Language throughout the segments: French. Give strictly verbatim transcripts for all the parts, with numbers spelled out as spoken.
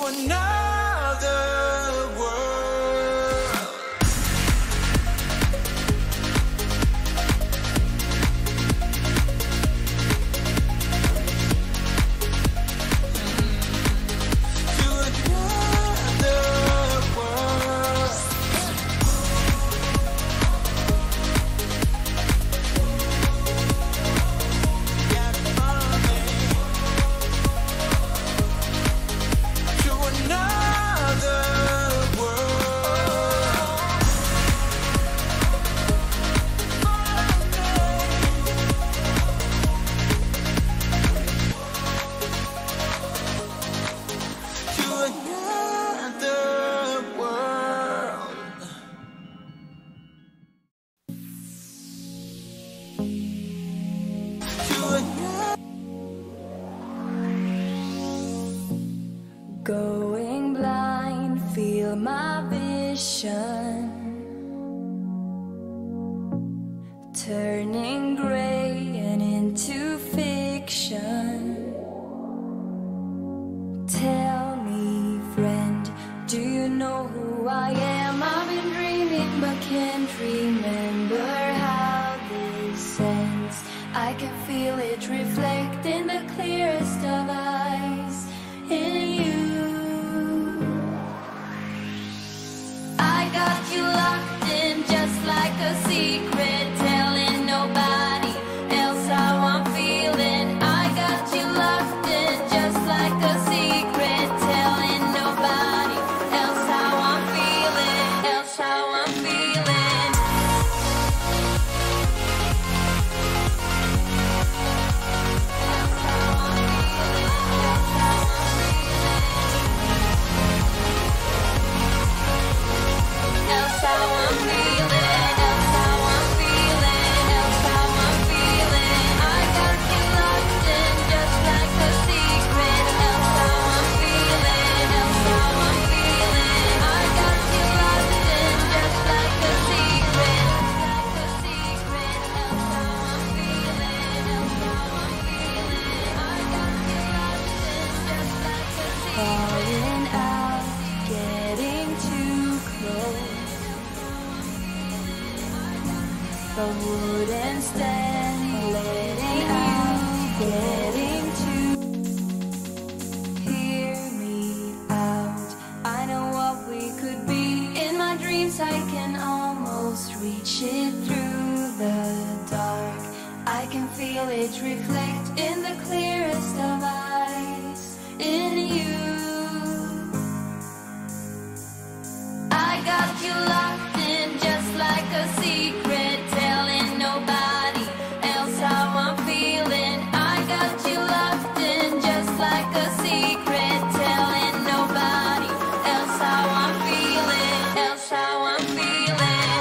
another world. To another world. Yeah, follow me. To another world. To another world. To another. Going blind, feel my vision turning gray and into fiction. Tell me, friend, do you know who I am? I've been dreaming but can't remember how this ends. I can feel it reflect in the clearest of eyes in you. I got you locked in just like a secret, telling nobody else how I'm feeling. I got you locked in just like a secret, telling nobody else how I'm feeling, else how I'm feeling. Else how I'm feeling, else how I'm feeling. Else how I'm feeling, else how I'm feeling, else how I'm feeling. I got you locked in just like a secret. Else how I'm feeling, else how I'm feeling. I got you locked in just like a secret, like a secret. Else how I'm feeling, else how I'm feeling. I got you locked in just like a secret. Falling out, getting too close, but wouldn't stand letting you getting too. Hear me out, I know what we could be. In my dreams I can almost reach it through the dark. I can feel it reflect in the clearest of eyes in you. I got you locked in just like a secret, telling nobody else how I'm feeling. I got you locked in just like a secret, telling nobody else how I'm feeling, else how I'm feeling.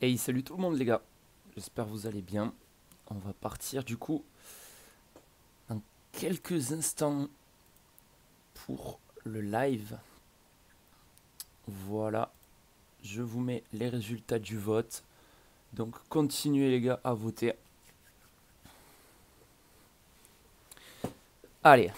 Hey, salut tout le monde les gars, j'espère que vous allez bien. On va partir du coup dans quelques instants pour le live. Voilà, je vous mets les résultats du vote. Donc continuez les gars à voter. Allez.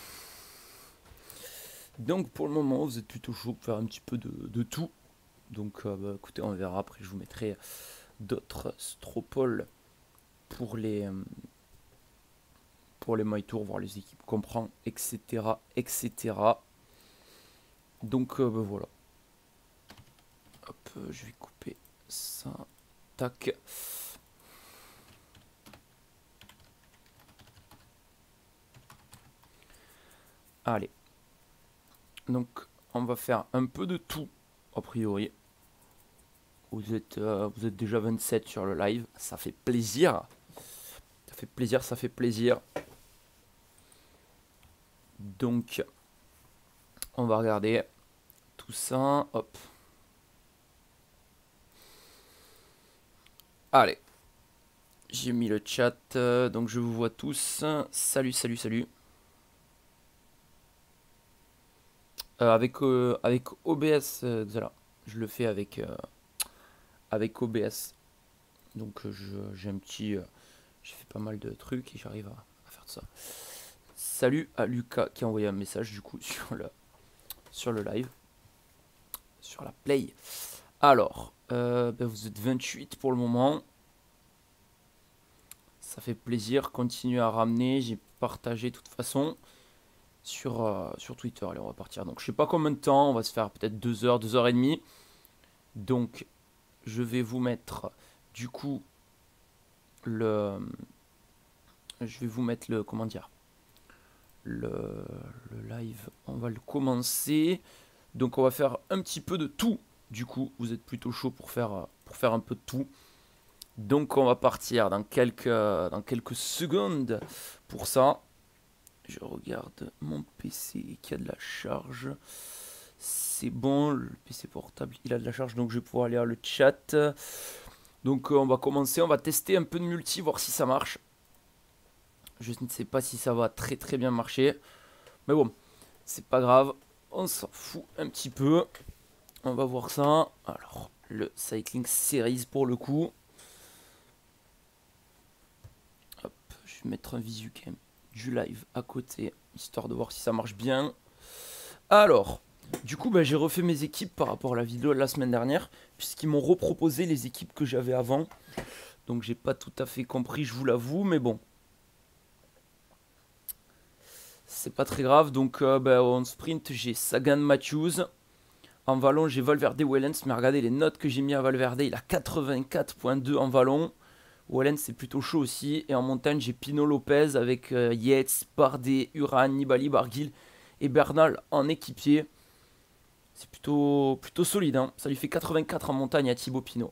Donc pour le moment vous êtes plutôt chaud pour faire un petit peu de, de tout. Donc euh, bah, écoutez, on verra, après je vous mettrai d'autres stropoles pour les euh, pour les my tours, voir les équipes qu'on prend, etc, etc. Donc euh, bah, voilà, hop, euh, je vais couper ça, tac. Allez, donc on va faire un peu de tout a priori. Vous êtes, euh, vous êtes déjà vingt-sept sur le live, ça fait plaisir. Ça fait plaisir, ça fait plaisir. Donc, on va regarder tout ça. Hop. Allez. J'ai mis le chat, euh, donc je vous vois tous. Salut, salut, salut. Euh, avec, euh, avec O B S, euh, voilà. Je le fais avec... Euh, avec O B S, donc euh, j'ai un petit euh, j'ai fait pas mal de trucs et j'arrive à, à faire ça. Salut à Lucas qui a envoyé un message du coup sur le sur le live, sur la play. Alors euh, ben vous êtes vingt-huit pour le moment, ça fait plaisir. Continuez à ramener, j'ai partagé de toute façon sur, euh, sur Twitter. Allez, on va partir, donc je sais pas combien de temps, on va se faire peut-être deux heures, deux heures et demie. Donc je vais vous mettre du coup le je vais vous mettre le comment dire le, le live, on va le commencer. Donc on va faire un petit peu de tout. Du coup vous êtes plutôt chaud pour faire pour faire un peu de tout. Donc on va partir dans quelques dans quelques secondes pour ça. Je regarde mon P C qui a de la charge. C'est bon, le P C portable il a de la charge, donc je vais pouvoir lire le chat. Donc euh, on va commencer, on va tester un peu de multi, voir si ça marche. Je ne sais pas si ça va très très bien marcher, mais bon, c'est pas grave, on s'en fout un petit peu. On va voir ça. Alors, le Cycling Series pour le coup. Hop, je vais mettre un visu quand même du live à côté, histoire de voir si ça marche bien. Alors... Du coup, bah, j'ai refait mes équipes par rapport à la vidéo de la semaine dernière, puisqu'ils m'ont reproposé les équipes que j'avais avant. Donc j'ai pas tout à fait compris, je vous l'avoue, mais bon. C'est pas très grave. Donc euh, bah, en sprint, j'ai Sagan Matthews. En vallon, j'ai Valverde Wellens. Mais regardez les notes que j'ai mis à Valverde, il a quatre-vingt-quatre virgule deux en vallon. Wellens, c'est plutôt chaud aussi. Et en montagne, j'ai Pino Lopez avec euh, Yates, Bardet, Uran, Nibali, Barguil et Bernal en équipier. C'est plutôt, plutôt solide, hein. Ça lui fait quatre-vingt-quatre en montagne à Thibaut Pinot.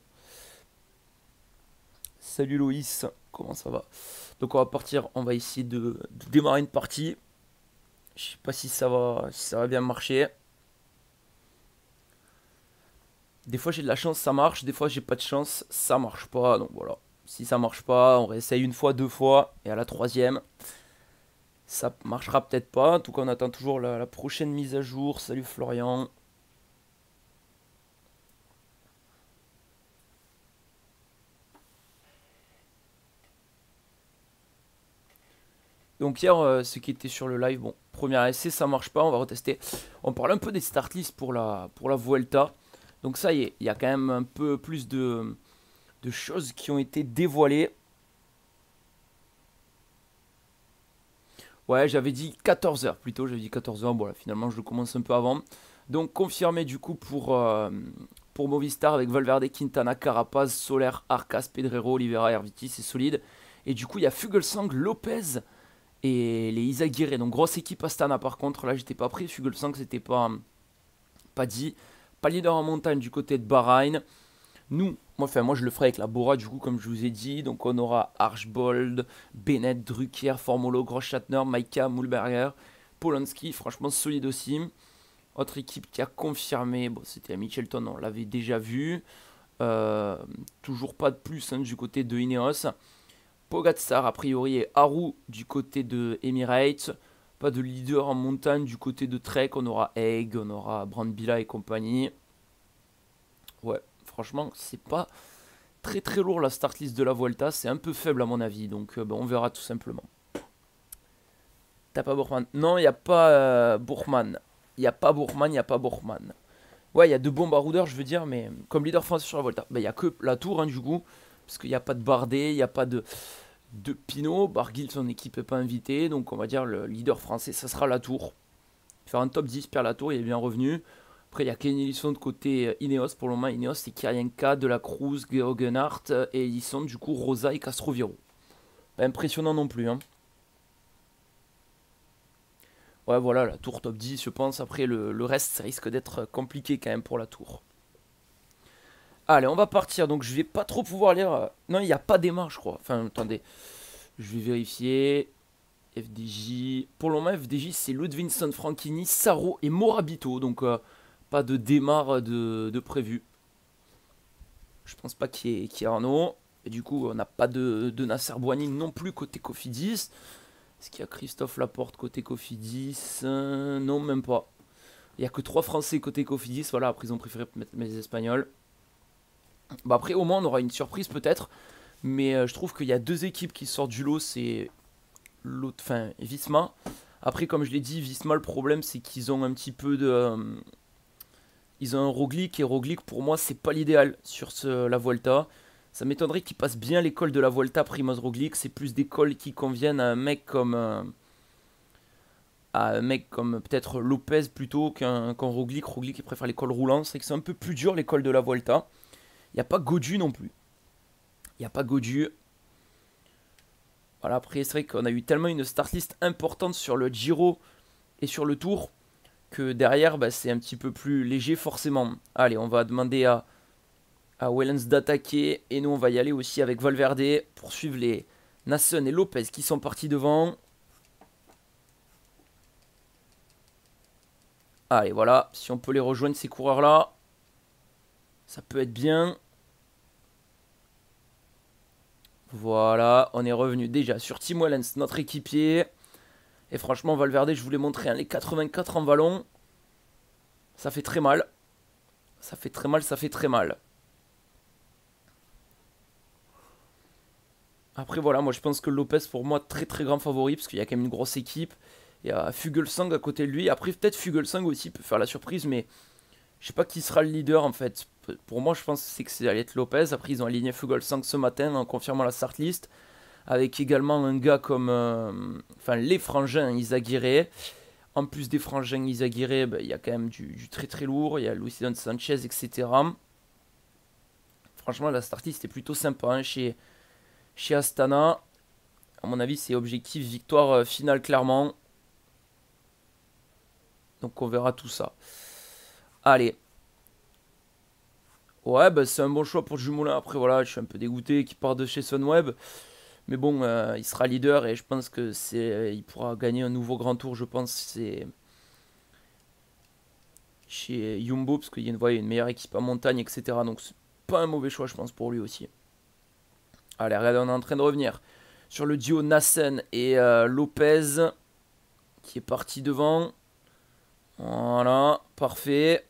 Salut Loïs, comment ça va? Donc on va partir, on va essayer de, de démarrer une partie. Je sais pas si ça va, si ça va bien marcher. Des fois j'ai de la chance, ça marche. Des fois j'ai pas de chance, ça marche pas. Donc voilà, si ça marche pas, on réessaye une fois, deux fois. Et à la troisième, ça marchera peut-être pas. En tout cas on attend toujours la, la prochaine mise à jour. Salut Florian. Donc hier, euh, ceux qui étaient sur le live, bon, premier essai, ça marche pas, on va retester. On parle un peu des start lists pour la, pour la Vuelta. Donc ça y est, il y a quand même un peu plus de, de choses qui ont été dévoilées. Ouais, j'avais dit quatorze heures plutôt, j'avais dit quatorze heures, bon là, finalement je le commence un peu avant. Donc confirmé du coup pour, euh, pour Movistar avec Valverde, Quintana, Carapaz, Soler, Arcas, Pedrero, Oliveira, Herviti, c'est solide. Et du coup il y a Fuglsang, Lopez... Et les Izaguirre, donc grosse équipe Astana par contre, là j'étais pas pris, Fuglsang c'était pas, pas dit. Pas leader en montagne du côté de Bahreïn. Nous, moi, enfin, moi je le ferai avec la Bora du coup comme je vous ai dit. Donc on aura Archbold, Bennett, Drucker, Formolo, Grossschartner, Maika, Mühlberger, Polanski, franchement solide aussi. Autre équipe qui a confirmé, bon c'était à Mitchelton, on l'avait déjà vu. Euh, toujours pas de plus hein, du côté de Ineos. Pogacar a priori et Haru du côté de Emirates. Pas de leader en montagne du côté de Trek. On aura Egg, on aura Brandbila et compagnie. Ouais, franchement, c'est pas très très lourd la start list de la Vuelta. C'est un peu faible à mon avis. Donc euh, ben, on verra tout simplement. T'as pas Bourman? Non, il n'y a pas euh, Bourman. Il n'y a pas Bourman, il n'y a pas Bourman. Ouais, il y a deux bons baroudeurs, je veux dire, mais comme leader français sur la Volta, il n'y a que la Tour, hein, du coup, parce qu'il n'y a pas de Bardet, il n'y a pas de, de Pinot. Barguil, son équipe n'est pas invitée, donc on va dire le leader français, ça sera la Tour. Faire un top dix, Pierre Latour, il est bien revenu. Après, il y a Kenny Ellison de côté Ineos, pour le moment, Ineos, c'est Kirienka, De La Cruz, Geoghenaert, et ils sont du coup Rosa et Castroviro. Pas impressionnant non plus, hein. Ouais, voilà, la tour top dix, je pense. Après, le, le reste, ça risque d'être compliqué quand même pour la tour. Allez, on va partir. Donc, je vais pas trop pouvoir lire. Non, il n'y a pas d'Emma, je crois. Enfin, attendez. Je vais vérifier. F D J. Pour le moment, F D J, c'est Ludwigson, Franchini, Saro et Morabito. Donc, euh, pas de démarre de, de prévu. Je pense pas qu'il y ait, qu'il y ait Arnaud. Et du coup, on n'a pas de, de Nasser Bouhanni non plus côté Cofidis. Est-ce qu'il y a Christophe Laporte côté Cofidis? euh, Non, même pas. Il n'y a que trois Français côté Cofidis. Voilà, après ils ont préféré mettre les Espagnols. Bah après, au moins, on aura une surprise peut-être. Mais euh, je trouve qu'il y a deux équipes qui sortent du lot. C'est l'autre, enfin, Visma. Après, comme je l'ai dit, Visma, le problème, c'est qu'ils ont un petit peu de... Euh, ils ont un Roglic. Et Roglic, pour moi, c'est pas l'idéal sur ce, la Vuelta. Ça m'étonnerait qu'il passe bien l'école de la Volta, Primoz Roglic. C'est plus des cols qui conviennent à un mec comme euh, à un mec comme peut-être Lopez plutôt qu'un qu'un Roglic. Roglic il préfère les cols roulants. C'est que c'est un peu plus dur l'école de la Volta. Il n'y a pas Gaudu non plus. Il n'y a pas Gaudu. Voilà, après c'est vrai qu'on a eu tellement une start list importante sur le Giro et sur le Tour que derrière bah, c'est un petit peu plus léger forcément. Allez, on va demander à à Wellens d'attaquer. Et nous, on va y aller aussi avec Valverde pour suivre les Nassen et Lopez qui sont partis devant. Allez, voilà. Si on peut les rejoindre, ces coureurs-là, ça peut être bien. Voilà, on est revenu déjà sur Tim Wellens, notre équipier. Et franchement, Valverde, je vous l'ai montré, hein, les quatre-vingt-quatre en vallon, ça fait très mal. Ça fait très mal, ça fait très mal. Après voilà, moi je pense que Lopez pour moi très très grand favori parce qu'il y a quand même une grosse équipe. Il y a Fuglsang à côté de lui. Après peut-être Fuglsang aussi peut faire la surprise, mais je sais pas qui sera le leader en fait. Pour moi je pense que c'est que ça allait être Lopez. Après ils ont aligné Fuglsang ce matin en confirmant la start list. Avec également un gars comme... Euh, enfin les frangins Izaguirre. En plus des frangins Izaguirre, ben, il y a quand même du, du très très lourd. Il y a Luis Don Sanchez, et cetera. Franchement la start list est plutôt sympa hein, chez... Chez Astana, à mon avis, c'est objectif victoire finale clairement. Donc on verra tout ça. Allez. Ouais, bah, c'est un bon choix pour Dumoulin. Après, voilà, je suis un peu dégoûté qu'il parte de chez Sunweb. Mais bon, euh, il sera leader et je pense que c'est, il pourra gagner un nouveau grand tour. Je pense c'est chez Jumbo parce qu'il y a une, ouais, une meilleure équipe en montagne, et cetera. Donc c'est pas un mauvais choix, je pense, pour lui aussi. Allez, regardez, on est en train de revenir sur le duo Nassen et euh, Lopez qui est parti devant. Voilà, parfait.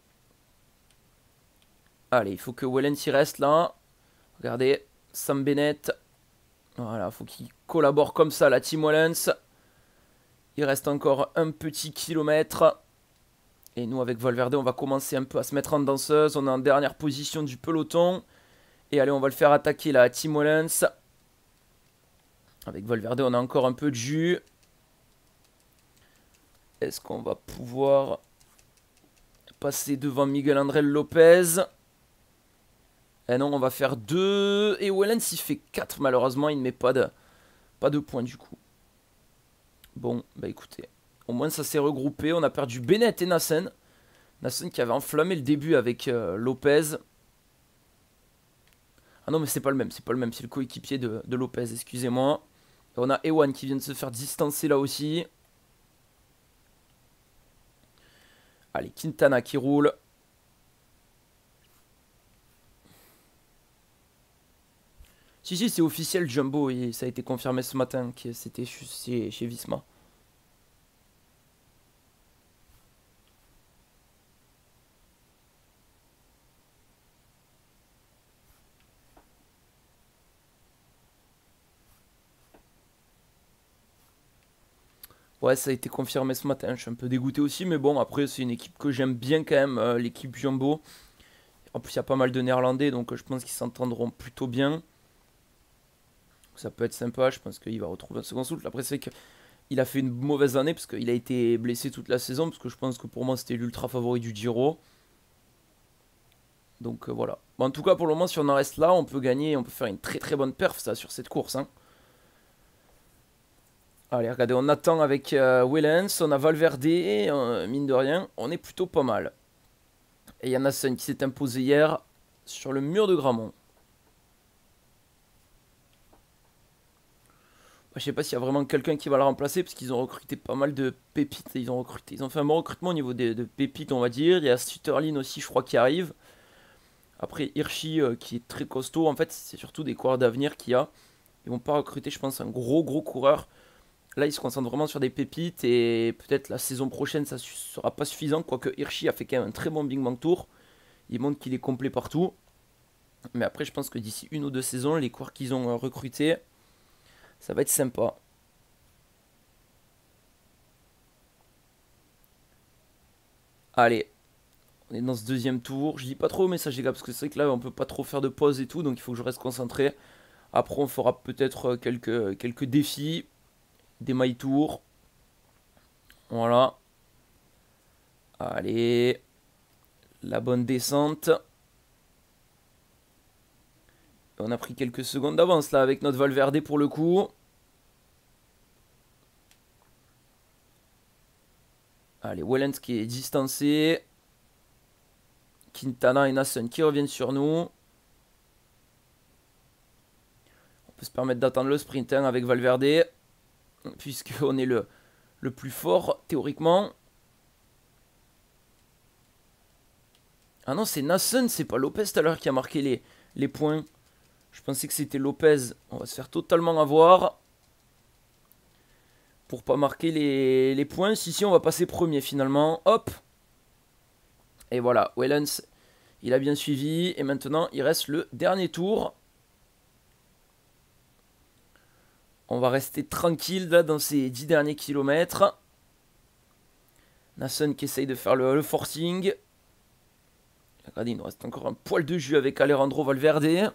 Allez, il faut que Wellens y reste là. Regardez, Sam Bennett. Voilà, il faut qu'il collabore comme ça, la Team Wellens. Il reste encore un petit kilomètre. Et nous, avec Valverde, on va commencer un peu à se mettre en danseuse. On est en dernière position du peloton. Et allez, on va le faire attaquer là, Tim Wellens. Avec Valverde, on a encore un peu de jus. Est-ce qu'on va pouvoir passer devant Miguel André Lopez? Eh non, on va faire deux. Et Wellens, il fait quatre. Malheureusement, il ne met pas de, pas de points du coup. Bon, bah écoutez. Au moins, ça s'est regroupé. On a perdu Bennett et Nassen. Nassen qui avait enflammé le début avec euh, Lopez. Ah non mais c'est pas le même, c'est pas le même, c'est le coéquipier de, de Lopez, excusez-moi. On a Ewan qui vient de se faire distancer là aussi. Allez, Quintana qui roule. Si, si, c'est officiel, Jumbo, et ça a été confirmé ce matin que c'était chez, chez Visma. Ouais, ça a été confirmé ce matin, je suis un peu dégoûté aussi, mais bon, après, c'est une équipe que j'aime bien quand même, euh, l'équipe Jumbo. En plus, il y a pas mal de Néerlandais, donc euh, je pense qu'ils s'entendront plutôt bien. Ça peut être sympa, je pense qu'il va retrouver un second souffle. Après, c'est qu'il a fait une mauvaise année, parce qu'il a été blessé toute la saison, parce que je pense que pour moi, c'était l'ultra favori du Giro. Donc euh, voilà. Bon, en tout cas, pour le moment, si on en reste là, on peut gagner, on peut faire une très très bonne perf, ça, sur cette course, hein. Allez, regardez, on attend avec euh, Wellens, on a Valverde, et euh, mine de rien, on est plutôt pas mal. Et il y en a Sun qui s'est imposé hier sur le mur de Gramont. Je sais pas s'il y a vraiment quelqu'un qui va le remplacer, parce qu'ils ont recruté pas mal de pépites. Ils ont recruté, ils ont fait un bon recrutement au niveau de, de pépites, on va dire. Il y a Sutterlin aussi, je crois, qui arrive. Après, Hirschi, euh, qui est très costaud. En fait, c'est surtout des coureurs d'avenir qu'il y a. Ils vont pas recruter, je pense, un gros gros coureur. Là, ils se concentrent vraiment sur des pépites, et peut-être la saison prochaine, ça sera pas suffisant. Quoique Hirschi a fait quand même un très bon Big Bang Tour. Il montre qu'il est complet partout. Mais après, je pense que d'ici une ou deux saisons, les coureurs qu'ils ont recrutés, ça va être sympa. Allez, on est dans ce deuxième tour. Je dis pas trop au message, les gars, parce que c'est vrai que là, on peut pas trop faire de pause et tout, donc il faut que je reste concentré. Après, on fera peut-être quelques, quelques défis, des my tours. Voilà. Allez, la bonne descente. On a pris quelques secondes d'avance là avec notre Valverde pour le coup. Allez, Wellens qui est distancé. Quintana et Nassen qui reviennent sur nous. On peut se permettre d'attendre le sprint hein, avec Valverde. Puisqu'on est le, le plus fort théoriquement. Ah non, c'est Nassen, c'est pas Lopez tout à l'heure qui a marqué les, les points. Je pensais que c'était Lopez. On va se faire totalement avoir. Pour pas marquer les, les points. Si, si, on va passer premier finalement. Hop. Et voilà. Wellens, il a bien suivi. Et maintenant, il reste le dernier tour. On va rester tranquille là dans ces dix derniers kilomètres. Nassen qui essaye de faire le, le forcing. Regardez, il nous reste encore un poil de jus avec Alejandro Valverde.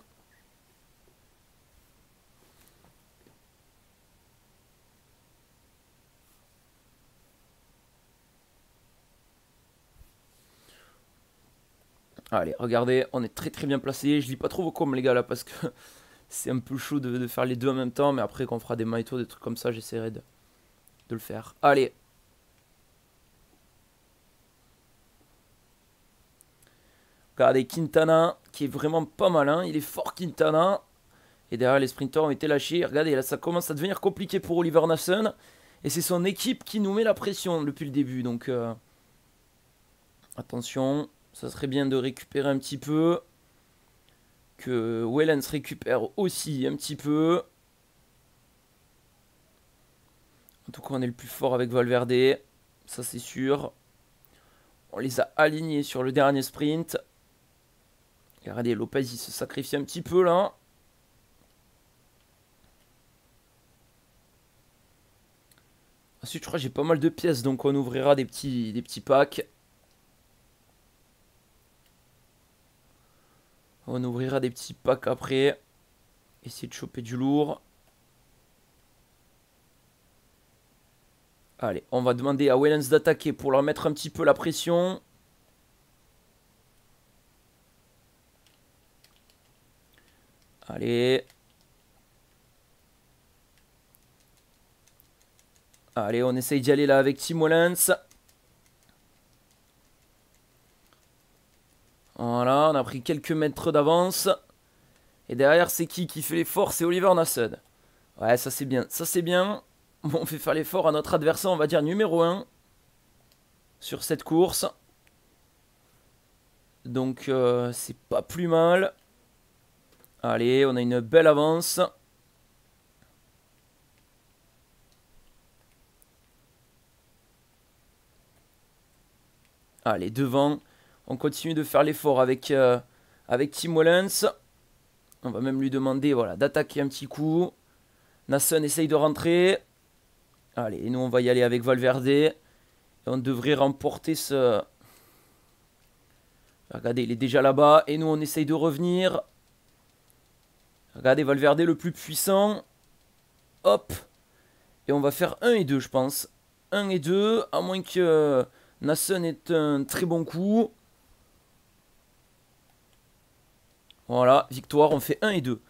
Allez, regardez, on est très très bien placé. Je lis pas trop vos coms les gars là parce que c'est un peu chaud de, de faire les deux en même temps. Mais après qu'on fera des maïtos, des trucs comme ça, j'essaierai de, de le faire. Allez. Regardez Quintana qui est vraiment pas malin. Il est fort Quintana. Et derrière les sprinters ont été lâchés. Regardez là ça commence à devenir compliqué pour Oliver Nassen. Et c'est son équipe qui nous met la pression depuis le début. Donc euh, attention. Ça serait bien de récupérer un petit peu. Que Wellens récupère aussi un petit peu. En tout cas, on est le plus fort avec Valverde. Ça, c'est sûr. On les a alignés sur le dernier sprint. Et regardez, Lopez, il se sacrifie un petit peu là. Ensuite, je crois que j'ai pas mal de pièces. Donc, on ouvrira des petits, des petits packs. On ouvrira des petits packs après. Essayer de choper du lourd. Allez, on va demander à Wellens d'attaquer pour leur mettre un petit peu la pression. Allez. Allez, on essaye d'y aller là avec Tim Wellens. Voilà, on a pris quelques mètres d'avance. Et derrière, c'est qui qui fait l'effort? C'est Oliver Nassen. Ouais, ça c'est bien. Ça c'est bien. On fait faire l'effort à notre adversaire, on va dire numéro un. Sur cette course. Donc, euh, c'est pas plus mal. Allez, on a une belle avance. Allez, devant. On continue de faire l'effort avec, euh, avec Tim Wellens. On va même lui demander voilà, d'attaquer un petit coup. Nassen essaye de rentrer. Allez, et nous on va y aller avec Valverde. Et on devrait remporter ce... Regardez, il est déjà là-bas. Et nous on essaye de revenir. Regardez, Valverde le plus puissant. Hop. Et on va faire un et deux, je pense. un et deux, à moins que euh, Nassen ait un très bon coup. Voilà, victoire, on fait un et deux.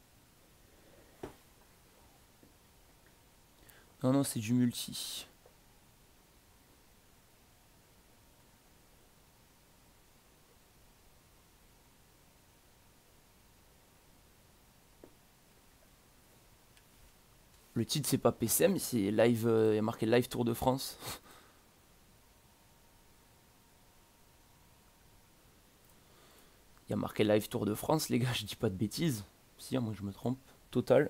Non, non, c'est du multi. Le titre, c'est pas P C M, c'est live. Euh, il y a marqué Live Tour de France. Il y a marqué Live Tour de France, les gars, je dis pas de bêtises. Si, moi je me trompe. Total.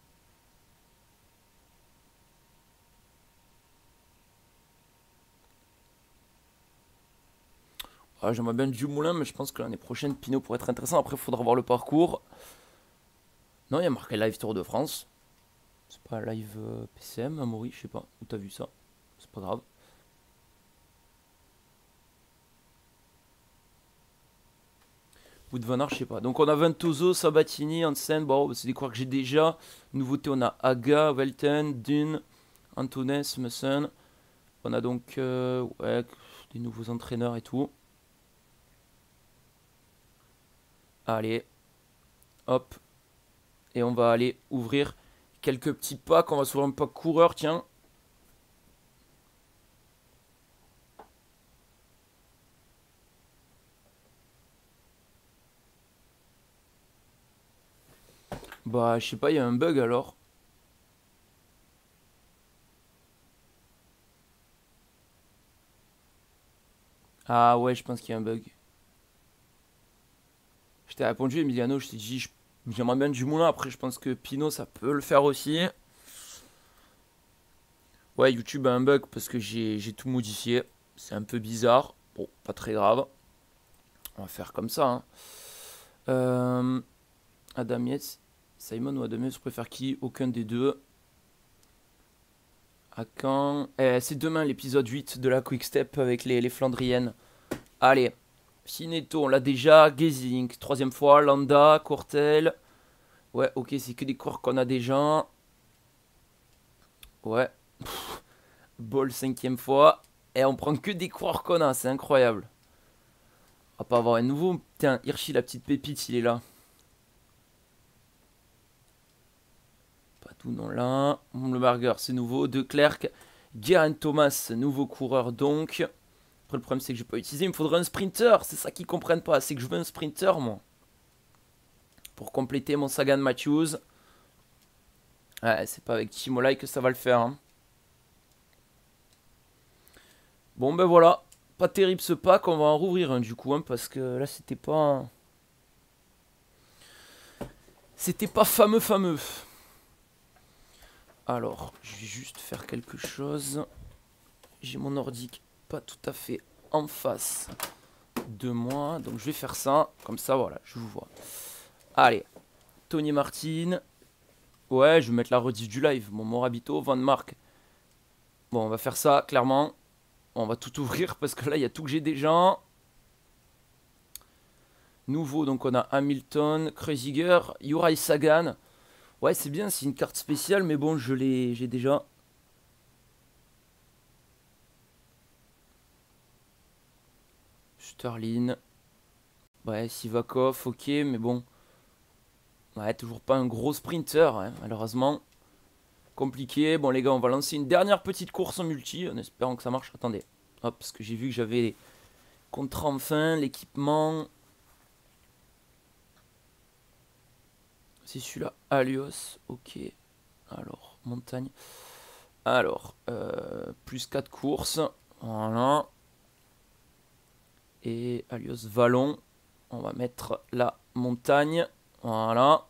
Ah, j'aimerais bien du Moulin, mais je pense que l'année prochaine, Pinot pourrait être intéressant. Après, il faudra voir le parcours. Non, il y a marqué Live Tour de France. C'est pas Live euh, P C M, Amaury, je sais pas. Où t'as vu ça? C'est pas grave. Wood Van Aert, je sais pas. Donc on a Ventoso, Sabatini, Hansen. Bon, c'est des coureurs que j'ai déjà. Nouveauté, on a Aga, Welten, Dune, Antunes, Mussen. On a donc euh, ouais, des nouveaux entraîneurs et tout. Allez, hop. Et on va aller ouvrir quelques petits packs. On va s'ouvrir un pack coureur, tiens. Bah, je sais pas, il y a un bug alors. Ah ouais, je pense qu'il y a un bug. Je t'ai répondu, Emiliano, je t'ai dit, je- j'aimerais bien du Moulin. Après, je pense que Pinot, ça peut le faire aussi. Ouais, YouTube a un bug parce que j'ai j'ai tout modifié. C'est un peu bizarre. Bon, pas très grave. On va faire comme ça. Hein. Euh, Adam Yates, Simon ou Adam Yates, je préfère qui? Aucun des deux. À quand eh, c'est demain l'épisode huit de la Quick Step avec les, les Flandriennes. Allez. Fineto, on l'a déjà. Gezing, troisième fois. Landa, Courtel. Ouais, ok, c'est que des coureurs qu'on a déjà. Ouais. Pff, Ball, cinquième fois. Et on prend que des coureurs qu'on a, c'est incroyable. On va pas avoir un nouveau. Tiens, Hirschi, la petite pépite, il est là. Pas tout non là. Le Burger, c'est nouveau. De Klerk. Geraint Thomas, nouveau coureur donc. Après, le problème, c'est que je vais pas utiliser. Il me faudrait un sprinter. C'est ça qu'ils comprennent pas. C'est que je veux un sprinter, moi. Pour compléter mon Sagan Matthews. Ouais, c'est pas avec Chimolai que ça va le faire. Hein. Bon, ben voilà. Pas terrible ce pack. On va en rouvrir un du coup. Hein, parce que là, c'était pas... C'était pas fameux, fameux. Alors, je vais juste faire quelque chose. J'ai mon ordi pas tout à fait en face de moi. Donc, je vais faire ça. Comme ça, voilà, je vous vois. Allez. Tony Martin. Ouais, je vais mettre la rediff du live. Mon Morabito, Van Mark. Bon, on va faire ça, clairement. On va tout ouvrir parce que là, il y a tout que j'ai déjà. Nouveau, donc on a Hamilton, Kreuziger, Juraj Sagan. Ouais, c'est bien, c'est une carte spéciale, mais bon, je l'ai, j'ai déjà. Sterling. Ouais, Sivakov, ok, mais bon. Ouais, toujours pas un gros sprinter, hein, malheureusement. Compliqué. Bon, les gars, on va lancer une dernière petite course en multi, en espérant que ça marche. Attendez. Hop, parce que j'ai vu que j'avais les contrats en fin, l'équipement. C'est celui-là. Alios, ok. Alors, montagne. Alors, euh, plus quatre courses. Voilà. Et Alios Vallon. On va mettre la montagne. Voilà.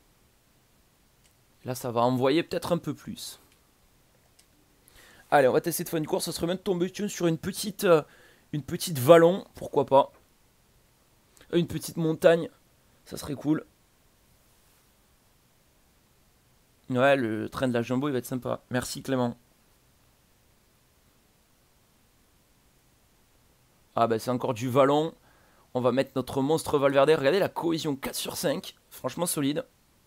Là, ça va envoyer peut-être un peu plus. Allez, on va tester de faire une course. Ça serait bien de tomber sur une petite, euh, une petite vallon. Pourquoi pas. Une petite montagne. Ça serait cool. Ouais, le train de la Jumbo, il va être sympa. Merci Clément. Ah bah c'est encore du vallon. On va mettre notre monstre Valverde. Regardez la cohésion quatre sur cinq. Franchement solide.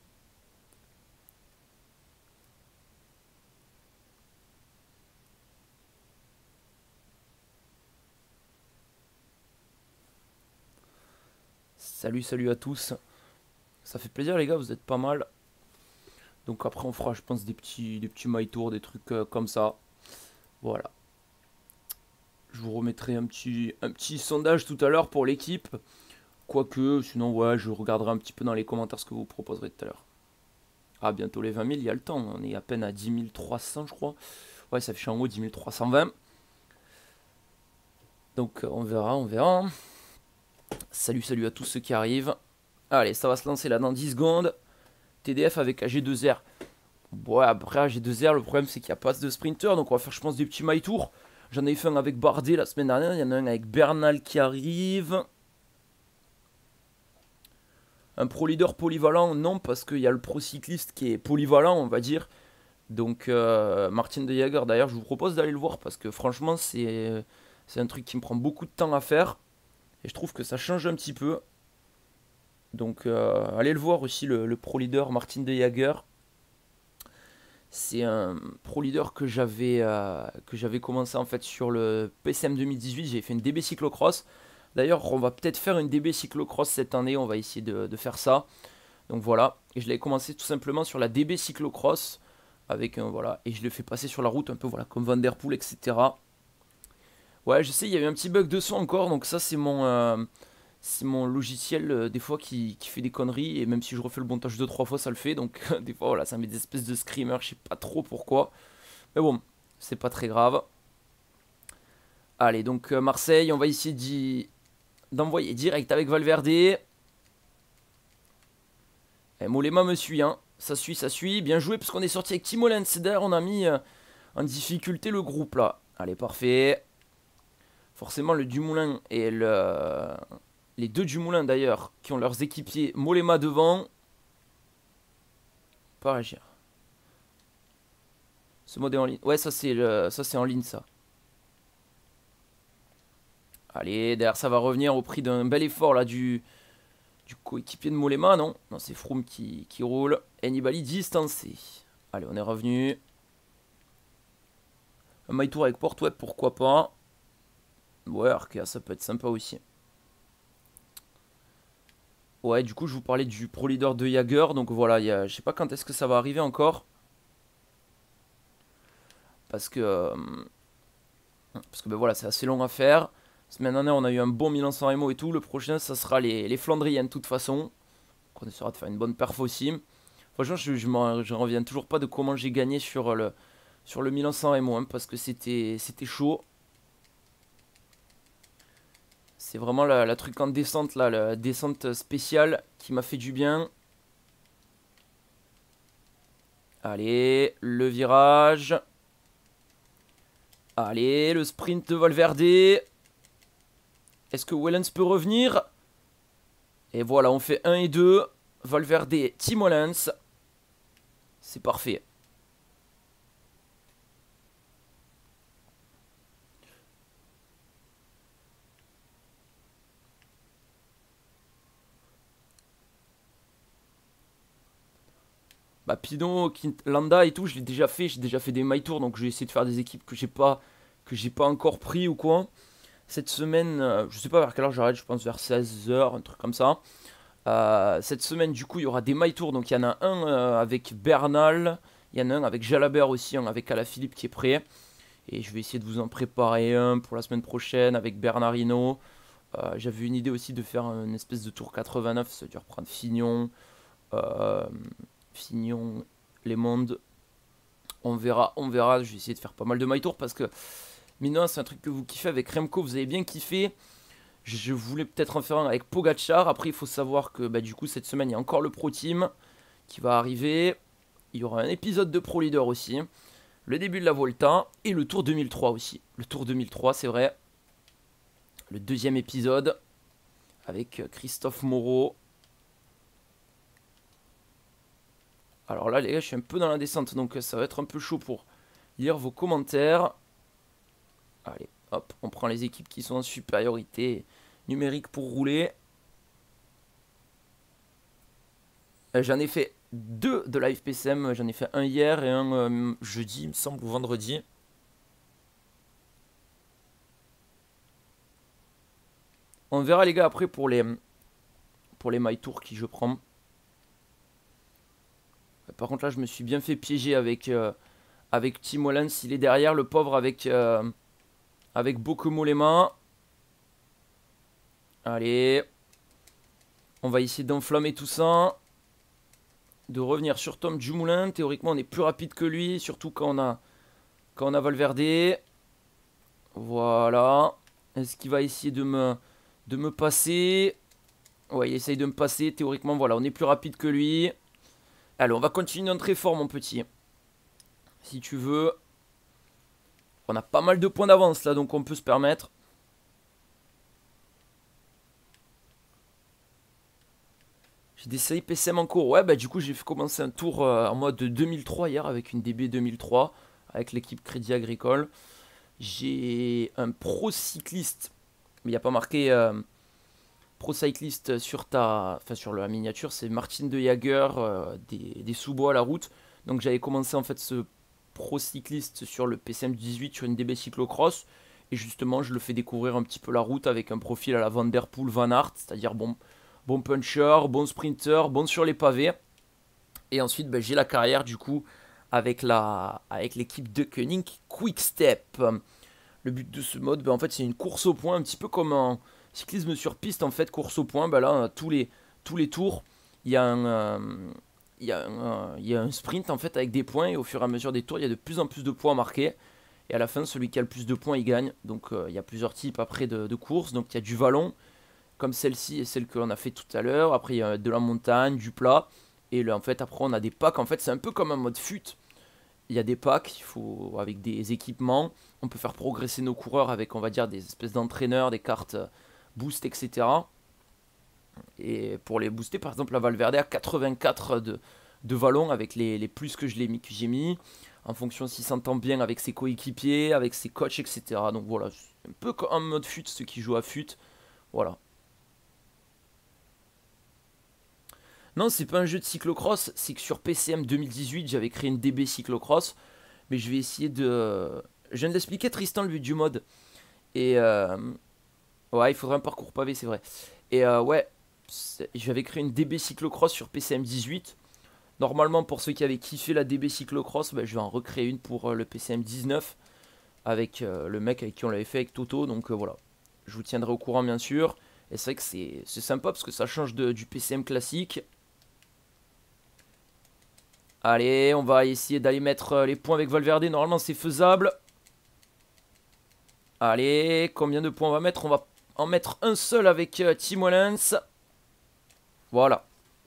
Salut, salut à tous. Ça fait plaisir les gars, vous êtes pas mal. Donc après on fera je pense des petits, des petits my tours, des trucs euh, comme ça. Voilà. Je vous remettrai un petit, un petit sondage tout à l'heure pour l'équipe. Quoique, sinon ouais, je regarderai un petit peu dans les commentaires ce que vous proposerez tout à l'heure. Ah, bientôt les vingt mille, il y a le temps. On est à peine à dix mille trois cents je crois. Ouais, ça fait en haut dix mille trois cent vingt. Donc on verra, on verra. Salut, salut à tous ceux qui arrivent. Allez, ça va se lancer là dans dix secondes. T D F avec A G deux R. Ouais, après A G deux R, le problème c'est qu'il n'y a pas de sprinter. Donc on va faire, je pense, des petits my tours. J'en ai fait un avec Bardet la semaine dernière. Il y en a un avec Bernal qui arrive. Un pro leader polyvalent, non, parce qu'il y a le pro cycliste qui est polyvalent, on va dire. Donc euh, Martin de Jager, d'ailleurs, je vous propose d'aller le voir parce que franchement, c'est c'est un truc qui me prend beaucoup de temps à faire. Et je trouve que ça change un petit peu. Donc euh, allez le voir aussi, le, le pro leader Martin de Jager. C'est un pro leader que j'avais euh, que j'avais commencé en fait sur le P C M deux mille dix-huit. J'ai fait une D B cyclocross. D'ailleurs, on va peut-être faire une D B cyclocross cette année. On va essayer de, de faire ça. Donc voilà. Et je l'ai commencé tout simplement sur la D B cyclocross. Avec un voilà. Et je l'ai fait passer sur la route un peu voilà comme Van Der Poel, et cetera. Ouais, je sais, il y a eu un petit bug de son encore. Donc ça, c'est mon, euh, c'est mon logiciel euh, des fois qui, qui fait des conneries. Et même si je refais le montage deux trois fois, ça le fait. Donc des fois, voilà, ça met des espèces de screamers. Je sais pas trop pourquoi. Mais bon, c'est pas très grave. Allez, donc euh, Marseille, on va essayer d'y... d'envoyer direct avec Valverde. Et Mollema me suit, hein. Ça suit, ça suit. Bien joué, parce qu'on est sorti avec Timo Lenz. D'ailleurs, on a mis euh, en difficulté le groupe, là. Allez, parfait. Forcément, le Dumoulin et le... les deux Dumoulin, d'ailleurs, qui ont leurs équipiers. Mollema devant. Pas réagir. Ce mode est en ligne. Ouais, ça, c'est le... ça, c'est en ligne, ça. Allez, derrière, ça va revenir au prix d'un bel effort, là, du... du coéquipier de Mollema, non? Non, c'est Froome qui, qui roule. Et Nibali distancé. Allez, on est revenu. Un my tour avec Porte, ouais, pourquoi pas. Ouais, Arkea, ça peut être sympa aussi. Ouais, du coup, je vous parlais du pro leader de Jager. Donc voilà, y a, je sais pas quand est-ce que ça va arriver encore. Parce que... Euh, parce que, ben voilà, c'est assez long à faire. Semaine dernière, on a eu un bon Milan-San Remo et tout. Le prochain, ça sera les, les Flandriennes, de toute façon. Donc on essaiera de faire une bonne perf aussi. Franchement, je, je, je reviens toujours pas de comment j'ai gagné sur le, sur le Milan-San Remo. Hein, parce que c'était c'était chaud. C'est vraiment la, la truc en descente, là, la descente spéciale qui m'a fait du bien. Allez, le virage. Allez, le sprint de Valverde. Est-ce que Wellens peut revenir? Et voilà, on fait un et deux. Valverde, Timo Lenz. C'est parfait. Bah Pinot, Landa et tout, je l'ai déjà fait. J'ai déjà fait des my tours, donc je vais essayer de faire des équipes que j'ai pas, que j'ai pas encore pris ou quoi. Cette semaine, euh, je sais pas vers quelle heure j'arrête, je pense vers seize heures, un truc comme ça. Euh, cette semaine, du coup, il y aura des my tours. Donc il y en a un euh, avec Bernal, il y en a un avec Jalabert aussi, un avec Alaphilippe qui est prêt. Et je vais essayer de vous en préparer un pour la semaine prochaine avec Bernardino. Euh, J'avais une idée aussi de faire une espèce de tour quatre-vingt-neuf, c'est-à-dire prendre Fignon, euh, Fignon, Les Mondes. On verra, on verra. Je vais essayer de faire pas mal de my tours parce que, mine c'est un truc que vous kiffez avec Remco, vous avez bien kiffé. Je voulais peut-être en faire un avec Pogacar. Après, il faut savoir que bah, du coup, cette semaine, il y a encore le Pro Team qui va arriver. Il y aura un épisode de Pro Leader aussi. Le début de la Volta et le Tour deux mille trois aussi. Le Tour deux mille trois, c'est vrai. Le deuxième épisode avec Christophe Moreau. Alors là, les gars, je suis un peu dans la descente, donc ça va être un peu chaud pour lire vos commentaires. Allez, hop, on prend les équipes qui sont en supériorité numérique pour rouler. Euh, J'en ai fait deux de live P C M. J'en ai fait un hier et un euh, jeudi, il me semble, ou vendredi. On verra, les gars, après pour les, pour les My Tour qui je prends. Par contre, là, je me suis bien fait piéger avec, euh, avec Tim Wallens. Il est derrière, le pauvre, avec, euh, avec Bokomo les mains. Allez. On va essayer d'enflammer tout ça. De revenir sur Tom Dumoulin. Théoriquement, on est plus rapide que lui. Surtout quand on a, quand on a Valverde. Voilà. Est-ce qu'il va essayer de me, de me passer? Ouais, il essaye de me passer. Théoriquement, voilà, on est plus rapide que lui. Allez, on va continuer notre effort, mon petit. Si tu veux. On a pas mal de points d'avance, là, donc on peut se permettre. J'ai des séries P C M en cours. Ouais, bah du coup, j'ai fait commencer un tour euh, en mode deux mille trois hier avec une D B deux mille trois. Avec l'équipe Crédit Agricole. J'ai un pro cycliste. Mais il n'y a pas marqué... Euh, Pro cycliste sur ta, enfin sur la miniature, c'est Martin de Jager euh, des, des sous-bois à la route. Donc j'avais commencé en fait ce pro cycliste sur le P C M dix-huit sur une D B cyclocross. Et justement, je le fais découvrir un petit peu la route avec un profil à la Van Der Poel Van Aert, c'est-à-dire bon, bon puncher, bon sprinter, bon sur les pavés. Et ensuite, ben, j'ai la carrière du coup avec la, avec l'équipe de Koenig Quick Step. Le but de ce mode, ben, en fait, c'est une course au point, un petit peu comme un cyclisme sur piste, en fait, course au point. Ben là, tous les, tous les tours, il y a un, euh, il y a un, il y a un sprint, en fait, avec des points. Et au fur et à mesure des tours, il y a de plus en plus de points marqués. Et à la fin, celui qui a le plus de points, il gagne. Donc, euh, il y a plusieurs types après de, de courses. Donc, il y a du vallon, comme celle-ci et celle que l'on a fait tout à l'heure. Après, il y a de la montagne, du plat. Et là, en fait, après, on a des packs. En fait, c'est un peu comme un mode fut. Il y a des packs, il faut, avec des équipements. On peut faire progresser nos coureurs avec, on va dire, des espèces d'entraîneurs, des cartes boost, et cetera. Et pour les booster, par exemple, la Valverde a quatre-vingt-quatre de, de vallons avec les, les plus que je l'ai mis, que j'ai mis, en fonction s'il s'entend bien avec ses coéquipiers, avec ses coachs, et cetera. Donc voilà, c'est un peu comme en mode fut, ceux qui jouent à fut. Voilà. Non, c'est pas un jeu de cyclocross, c'est que sur P C M deux mille dix-huit, j'avais créé une D B cyclocross. Mais je vais essayer de... Je viens de l'expliquer, Tristan, le but du mode. Et... Euh... Ouais, il faudrait un parcours pavé, c'est vrai. Et euh, ouais, j'avais créé une D B cyclocross sur P C M dix-huit. Normalement, pour ceux qui avaient kiffé la D B cyclocross, bah, je vais en recréer une pour euh, le P C M dix-neuf. Avec euh, le mec avec qui on l'avait fait, avec Toto. Donc euh, voilà, je vous tiendrai au courant, bien sûr. Et c'est vrai que c'est sympa parce que ça change de, du P C M classique. Allez, on va essayer d'aller mettre les points avec Valverde. Normalement, c'est faisable. Allez, combien de points on va mettre? On va en mettre un seul avec euh, Tim Wallens. Voilà.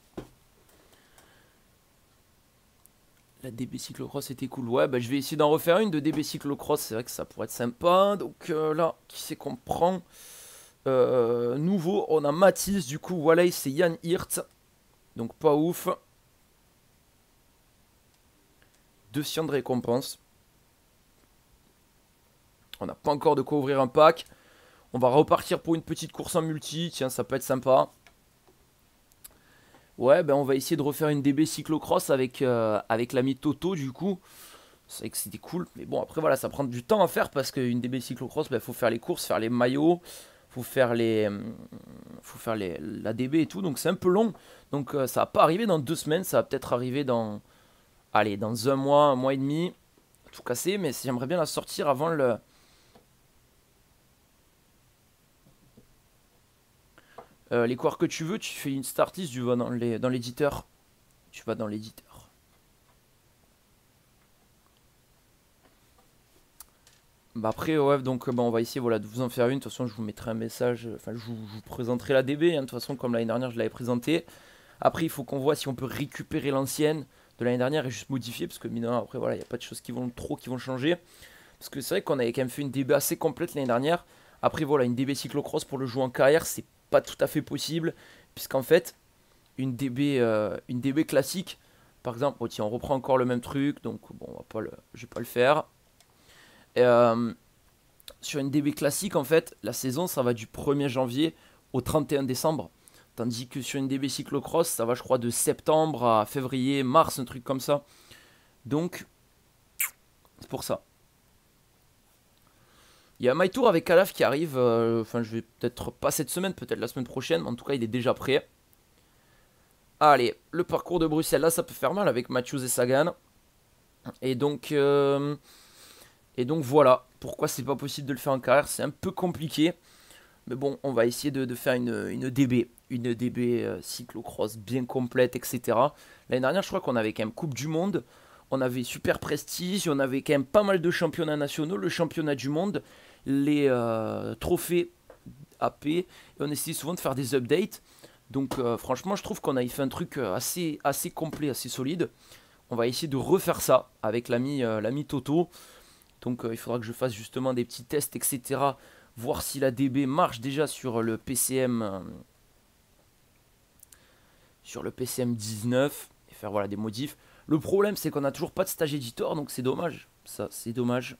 La D B cyclocross était cool. Ouais, bah, je vais essayer d'en refaire une de D B cyclocross. C'est vrai que ça pourrait être sympa. Donc euh, là, qui c'est qu'on prend euh, nouveau, on a Mathis. Du coup, Wallace et Yann Hirt. Donc pas ouf. Deux siens de récompense. On n'a pas encore de quoi ouvrir un pack. On va repartir pour une petite course en multi. Tiens, ça peut être sympa. Ouais, ben on va essayer de refaire une D B cyclocross avec, euh, avec l'ami Toto, du coup. C'est vrai que c'était cool. Mais bon, après, voilà, ça prend du temps à faire parce qu'une D B cyclocross, il faut faire les courses, faire les maillots. Faut faire les... faut faire les, la D B et tout. Donc, c'est un peu long. Donc, euh, ça va pas arriver dans deux semaines. Ça va peut-être arriver dans... Allez, dans un mois, un mois et demi. Tout casser, mais j'aimerais bien la sortir avant le... Euh, les coureurs que tu veux, tu fais une startlist, tu vas dans les dans l'éditeur. Tu vas dans l'éditeur. Bah après, ouais, donc bah, on va essayer voilà, de vous en faire une. De toute façon, je vous mettrai un message. Enfin, je vous, je vous présenterai la D B. Hein, de toute façon, comme l'année dernière, je l'avais présenté. Après, il faut qu'on voit si on peut récupérer l'ancienne de l'année dernière et juste modifier. Parce que, mineur, après, voilà, il n'y a pas de choses qui vont trop qui vont changer. Parce que c'est vrai qu'on avait quand même fait une D B assez complète l'année dernière. Après, voilà, une D B cyclocross pour le jouer en carrière, c'est pas tout à fait possible. Puisqu'en fait, une D B, euh, une D B classique, par exemple, bon, tiens, on reprend encore le même truc. Donc, bon, on va pas le, je vais pas le faire. Et, euh, sur une D B classique, en fait, la saison, ça va du premier janvier au trente et un décembre. Tandis que sur une D B cyclocross, ça va, je crois, de septembre à février, mars, un truc comme ça. Donc, c'est pour ça. Il y a My Tour avec Calaf qui arrive. euh, Enfin, je vais peut-être pas cette semaine, peut-être la semaine prochaine. Mais en tout cas, il est déjà prêt. Allez, le parcours de Bruxelles. Là, ça peut faire mal avec Matthews et Sagan. Et donc... Euh... Et donc voilà, pourquoi c'est pas possible de le faire en carrière, c'est un peu compliqué. Mais bon, on va essayer de, de faire une, une D B, une D B euh, cyclocross bien complète, et cetera. L'année dernière, je crois qu'on avait quand même Coupe du Monde, on avait Super Prestige, on avait quand même pas mal de championnats nationaux, le championnat du monde, les euh, trophées A P, et on essayait souvent de faire des updates. Donc euh, franchement, je trouve qu'on a fait un truc assez, assez complet, assez solide. On va essayer de refaire ça avec l'ami euh, l'ami Toto. Donc euh, il faudra que je fasse justement des petits tests, et cetera. Voir si la D B marche déjà sur le P C M euh, sur le P C M dix-neuf et faire voilà des modifs. Le problème c'est qu'on n'a toujours pas de stage editor, donc c'est dommage. Ça c'est dommage.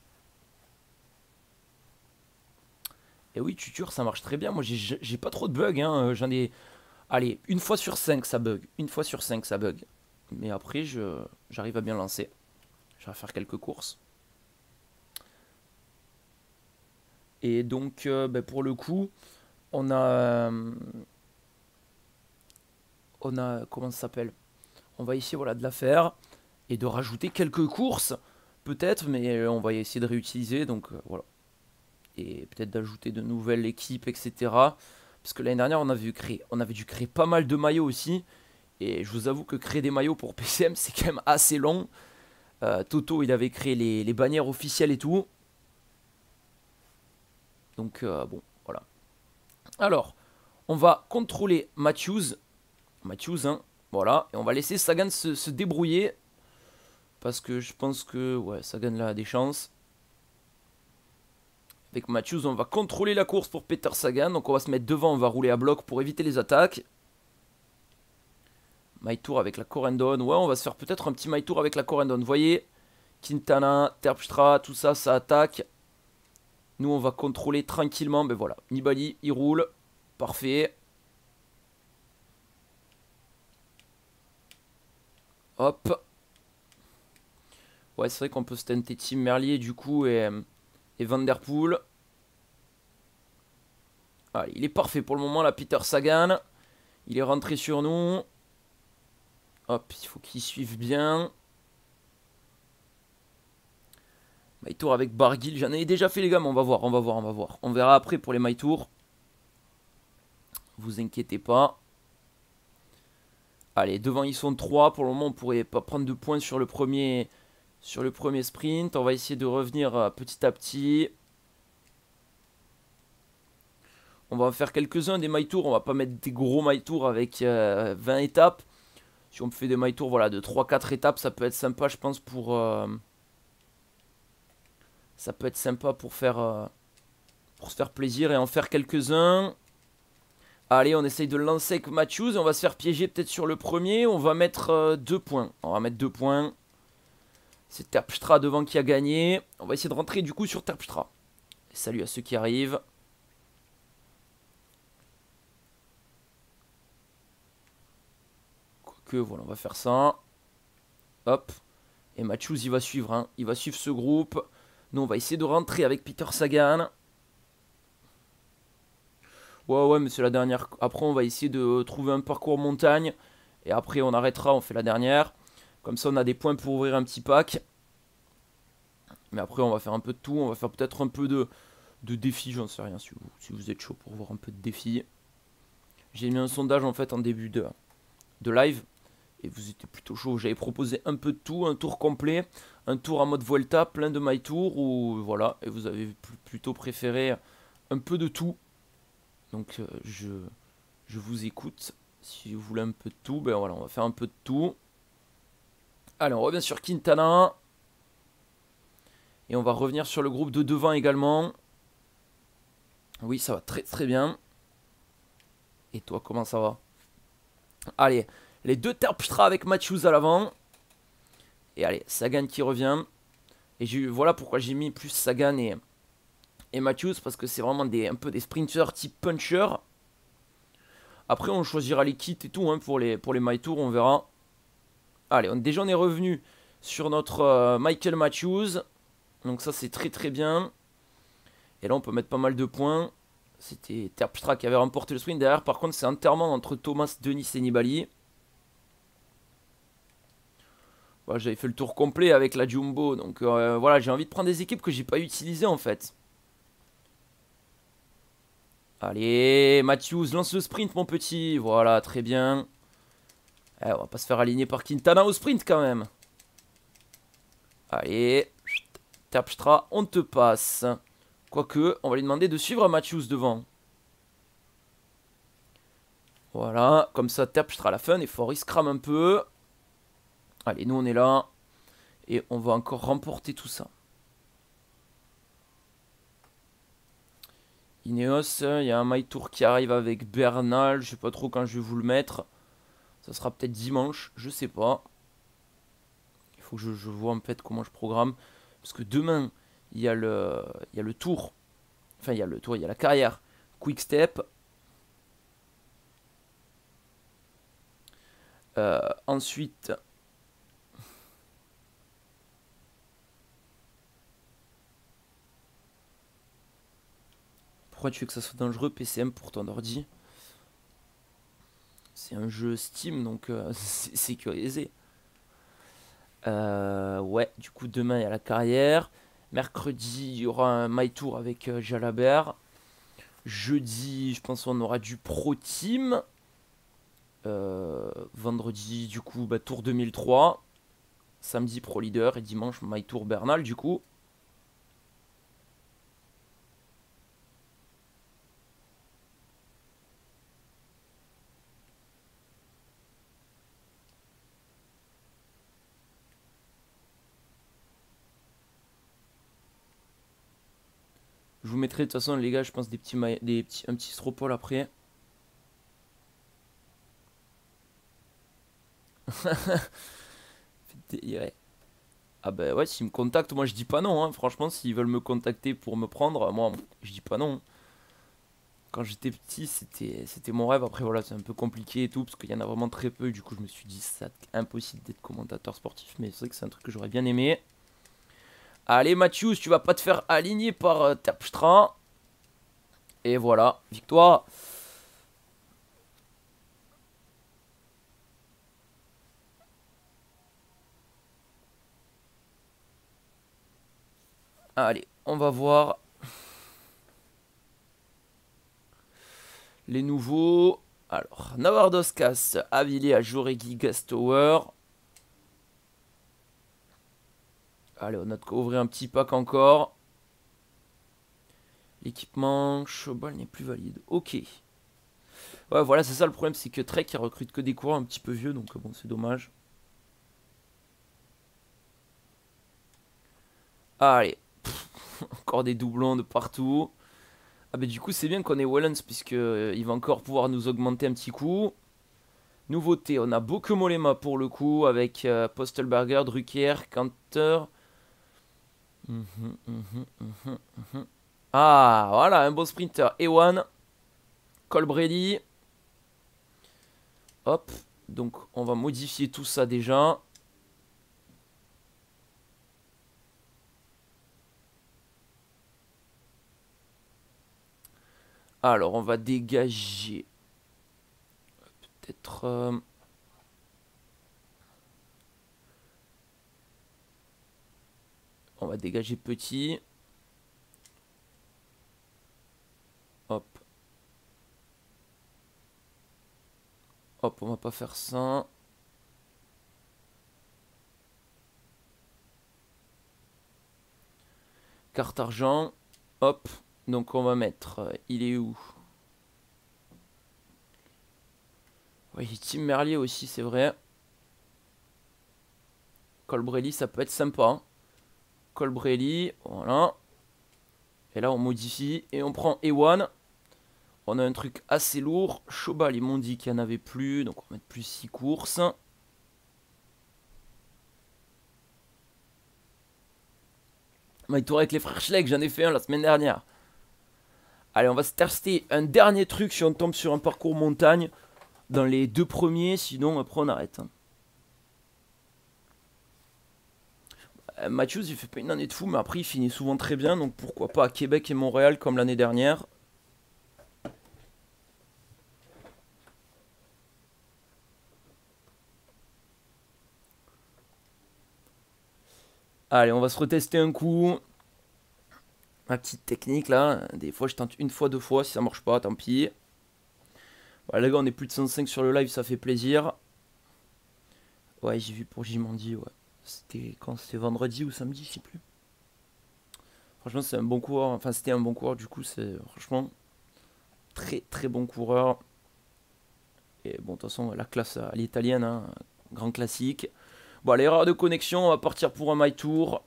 Et oui, tuture ça marche très bien. Moi j'ai pas trop de bugs. Hein. J'en ai. Allez, une fois sur cinq ça bug. Une fois sur cinq ça bug. Mais après j'arrive à bien lancer. Je vais faire quelques courses. Et donc, euh, bah, pour le coup, on a... Euh, on a... Comment ça s'appelle? On va essayer voilà, de la faire et de rajouter quelques courses, peut-être, mais on va essayer de réutiliser, donc euh, voilà. Et peut-être d'ajouter de nouvelles équipes, et cetera. Parce que l'année dernière, on avait, créé, on avait dû créer pas mal de maillots aussi. Et je vous avoue que créer des maillots pour P C M, c'est quand même assez long. Euh, Toto, il avait créé les, les bannières officielles et tout. Donc euh, bon, voilà. Alors, on va contrôler Matthews. Matthews, hein. Voilà. Et on va laisser Sagan se, se débrouiller. Parce que je pense que ouais, Sagan là a des chances. Avec Matthews, on va contrôler la course pour Peter Sagan. Donc on va se mettre devant, on va rouler à bloc pour éviter les attaques. My Tour avec la Corendon. Ouais, on va se faire peut-être un petit My Tour avec la Corendon. Vous voyez, Quintana, Terpstra, tout ça, ça attaque. Nous, on va contrôler tranquillement. Ben voilà, Nibali, il roule. Parfait. Hop. Ouais, c'est vrai qu'on peut se tenter Team Merlier, du coup, et, et Van Der Poel. Allez, il est parfait pour le moment, là, Peter Sagan. Il est rentré sur nous. Hop, il faut qu'il suive bien. My Tour avec Barguil, j'en ai déjà fait les gars, mais on va voir, on va voir, on va voir. On verra après pour les My Tour. Vous inquiétez pas. Allez, devant ils sont trois. Pour le moment, on pourrait pas prendre de points sur le premier, sur le premier sprint. On va essayer de revenir euh, petit à petit. On va en faire quelques-uns des My Tour. On va pas mettre des gros My Tour avec euh, vingt étapes. Si on fait des My Tour voilà, de trois quatre étapes, ça peut être sympa, je pense, pour... Euh, ça peut être sympa pour faire... Euh, pour se faire plaisir et en faire quelques-uns. Allez, on essaye de le lancer avec Matthews. On va se faire piéger peut-être sur le premier. On va mettre euh, deux points. On va mettre deux points. C'est Terpstra devant qui a gagné. On va essayer de rentrer du coup sur Terpstra. Et salut à ceux qui arrivent. Quoique, voilà, on va faire ça. Hop. Et Matthews, il va suivre. Hein. Il va suivre ce groupe. Nous, on va essayer de rentrer avec Peter Sagan. Ouais, ouais, mais c'est la dernière. Après, on va essayer de trouver un parcours montagne. Et après, on arrêtera, on fait la dernière. Comme ça, on a des points pour ouvrir un petit pack. Mais après, on va faire un peu de tout. On va faire peut-être un peu de, de défis, j'en sais rien, si vous, si vous êtes chaud pour voir un peu de défis. J'ai mis un sondage, en fait, en début de, de live. et vous étiez plutôt chaud. J'avais proposé un peu de tout, un tour complet, un tour en mode Vuelta, plein de my tour, ou voilà, et vous avez pl- plutôt préféré un peu de tout. Donc euh, je, je vous écoute. Si vous voulez un peu de tout, ben voilà, on va faire un peu de tout. Allez, on revient sur Quintana. Et on va revenir sur le groupe de devant également. Oui, ça va très très bien. Et toi, comment ça va? Allez, les deux Terpstra avec Matthews à l'avant. Et allez, Sagan qui revient. Et j'ai, voilà pourquoi j'ai mis plus Sagan et, et Matthews. Parce que c'est vraiment des, un peu des sprinters type puncher. Après, on choisira les kits et tout hein, pour les, pour les My Tour, on verra. Allez, on, déjà on est revenu sur notre euh, Michael Matthews. Donc ça c'est très très bien. Et là on peut mettre pas mal de points. C'était Terpstra qui avait remporté le sprint. Derrière par contre c'est enterrement entre Thomas, Denis et Nibali. Voilà, j'avais fait le tour complet avec la Jumbo. Donc euh, voilà, j'ai envie de prendre des équipes que j'ai pas utilisées en fait. Allez, Matthews lance le sprint mon petit. Voilà, très bien. Eh, on va pas se faire aligner par Quintana au sprint quand même. Allez, Terpstra, on te passe. Quoique, on va lui demander de suivre Matthews devant. Voilà, comme ça Terpstra à la fin. Et Forest crame un peu. Allez, nous on est là. Et on va encore remporter tout ça. Ineos, il y a un My Tour qui arrive avec Bernal. Je sais pas trop quand je vais vous le mettre. Ça sera peut-être dimanche, je sais pas. Il faut que je, je vois en fait comment je programme. Parce que demain, il y a le, il y a le tour. Enfin, il y a le tour, il y a la carrière. Quick Step. Euh, ensuite... Pourquoi tu veux que ça soit dangereux, P C M, pour ton ordi? C'est un jeu Steam, donc euh, c'est sécurisé. Euh, ouais, du coup, demain, il y a la carrière. Mercredi, il y aura un My Tour avec euh, Jalabert. Jeudi, je pense qu'on aura du Pro Team. Euh, vendredi, du coup, bah, Tour deux mille trois. Samedi, Pro Leader. Et dimanche, My Tour Bernal, du coup. Je vous mettrai de toute façon, les gars, je pense des petits, des petits un petit stropole après. Ouais. Ah bah ouais, s'ils me contactent, moi je dis pas non. Hein. Franchement, s'ils veulent me contacter pour me prendre, moi je dis pas non. Quand j'étais petit, c'était c'était mon rêve. Après voilà, c'est un peu compliqué et tout, parce qu'il y en a vraiment très peu. Du coup, je me suis dit, c'est impossible d'être commentateur sportif. Mais c'est vrai que c'est un truc que j'aurais bien aimé. Allez Matthews, tu vas pas te faire aligner par euh, Terpstra. Et voilà, victoire. Allez, on va voir les nouveaux. Alors, Navardoskas, Avilé, Joregi, Gastower. Allez, on a de quoi ouvrir un petit pack encore. L'équipement, Chobal n'est plus valide. Ok. Ouais, voilà, c'est ça le problème, c'est que Trek il recrute que des coureurs un petit peu vieux, donc bon, c'est dommage. Allez. Pff, encore des doublons de partout. Ah bah du coup c'est bien qu'on ait Wellens puisque euh, il va encore pouvoir nous augmenter un petit coup. Nouveauté, on a Bokemolema pour le coup avec euh, Postelberger, Drucker, Canter. Mhm, mhm, mhm, mhm. Ah voilà, un beau sprinter. Ewan, Colbrelli. Hop, donc on va modifier tout ça déjà. Alors on va dégager. Peut-être... Euh... On va dégager petit. Hop. Hop, on va pas faire ça. Carte argent. Hop. Donc on va mettre... euh, il est où? Oui, Tim Merlier aussi, c'est vrai. Colbrelli, ça peut être sympa. Hein. Colbrelli, voilà. Et là, on modifie et on prend Ewan. On a un truc assez lourd. Chobal, ils m'ont dit qu'il n'y en avait plus. Donc on va mettre plus six courses. My Tour avec les frères Schleck, j'en ai fait un la semaine dernière. Allez, on va se tester un dernier truc si on tombe sur un parcours montagne. Dans les deux premiers, sinon après on arrête. Hein. Euh, Matthews, il fait pas une année de fou, mais après il finit souvent très bien. Donc pourquoi pas à Québec et Montréal comme l'année dernière. Allez, on va se retester un coup. Ma petite technique là. Des fois, je tente une fois, deux fois. Si ça marche pas, tant pis. Voilà, les gars, on est plus de cent cinq sur le live, ça fait plaisir. Ouais, j'ai vu pour Jimandi, ouais. C'était quand? C'était vendredi ou samedi, je sais plus. Franchement, c'est un bon coureur. Enfin, c'était un bon coureur, du coup, c'est franchement très très bon coureur. Et bon, de toute façon, la classe à l'italienne, hein, grand classique. Bon, l'erreur de connexion, on va partir pour un My Tour.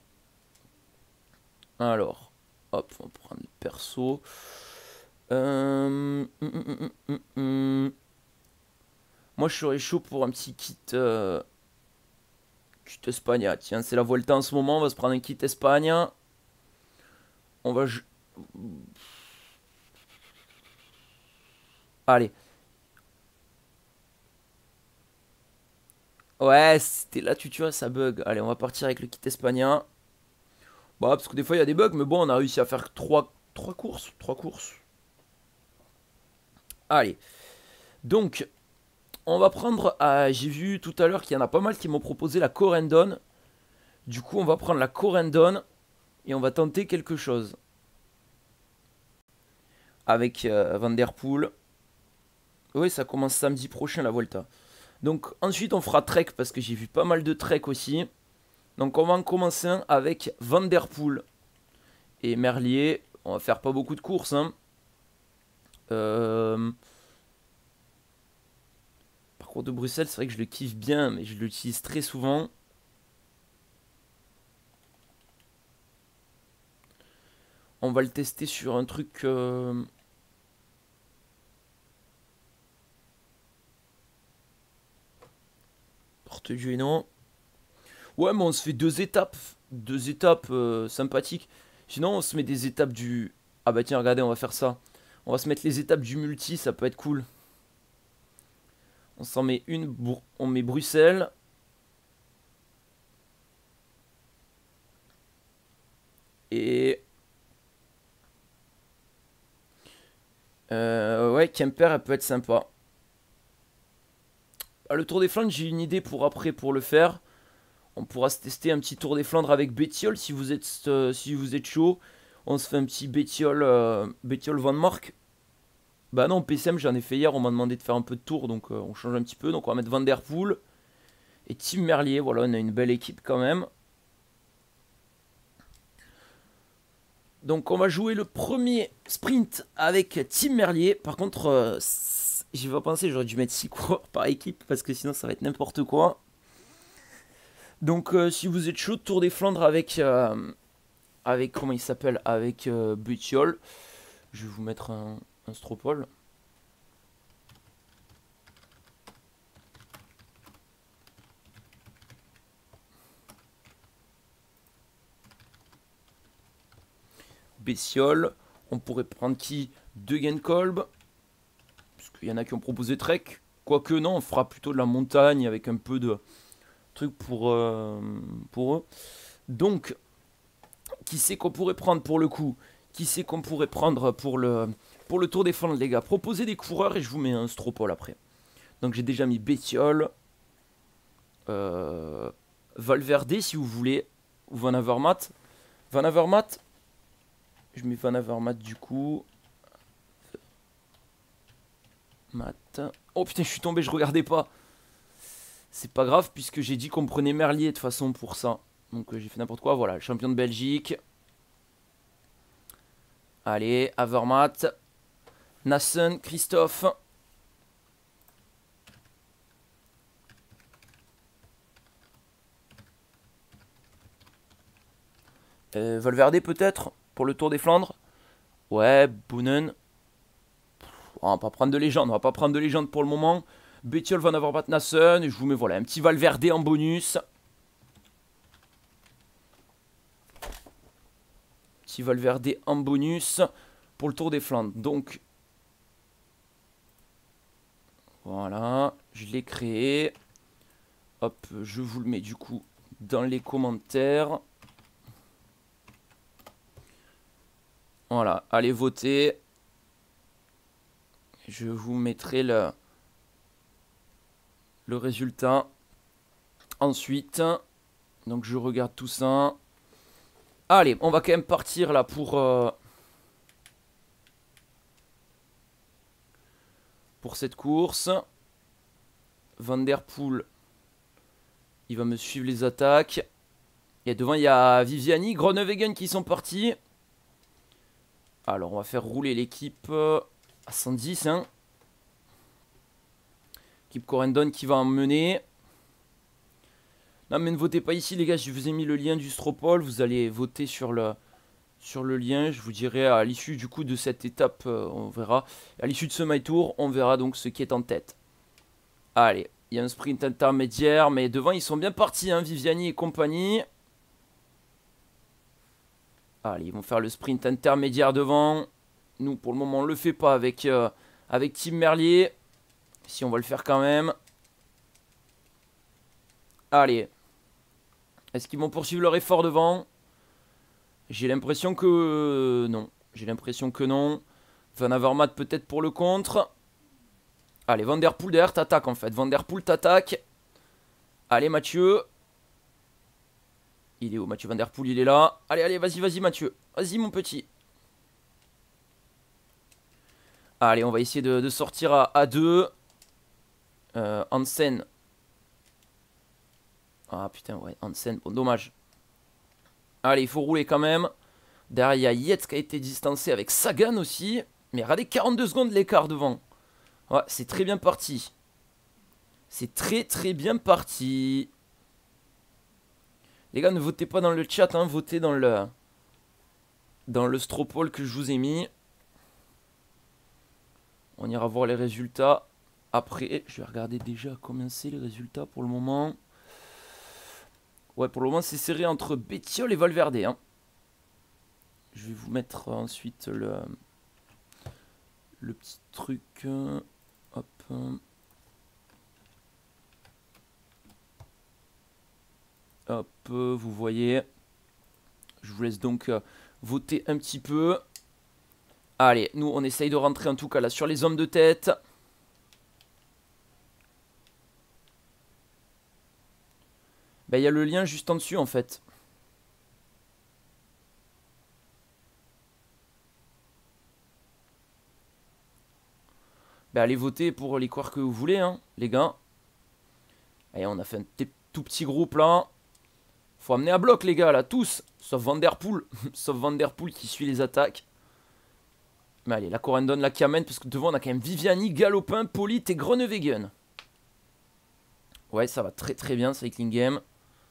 Alors, hop, on va prendre le perso. Euh... hum, hum, hum, hum. Moi, je serais chaud pour un petit kit... Euh... Kit Espagne. Tiens, c'est la Vuelta en ce moment, on va se prendre un kit Espagne. On va... Allez. Ouais, c'était là, tu, tu vois, ça bug. Allez, on va partir avec le kit espagnol. Bah, parce que des fois, il y a des bugs, mais bon, on a réussi à faire trois courses. trois courses. Allez. Donc, on va prendre... Euh, j'ai vu tout à l'heure qu'il y en a pas mal qui m'ont proposé la Corendon. Du coup, on va prendre la Corendon et on va tenter quelque chose. Avec euh, Van Der Poel. Oui, ça commence samedi prochain, la Volta. Donc ensuite on fera Trek parce que j'ai vu pas mal de Trek aussi. Donc on va en commencer avec Van Der Poel et Merlier. On va faire pas beaucoup de courses. Hein. Euh... Parcours de Bruxelles, c'est vrai que je le kiffe bien, mais je l'utilise très souvent. On va le tester sur un truc... Euh... Porte-Dieu, non. Ouais, mais on se fait deux étapes. Deux étapes euh, sympathiques. Sinon, on se met des étapes du... Ah bah tiens, regardez, on va faire ça. On va se mettre les étapes du multi, ça peut être cool. On s'en met une... On met Bruxelles. Et... Euh, ouais, Kemper, elle peut être sympa. Ah, le Tour des Flandres, j'ai une idée pour après pour le faire. On pourra se tester un petit Tour des Flandres avec Bettiol si vous êtes, euh, si vous êtes chaud. On se fait un petit Bettiol, euh, Bettiol Van Mark. Bah non, P C M, j'en ai fait hier. On m'a demandé de faire un peu de tour, donc euh, on change un petit peu. Donc on va mettre Van Der Poel et Tim Merlier. Voilà, on a une belle équipe quand même. Donc on va jouer le premier sprint avec Tim Merlier. Par contre, euh, j'y vais penser, j'aurais dû mettre six coureurs par équipe parce que sinon ça va être n'importe quoi. Donc euh, si vous êtes chaud, Tour des Flandres avec, euh, avec comment il s'appelle, avec euh, Bettiol. Je vais vous mettre un, un Stropole. Bettiol. On pourrait prendre qui? Degenkolb. Parce qu'il y en a qui ont proposé Trek. Quoique non, on fera plutôt de la montagne avec un peu de trucs pour, euh, pour eux. Donc, qui c'est qu'on pourrait prendre pour le coup? Qui c'est qu'on pourrait prendre pour le, pour le Tour des Flandres, les gars? Proposez des coureurs et je vous mets un Stropole après. Donc j'ai déjà mis Bettiol. Euh, Valverde si vous voulez. Ou Van Avermaet. Van Avermaet. Je mets Van Avermaet du coup. Mat. Oh putain, je suis tombé, je regardais pas. C'est pas grave puisque j'ai dit qu'on prenait Merlier de toute façon pour ça. Donc euh, j'ai fait n'importe quoi. Voilà, champion de Belgique. Allez, Havermatt. Nassen, Christophe. Euh, Valverde peut-être pour le Tour des Flandres. Ouais, Boonen. On va pas prendre de légende, on va pas prendre de légende pour le moment. Bettiol, Van Avermaet, Nassen. Et je vous mets voilà un petit Valverde en bonus. Petit Valverde en bonus pour le Tour des Flandres. Donc voilà, je l'ai créé. Hop, je vous le mets du coup dans les commentaires. Voilà, allez voter. Je vous mettrai le, le résultat. Ensuite, donc je regarde tout ça. Allez, on va quand même partir là pour... Euh, pour cette course. Van Der Poel, il va me suivre les attaques. Et devant, il y a Viviani, Groenewegen qui sont partis. Alors, on va faire rouler l'équipe à cent dix. Hein. Équipe Corendon qui va en mener. Non, mais ne votez pas ici, les gars. Je vous ai mis le lien du Stropole. Vous allez voter sur le, sur le lien. Je vous dirai à l'issue du coup de cette étape, euh, on verra. À l'issue de ce My Tour, on verra donc ce qui est en tête. Allez, il y a un sprint intermédiaire. Mais devant, ils sont bien partis, hein, Viviani et compagnie. Allez, ils vont faire le sprint intermédiaire devant. Nous, pour le moment, on ne le fait pas avec, euh, avec Tim Merlier. Si, on va le faire quand même. Allez. Est-ce qu'ils vont poursuivre leur effort devant? J'ai l'impression que... non. J'ai l'impression que non. Van Avermaet peut-être pour le contre. Allez, Van Der Poel derrière t'attaque en fait. Van Der Poel t'attaque. Allez, Mathieu. Il est où, Mathieu Van Der Poel? Il est là. Allez, allez, vas-y, vas-y, Mathieu. Vas-y, mon petit. Allez, on va essayer de, de sortir à, à deux. Euh, Hansen. Ah, putain, ouais, Hansen. Bon, dommage. Allez, il faut rouler quand même. Derrière, il y a Yates qui a été distancé avec Sagan aussi. Mais regardez, quarante-deux secondes l'écart devant. Ouais, c'est très bien parti. C'est très, très bien parti. Les gars, ne votez pas dans le chat, hein, votez dans le dans le Stropole que je vous ai mis. On ira voir les résultats après. Je vais regarder déjà combien c'est les résultats pour le moment. Ouais, pour le moment, c'est serré entre Bettiol et Valverde. Hein. Je vais vous mettre ensuite le, le petit truc. Hop. Hop, vous voyez. Je vous laisse donc euh, voter un petit peu. Allez, nous on essaye de rentrer en tout cas là sur les hommes de tête. Ben il y a le lien juste en dessus en fait. Ben allez voter pour les coureurs que vous voulez, hein, les gars. Allez, on a fait un tout petit groupe là. Faut amener à bloc les gars là, tous. Sauf Van Der Poel. Sauf Van Der Poel qui suit les attaques. Mais allez, la Corendon là qui amène. Parce que devant on a quand même Viviani, Galopin, Polit et Groenewegen. Ouais, ça va très très bien, Cycling Game.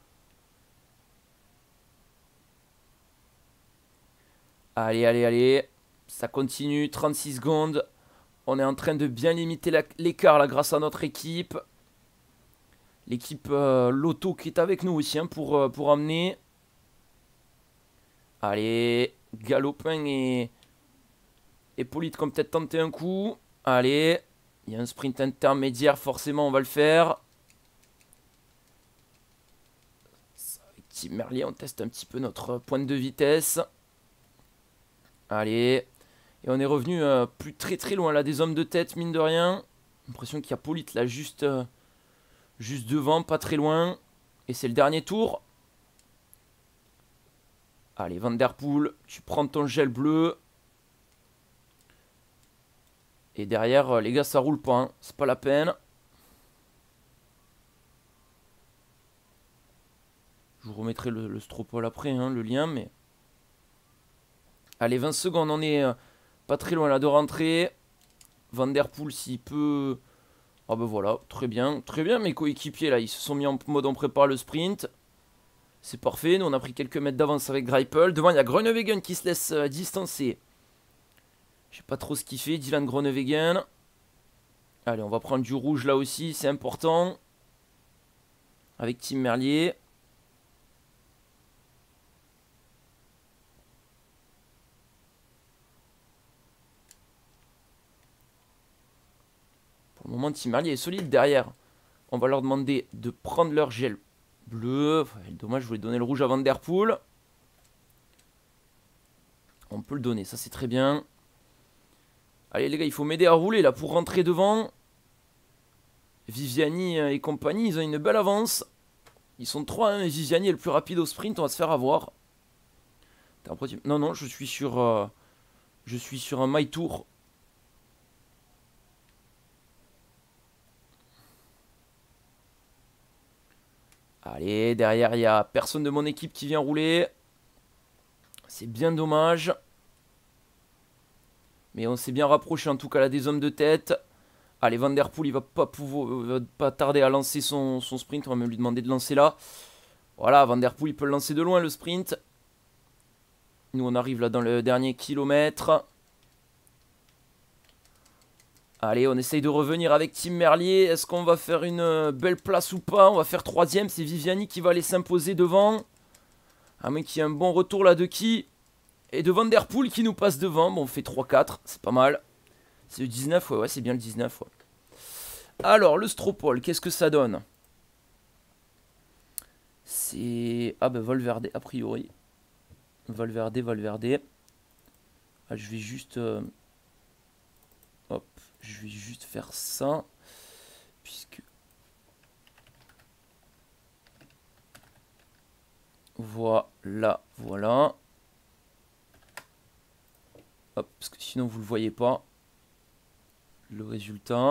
Allez, allez, allez. Ça continue, trente-six secondes. On est en train de bien limiter l'écart là grâce à notre équipe. L'équipe euh, Lotto qui est avec nous aussi hein, pour, euh, pour amener. Allez, Galopin et, et Polit qui ont peut-être tenté un coup. Allez, il y a un sprint intermédiaire, forcément on va le faire. Avec Tim Merlier, on teste un petit peu notre pointe de vitesse. Allez, et on est revenu euh, plus très très loin là des hommes de tête, mine de rien. L'impression qu'il y a Polit là juste... Euh, Juste devant, pas très loin. Et c'est le dernier tour. Allez, Van Der Poel, tu prends ton gel bleu. Et derrière, les gars, ça roule pas. Hein. C'est pas la peine. Je vous remettrai le, le Stropole après, hein, le lien. Mais Allez, vingt secondes, on est euh, pas très loin là de rentrer. Van Der Poel s'il peut... Ah ben voilà, très bien. Très bien mes coéquipiers là, ils se sont mis en mode on prépare le sprint. C'est parfait, nous on a pris quelques mètres d'avance avec Greipel. Devant il y a Groenewegen qui se laisse euh, distancer. Je sais pas trop ce qu'il fait, Dylan Groenewegen. Allez, on va prendre du rouge là aussi, c'est important. Avec Tim Merlier. Pour le moment, Tim Merlier est solide derrière. On va leur demander de prendre leur gel bleu. Enfin, dommage, je voulais donner le rouge à Van Der Poel. On peut le donner, ça c'est très bien. Allez les gars, il faut m'aider à rouler là pour rentrer devant. Viviani et compagnie, ils ont une belle avance. Ils sont trois, hein, et Viviani est le plus rapide au sprint, on va se faire avoir. Non, non, je suis sur... Euh, je suis sur un My Tour. Allez, derrière, il n'y a personne de mon équipe qui vient rouler. C'est bien dommage. Mais on s'est bien rapproché, en tout cas, là, des hommes de tête. Allez, Van Der Poel, il va pas pouvoir, va pas tarder à lancer son, son sprint. On va même lui demander de lancer là. Voilà, Van Der Poel, il peut le lancer de loin, le sprint. Nous, on arrive là dans le dernier kilomètre. Allez, on essaye de revenir avec Tim Merlier. Est-ce qu'on va faire une belle place ou pas? On va faire troisième. C'est Viviani qui va aller s'imposer devant. Ah, mais qui a un bon retour là de qui? Et de Van Der Poel qui nous passe devant. Bon, on fait trois quatre. C'est pas mal. C'est le dix-neuf, ouais, ouais, c'est bien le dix-neuf. Ouais. Alors, le Stropole, qu'est-ce que ça donne? C'est... Ah, ben, Valverde, a priori. Valverde, Valverde. Ah, je vais juste... Euh... Hop, je vais juste faire ça. Puisque... Voilà, voilà. Hop, parce que sinon vous le voyez pas. Le résultat.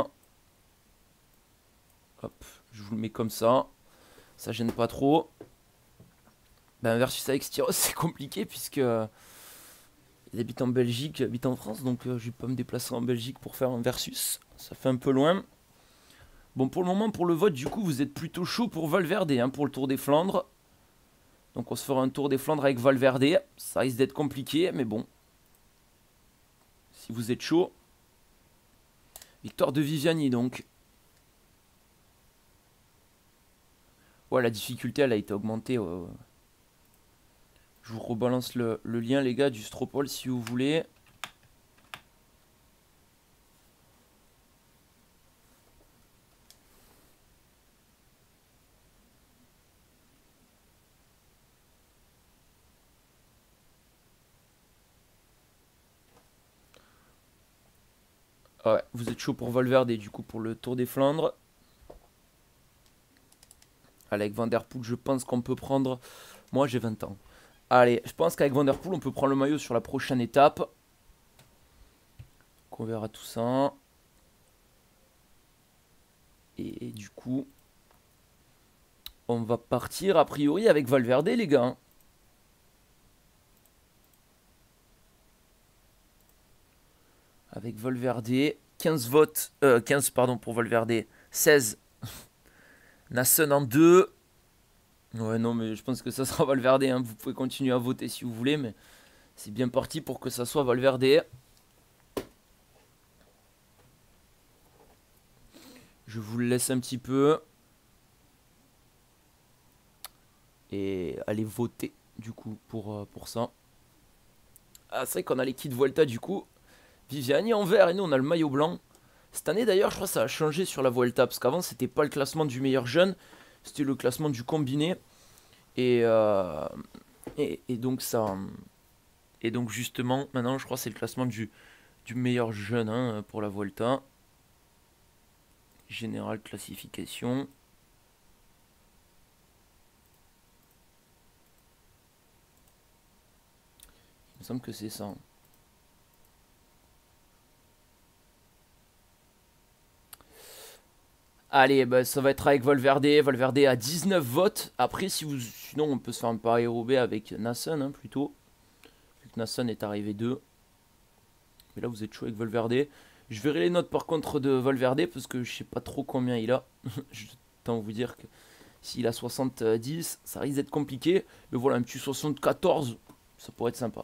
Hop, je vous le mets comme ça. Ça gêne pas trop. Ben, versus avec Styros, c'est compliqué puisque euh, il habite en Belgique, habite en France, donc euh, je vais pas me déplacer en Belgique pour faire un versus. Ça fait un peu loin. Bon, pour le moment, pour le vote, du coup, vous êtes plutôt chaud pour Valverde, hein, pour le Tour des Flandres. Donc on se fera un Tour des Flandres avec Valverde. Ça risque d'être compliqué, mais bon. Si vous êtes chaud. Victoire de Viviani, donc. Ouais, la difficulté, elle a été augmentée. Ouais, ouais. Je vous rebalance le, le lien, les gars, du Stropole, si vous voulez. Ouais, vous êtes chaud pour Valverde, du coup, pour le Tour des Flandres. Avec Van Der Poel, je pense qu'on peut prendre... Moi, j'ai vingt ans. Allez, je pense qu'avec Van Der Poel, on peut prendre le maillot sur la prochaine étape. Donc, on verra tout ça. Et, et du coup, on va partir, a priori, avec Valverde, les gars. Avec Valverde, quinze votes, euh, quinze pardon pour Valverde, seize. Nassen en deux. Ouais, non, mais je pense que ça sera Valverde, hein. Vous pouvez continuer à voter si vous voulez, mais c'est bien parti pour que ça soit Valverde. Je vous le laisse un petit peu. Et allez voter, du coup, pour, euh, pour ça. Ah, c'est vrai qu'on a les kits Vuelta, du coup. Viviani en vert et nous on a le maillot blanc. Cette année d'ailleurs je crois que ça a changé sur la Vuelta. Parce qu'avant c'était pas le classement du meilleur jeune. C'était le classement du combiné. Et, euh, et, et donc ça... Et donc justement maintenant je crois que c'est le classement du, du meilleur jeune, hein, pour la Vuelta. Général classification. Il me semble que c'est ça. Allez, bah, ça va être avec Valverde. Valverde a dix-neuf votes. Après, si vous, sinon, on peut se faire un Paris-Roubaix avec Nassen, hein, plutôt. que Nasson est arrivé deux. Mais là, vous êtes chaud avec Valverde. Je verrai les notes par contre de Valverde parce que je sais pas trop combien il a. Je tends à vous dire que s'il a soixante-dix, ça risque d'être compliqué. Mais voilà, un petit soixante-quatorze, ça pourrait être sympa.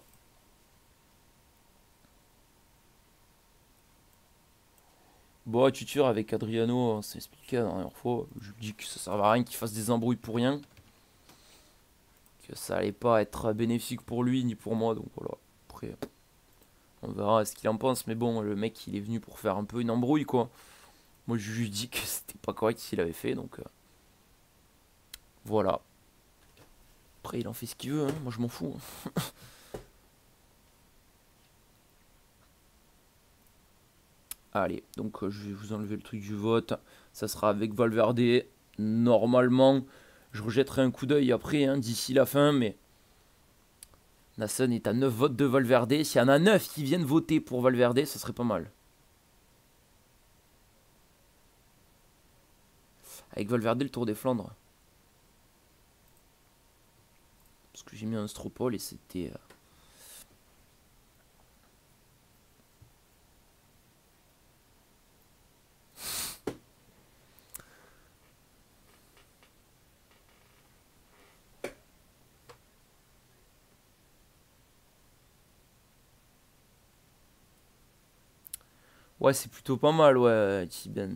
Bon, tuteur avec Adriano, on s'est expliqué la dernière fois. Je lui dis que ça sert à rien qu'il fasse des embrouilles pour rien. Que ça allait pas être bénéfique pour lui ni pour moi. Donc voilà. Après, on verra ce qu'il en pense. Mais bon, le mec, il est venu pour faire un peu une embrouille, quoi. Moi, je lui dis que c'était pas correct ce qu'il avait fait. Donc euh, voilà. Après, il en fait ce qu'il veut. Hein. Moi, je m'en fous. Hein. Allez, donc euh, je vais vous enlever le truc du vote. Ça sera avec Valverde. Normalement, je rejetterai un coup d'œil après, hein, d'ici la fin. Mais Nasson est à neuf votes de Valverde. S'il y en a neuf qui viennent voter pour Valverde, ça serait pas mal. Avec Valverde, le Tour des Flandres. Parce que j'ai mis un Stropole et c'était... Euh... Ouais, c'est plutôt pas mal, ouais, Tiben.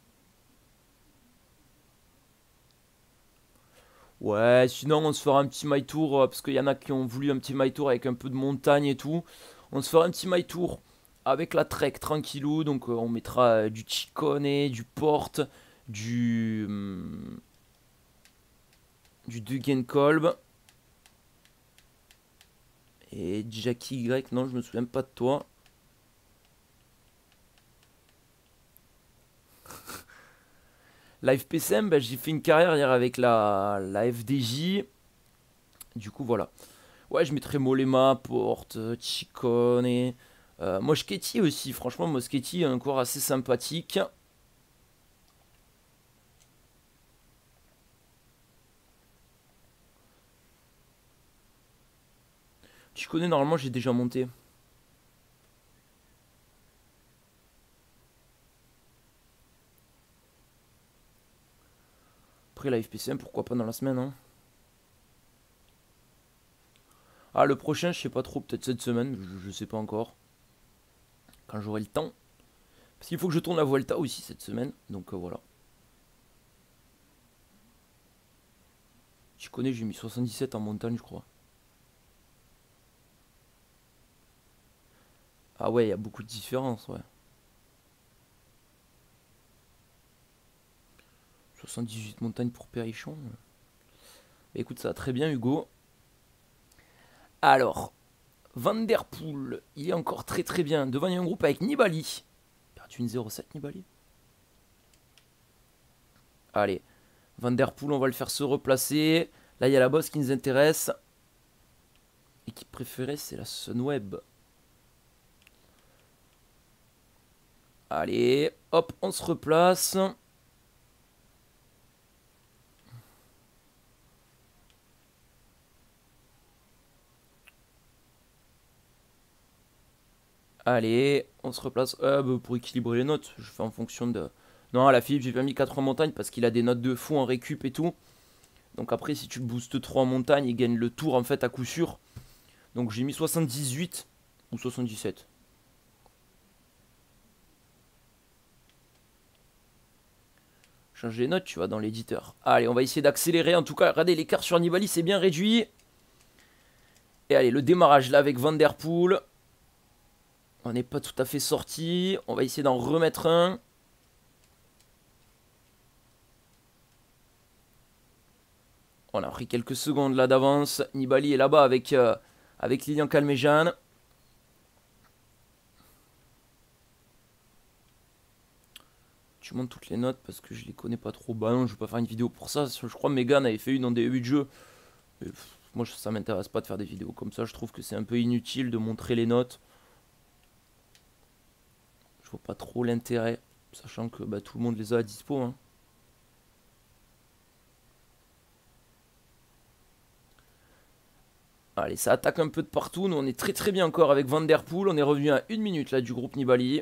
Ouais, sinon on se fera un petit my tour, euh, parce qu'il y en a qui ont voulu un petit my tour avec un peu de montagne et tout. On se fera un petit my tour avec la Trek tranquillou, donc euh, on mettra euh, du Ciccone, du Porte, du... hum, du Dugenkolb. Et Jackie Y, non je me souviens pas de toi. La F P C M, bah, j'ai fait une carrière hier avec la, la F D J. Du coup, voilà. Ouais, je mettrais Molema, Porte, Ciccone. Euh, Moschetti aussi. Franchement, Moschetti a un cours assez sympathique. Ciccone, normalement, j'ai déjà monté. Après, la F P C M, pourquoi pas dans la semaine, hein. Ah, le prochain, je sais pas trop, peut-être cette semaine, je, je sais pas encore. Quand j'aurai le temps. Parce qu'il faut que je tourne la Vuelta aussi cette semaine, donc euh, voilà. Tu connais, j'ai mis soixante-dix-sept en montagne, je crois. Ah ouais, il y a beaucoup de différences, ouais. soixante-dix-huit montagnes pour Perrichon. Écoute, ça va très bien, Hugo. Alors, Van Der Poel, il est encore très très bien. Devant, il y a un groupe avec Nibali. Perdu une zéro sept, Nibali. Allez, Van Der Poel, on va le faire se replacer. Là, il y a la bosse qui nous intéresse. Équipe préférée, c'est la Sunweb. Allez, hop, on se replace. Allez, on se replace. Euh, bah, pour équilibrer les notes, je fais en fonction de... Non, à la Philippe, j'ai pas mis quatre en montagne parce qu'il a des notes de fou en récup et tout. Donc après, si tu le boostes trop en montagne, il gagne le tour en fait à coup sûr. Donc j'ai mis soixante-dix-huit ou soixante-dix-sept. Changer les notes, tu vois, dans l'éditeur. Allez, on va essayer d'accélérer. En tout cas, regardez, l'écart sur Nibali, c'est bien réduit. Et allez, le démarrage là avec Van Der Poel. On n'est pas tout à fait sorti. On va essayer d'en remettre un. On a pris quelques secondes là d'avance. Nibali est là-bas avec, euh, avec Lilian Calmejane. Tu montes toutes les notes parce que je les connais pas trop. Bah non, je vais pas faire une vidéo pour ça. Je crois que Megan avait fait une en début de jeu. Et pff, moi, ça m'intéresse pas de faire des vidéos comme ça. Je trouve que c'est un peu inutile de montrer les notes. Je vois pas trop l'intérêt. Sachant que bah, tout le monde les a à dispo. Hein. Allez, ça attaque un peu de partout. Nous, on est très très bien encore avec Van Der Poel. On est revenu à une minute là du groupe Nibali.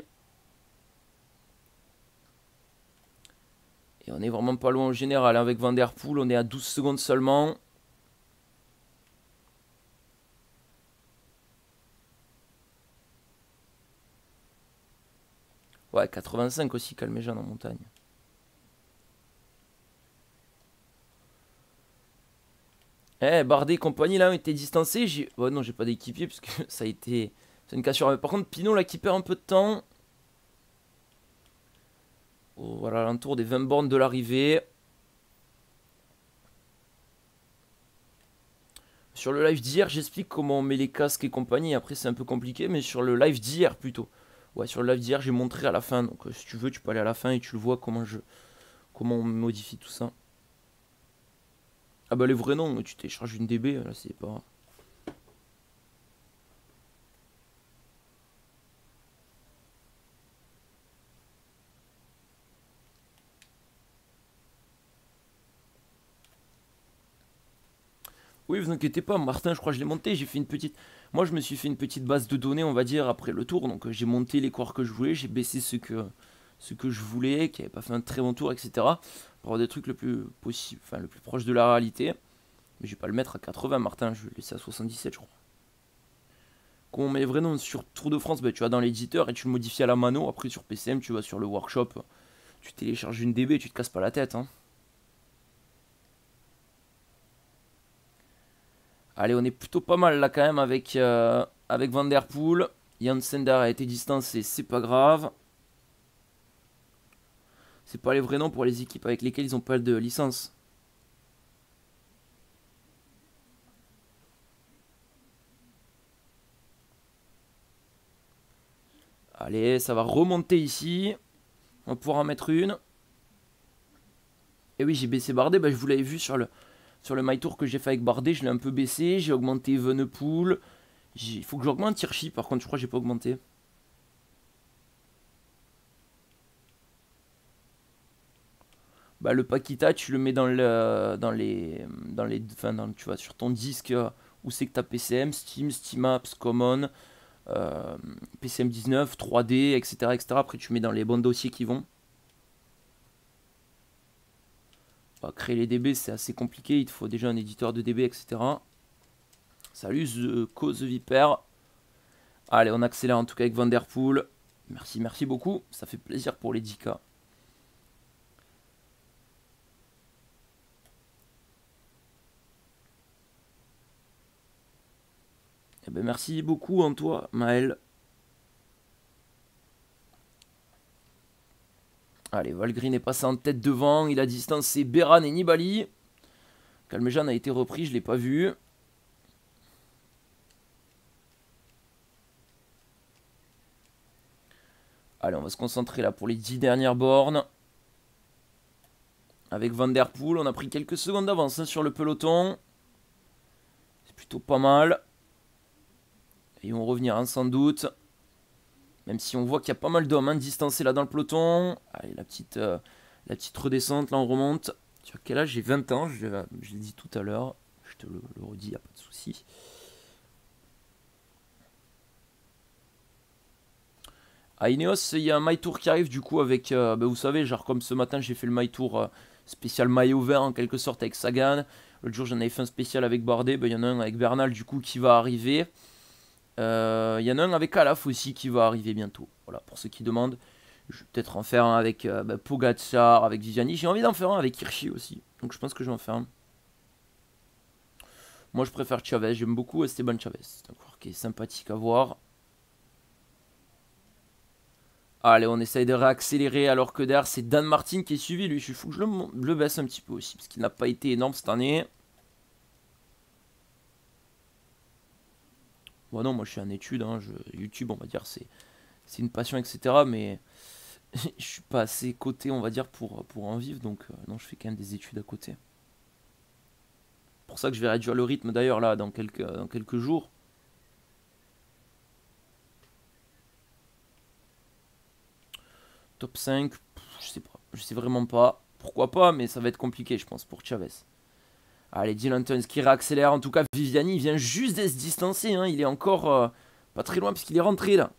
Et on est vraiment pas loin au général hein, avec Van Der Poel. On est à douze secondes seulement. Ouais, quatre-vingt-cinq aussi, Calmejean en montagne. Eh, Bardet et compagnie là ont été distancés. J'ai... Ouais, non, j'ai pas d'équipier parce que ça a été. C'est une cassure. Par contre, Pinot là qui perd un peu de temps. Oh, voilà, à l'entour des vingt bornes de l'arrivée. Sur le live d'hier, j'explique comment on met les casques et compagnie. Après, c'est un peu compliqué, mais sur le live d'hier plutôt. Ouais, sur le live d'hier, j'ai montré à la fin. Donc, euh, si tu veux, tu peux aller à la fin et tu le vois comment je, comment on modifie tout ça. Ah bah les vrais noms, tu télécharges une D B, là c'est pas... Oui, vous inquiétez pas, Martin, je crois que je l'ai monté, j'ai fait une petite... Moi, je me suis fait une petite base de données, on va dire, après le tour. Donc, euh, j'ai monté les coureurs que je voulais, j'ai baissé ce que, ce que je voulais, qui n'avait pas fait un très bon tour, et cetera. Pour avoir des trucs le plus possible, enfin, le plus proche de la réalité. Mais je vais pas le mettre à quatre-vingts, Martin, je vais le laisser à soixante-dix-sept, je crois. Comment on met les vrais noms sur Tour de France, bah, tu vas dans l'éditeur et tu le modifies à la mano. Après, sur P C M, tu vas sur le workshop, tu télécharges une D B et tu te casses pas la tête, hein. Allez, on est plutôt pas mal là quand même avec, euh, avec Van Der Poel. Jan Sender a été distancé, c'est pas grave. C'est pas les vrais noms pour les équipes avec lesquelles ils ont pas de licence. Allez, ça va remonter ici. On va pouvoir en mettre une. Et oui, j'ai baissé Bardet, bah, je vous l'avais vu sur le, sur le My Tour que j'ai fait avec Bardet, je l'ai un peu baissé. J'ai augmenté Evenepoel. Il faut que j'augmente Hirschi, par contre, je crois que j'ai pas augmenté. Bah, le Paquita, tu le mets dans, le, dans les. Dans les enfin, dans, tu vois, sur ton disque euh, où c'est que tu as P C M, Steam, Steam Apps, Common, euh, P C M dix-neuf, trois D, et cetera, et cetera. Après, tu mets dans les bons dossiers qui vont. Bah, créer les D B, c'est assez compliqué. Il te faut déjà un éditeur de D B, et cetera. Salut, The Cause Viper. Allez, on accélère en tout cas avec Van Der Poel. Merci, merci beaucoup. Ça fait plaisir pour les dix K. Eh ben, merci beaucoup en toi, Maël. Allez, Valgrind est passé en tête devant. Il a distancé Beran et Nibali. Calmejean a été repris, je ne l'ai pas vu. Allez, on va se concentrer là pour les dix dernières bornes. Avec Van Der Poel, on a pris quelques secondes d'avance hein, sur le peloton. C'est plutôt pas mal. Et ils vont revenir hein, sans doute. Même si on voit qu'il y a pas mal d'hommes hein, distancés là dans le peloton. Allez, la petite, euh, la petite redescente, là on remonte. Sur quel âge? J'ai vingt ans, je, je l'ai dit tout à l'heure. Je te le, le redis, il n'y a pas de souci. À Ineos, il y a un My Tour qui arrive du coup avec, euh, bah, vous savez, genre comme ce matin j'ai fait le My Tour euh, spécial maillot vert en quelque sorte avec Sagan. L'autre jour j'en avais fait un spécial avec Bardet, bah, il y en a un avec Bernal du coup qui va arriver. Euh, il y en a un avec Calaf aussi qui va arriver bientôt. Voilà, pour ceux qui demandent. Je vais peut-être en faire un avec euh, bah, Pogacar, avec Viviani. J'ai envie d'en faire un avec Hirschi aussi. Donc je pense que je vais en faire un. Moi je préfère Chavez, j'aime beaucoup Esteban Chavez. C'est un coureur qui est sympathique à voir. Allez, on essaye de réaccélérer alors que derrière c'est Dan Martin qui est suivi. Lui, il faut que je le, le baisse un petit peu aussi parce qu'il n'a pas été énorme cette année. Bon non, moi je suis en études, hein, je, YouTube on va dire c'est c'est une passion et cetera. Mais je suis pas assez coté on va dire pour, pour en vivre. Donc euh, non, je fais quand même des études à côté. C'est pour ça que je vais réduire le rythme d'ailleurs là dans quelques, dans quelques jours. Top cinq, je sais pas, je sais vraiment pas. Pourquoi pas, mais ça va être compliqué, je pense, pour Chavez. Allez, Dylan Teuns qui réaccélère. En tout cas, Viviani il vient juste de se distancer. Hein. Il est encore euh, pas très loin puisqu'il est rentré là.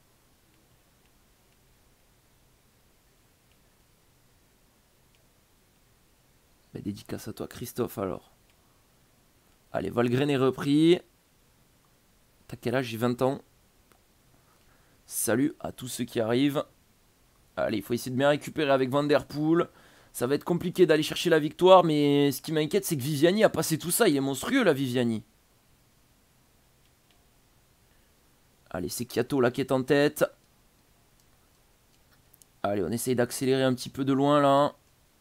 Bah, dédicace à toi, Christophe, alors. Allez, Valgren est repris. T'as quel âge? J'ai vingt ans. Salut à tous ceux qui arrivent. Allez, il faut essayer de bien récupérer avec Van Der Poel. Ça va être compliqué d'aller chercher la victoire, mais ce qui m'inquiète, c'est que Viviani a passé tout ça. Il est monstrueux, là, Viviani. Allez, c'est Kiato, là, qui est en tête. Allez, on essaye d'accélérer un petit peu de loin, là.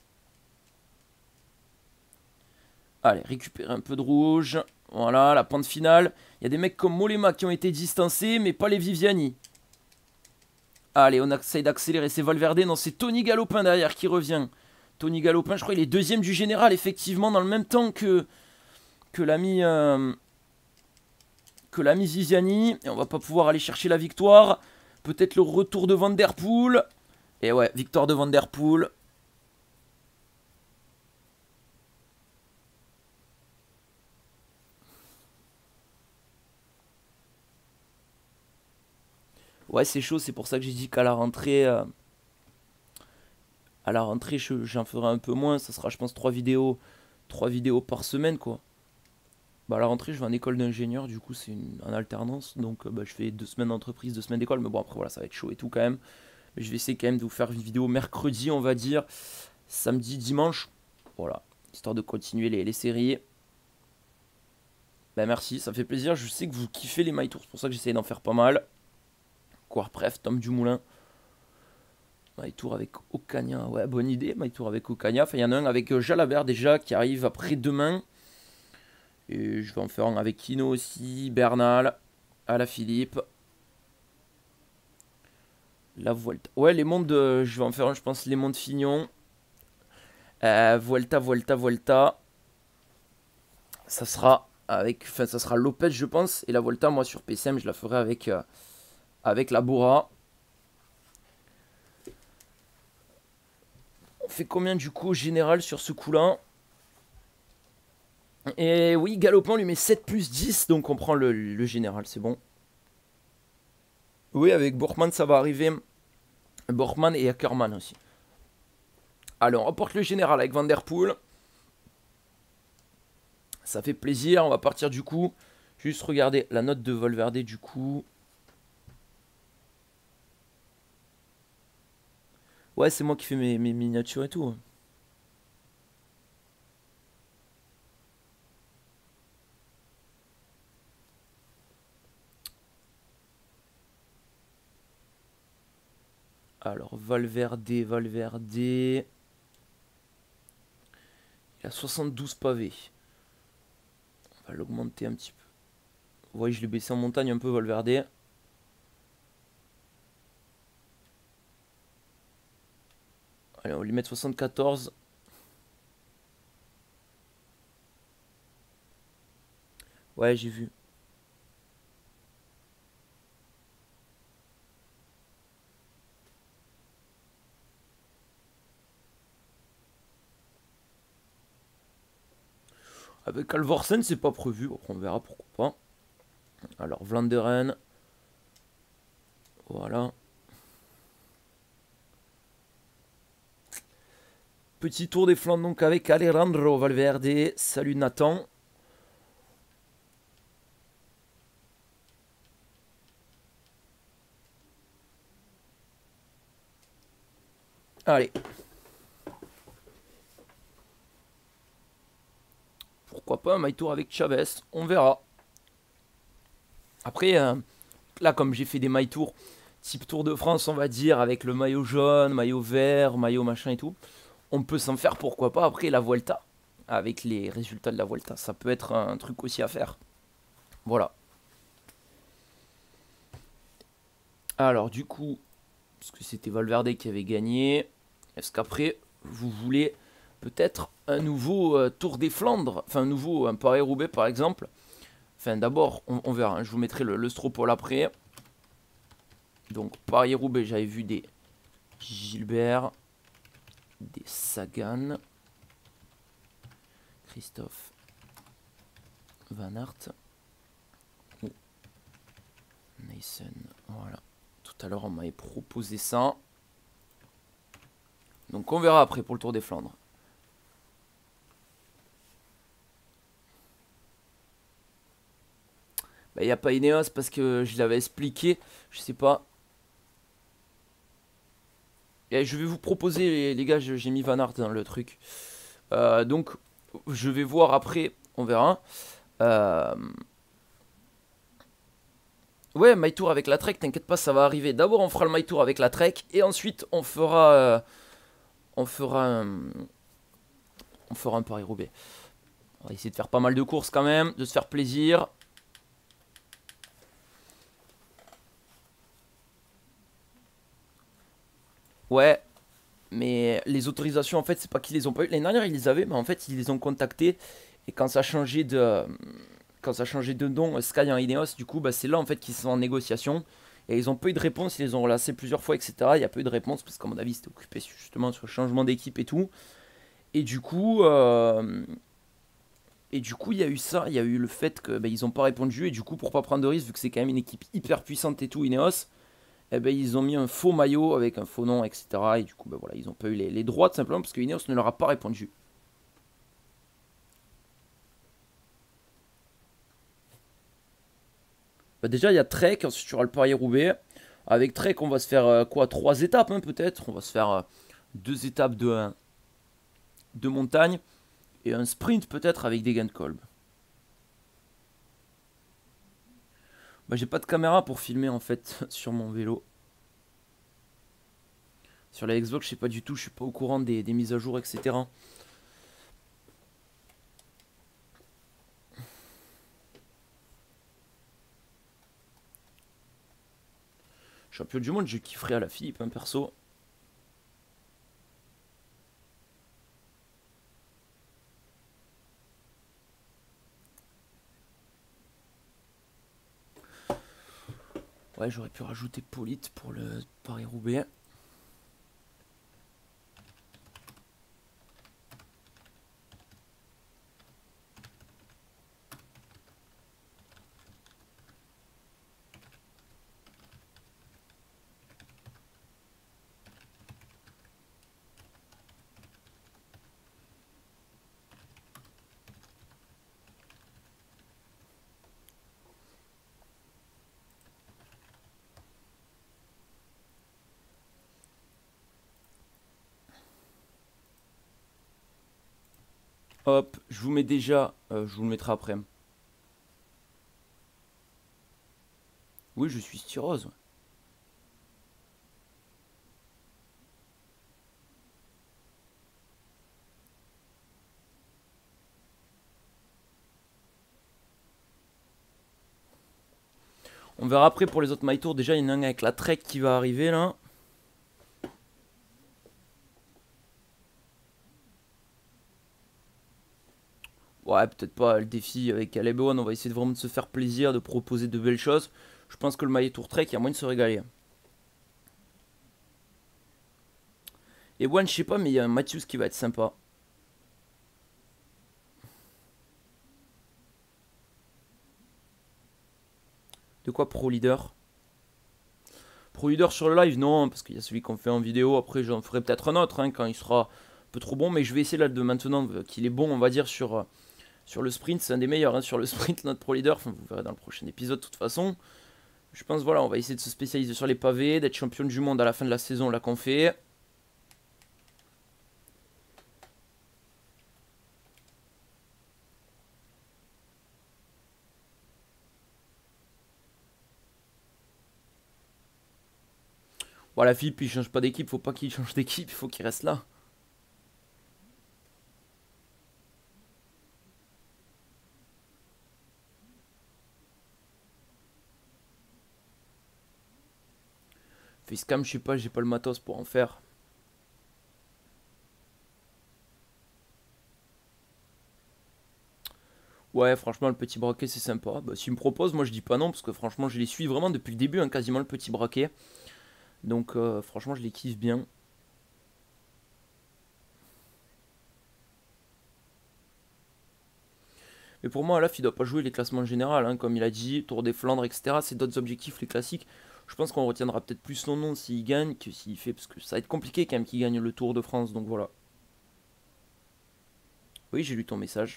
Allez, récupérer un peu de rouge. Voilà, la pente finale. Il y a des mecs comme Mollema qui ont été distancés, mais pas les Viviani. Allez, on essaye d'accélérer. C'est Valverde. Non, c'est Tony Galopin derrière qui revient. Tony Galopin, je crois, il est deuxième du général, effectivement, dans le même temps que, que l'ami euh, que l'ami Viviani. Et on va pas pouvoir aller chercher la victoire. Peut-être le retour de Van Der Poel. Et ouais, victoire de Van Der Poel. Ouais, c'est chaud, c'est pour ça que j'ai dit qu'à la rentrée, euh, à la rentrée, j'en ferai un peu moins. Ça sera, je pense, trois vidéos, trois vidéos par semaine, quoi. Bah, à la rentrée, je vais en école d'ingénieur, du coup, c'est en alternance. Donc, euh, bah, je fais deux semaines d'entreprise, deux semaines d'école. Mais bon, après, voilà, ça va être chaud et tout quand même. Mais je vais essayer quand même de vous faire une vidéo mercredi, on va dire. Samedi, dimanche. Voilà, histoire de continuer les, les séries. Bah, merci, ça fait plaisir. Je sais que vous kiffez les My Tours, c'est pour ça que j'essaye d'en faire pas mal. Quoi, bref, Tom Dumoulin. My Tour avec Ocaña. Ouais, bonne idée, My Tour avec Ocaña. Enfin, il y en a un avec euh, Jalabert déjà qui arrive après-demain. Et je vais en faire un avec Kino aussi. Bernal. Alaphilippe. La Vuelta. Ouais, les mondes. Euh, je vais en faire un, je pense, les mondes Fignon. Euh, Vuelta, Vuelta, Vuelta. Ça sera avec. Enfin, ça sera Lopez, je pense. Et la Vuelta, moi, sur P C M, je la ferai avec. Euh, avec la Bora. On fait combien du coup au général sur ce coup-là? Et oui, Galopin lui met sept plus dix, donc on prend le, le général, c'est bon. Oui, avec Bourkman, ça va arriver. Bourkman et Ackermann aussi. Allez, on reporte le général avec Van Der Poel. Ça fait plaisir, on va partir du coup. Juste regarder la note de Valverde du coup. Ouais, c'est moi qui fais mes, mes miniatures et tout. Alors, Valverde, Valverde. Il a soixante-douze pavés. On va l'augmenter un petit peu. Vous voyez, je l'ai baissé en montagne un peu, Valverde. Allez, on va lui mettre soixante-quatorze. Ouais, j'ai vu. Avec Alvorsen, c'est pas prévu. Après, on verra pourquoi pas. Alors, Vlaanderen. Voilà. Petit tour des Flandres donc avec Alejandro Valverde. Salut Nathan. Allez. Pourquoi pas un My Tour avec Chavez. On verra. Après, euh, là comme j'ai fait des My Tour type Tour de France, on va dire, avec le maillot jaune, maillot vert, maillot machin et tout. On peut s'en faire, pourquoi pas, après la Vuelta. Avec les résultats de la Vuelta. Ça peut être un truc aussi à faire. Voilà. Alors, du coup, parce que c'était Valverde qui avait gagné, est-ce qu'après, vous voulez peut-être un nouveau euh, Tour des Flandres? Enfin, un nouveau, un Paris-Roubaix, par exemple. Enfin, d'abord, on, on verra. Hein, je vous mettrai le, le Stropole après. Donc, Paris-Roubaix, j'avais vu des Gilbert, des Sagan, Christophe Van Aert. Oh. Nyssen, voilà. Tout à l'heure, on m'avait proposé ça. Donc on verra après pour le Tour des Flandres. Bah, il n'y a pas Ineos parce que je l'avais expliqué. Je sais pas. Et je vais vous proposer, les, les gars, j'ai mis Van Aert dans le truc. Euh, donc, je vais voir après, on verra. Euh... Ouais, My Tour avec la Trek, t'inquiète pas, ça va arriver. D'abord, on fera le My Tour avec la Trek. Et ensuite, on fera... Euh... On fera un... On fera un Paris-Roubaix. On va essayer de faire pas mal de courses quand même, de se faire plaisir. Ouais, mais les autorisations, en fait, c'est pas qu'ils les ont pas eu. L'année dernière, ils les avaient, mais en fait, ils les ont contactés. Et quand ça a changé de, quand ça a changé de nom, Sky en Ineos, du coup, bah, c'est là, en fait, qu'ils sont en négociation. Et ils ont pas eu de réponse, ils les ont relancés plusieurs fois, et cetera. Il n'y a pas eu de réponse, parce qu'à mon avis, c'était occupé justement sur le changement d'équipe et tout. Et du coup, euh, et du coup, il y a eu ça, il y a eu le fait que bah, ils ont pas répondu. Et du coup, pour pas prendre de risque, vu que c'est quand même une équipe hyper puissante et tout, Ineos. Eh ben, ils ont mis un faux maillot avec un faux nom, et cetera. Et du coup, ben voilà, ils n'ont pas eu les, les droits tout simplement parce que Ineos ne leur a pas répondu. Ben déjà, il y a Trek, ensuite tu auras le Paris-Roubaix. Avec Trek, on va se faire euh, quoi? Trois étapes hein, peut-être. On va se faire euh, deux étapes de, euh, de montagne et un sprint peut-être avec des Degenkolb. Ben, j'ai pas de caméra pour filmer en fait sur mon vélo. Sur la Xbox, je sais pas du tout, je suis pas au courant des, des mises à jour, et cetera. Champion du monde, je kifferais à la Philippe, hein, perso. Ouais, j'aurais pu rajouter Polite pour le Paris-Roubaix. Hop, je vous mets déjà, euh, je vous le mettrai après. Oui, je suis styrose. On verra après pour les autres My Tour. Déjà, il y en a un avec la Trek qui va arriver là. Ouais, peut-être pas le défi avec Caleb Ewan. On va essayer de vraiment de se faire plaisir, de proposer de belles choses. Je pense que le My Tour Trek, il y a moyen de se régaler. Et One, je sais pas, mais il y a un Matthews qui va être sympa. De quoi Pro Leader? Pro Leader sur le live, non, parce qu'il y a celui qu'on fait en vidéo. Après, j'en ferai peut-être un autre hein, quand il sera un peu trop bon. Mais je vais essayer là de maintenant qu'il est bon, on va dire, sur, sur le sprint. C'est un des meilleurs hein, sur le sprint, notre Pro Leader. Enfin, vous verrez dans le prochain épisode de toute façon. Je pense, voilà, on va essayer de se spécialiser sur les pavés, d'être champion du monde à la fin de la saison, là qu'on fait. Voilà, Philippe, il change pas d'équipe, faut pas qu'il change d'équipe, il faut qu'il reste là. Facecam, je sais pas, j'ai pas le matos pour en faire. Ouais, franchement, le petit braquet, c'est sympa. Bah, s'il me propose, moi je dis pas non, parce que franchement, je les suis vraiment depuis le début, hein, quasiment le petit braquet. Donc, euh, franchement, je les kiffe bien. Mais pour moi, Alaf, il doit pas jouer les classements généraux, hein, comme il a dit, Tour des Flandres, et cetera. C'est d'autres objectifs, les classiques. Je pense qu'on retiendra peut-être plus son nom s'il gagne que s'il fait, parce que ça va être compliqué quand même qu'il gagne le Tour de France, donc voilà. Oui, j'ai lu ton message.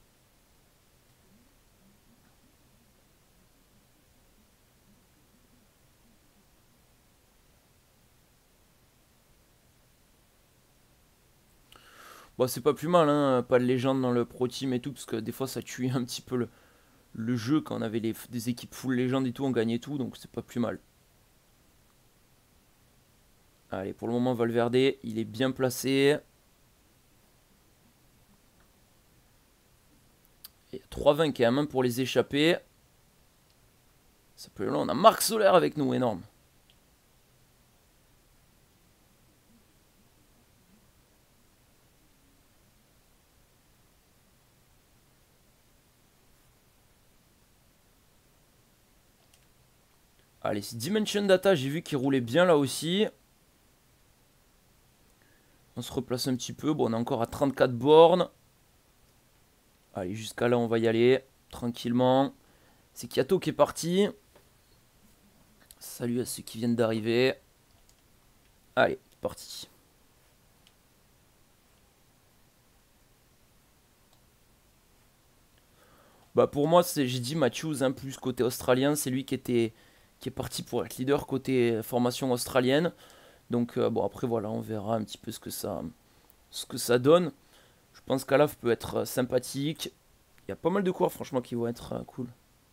Bon, c'est pas plus mal, hein, pas de légende dans le pro team et tout, parce que des fois ça tue un petit peu le, le jeu quand on avait les, des équipes full légende et tout, on gagnait tout, donc c'est pas plus mal. Allez, pour le moment, Valverde, il est bien placé. Et trois vingt quand même pour les échapper. Ça peut être long. On a Marc Soler avec nous, énorme. Allez, c'est Dimension Data, j'ai vu qu'il roulait bien là aussi. On se replace un petit peu. Bon, on est encore à trente-quatre bornes. Allez, jusqu'à là, on va y aller tranquillement. C'est Kiato qui est parti. Salut à ceux qui viennent d'arriver. Allez, c'est parti. Bah pour moi, j'ai dit Matthews, hein, plus côté australien. C'est lui qui était qui est parti pour être leader côté formation australienne. Donc euh, bon, après voilà, on verra un petit peu ce que ça, ce que ça donne. Je pense qu'Alaf peut être sympathique. Il y a pas mal de coureurs franchement qui vont être euh, cool.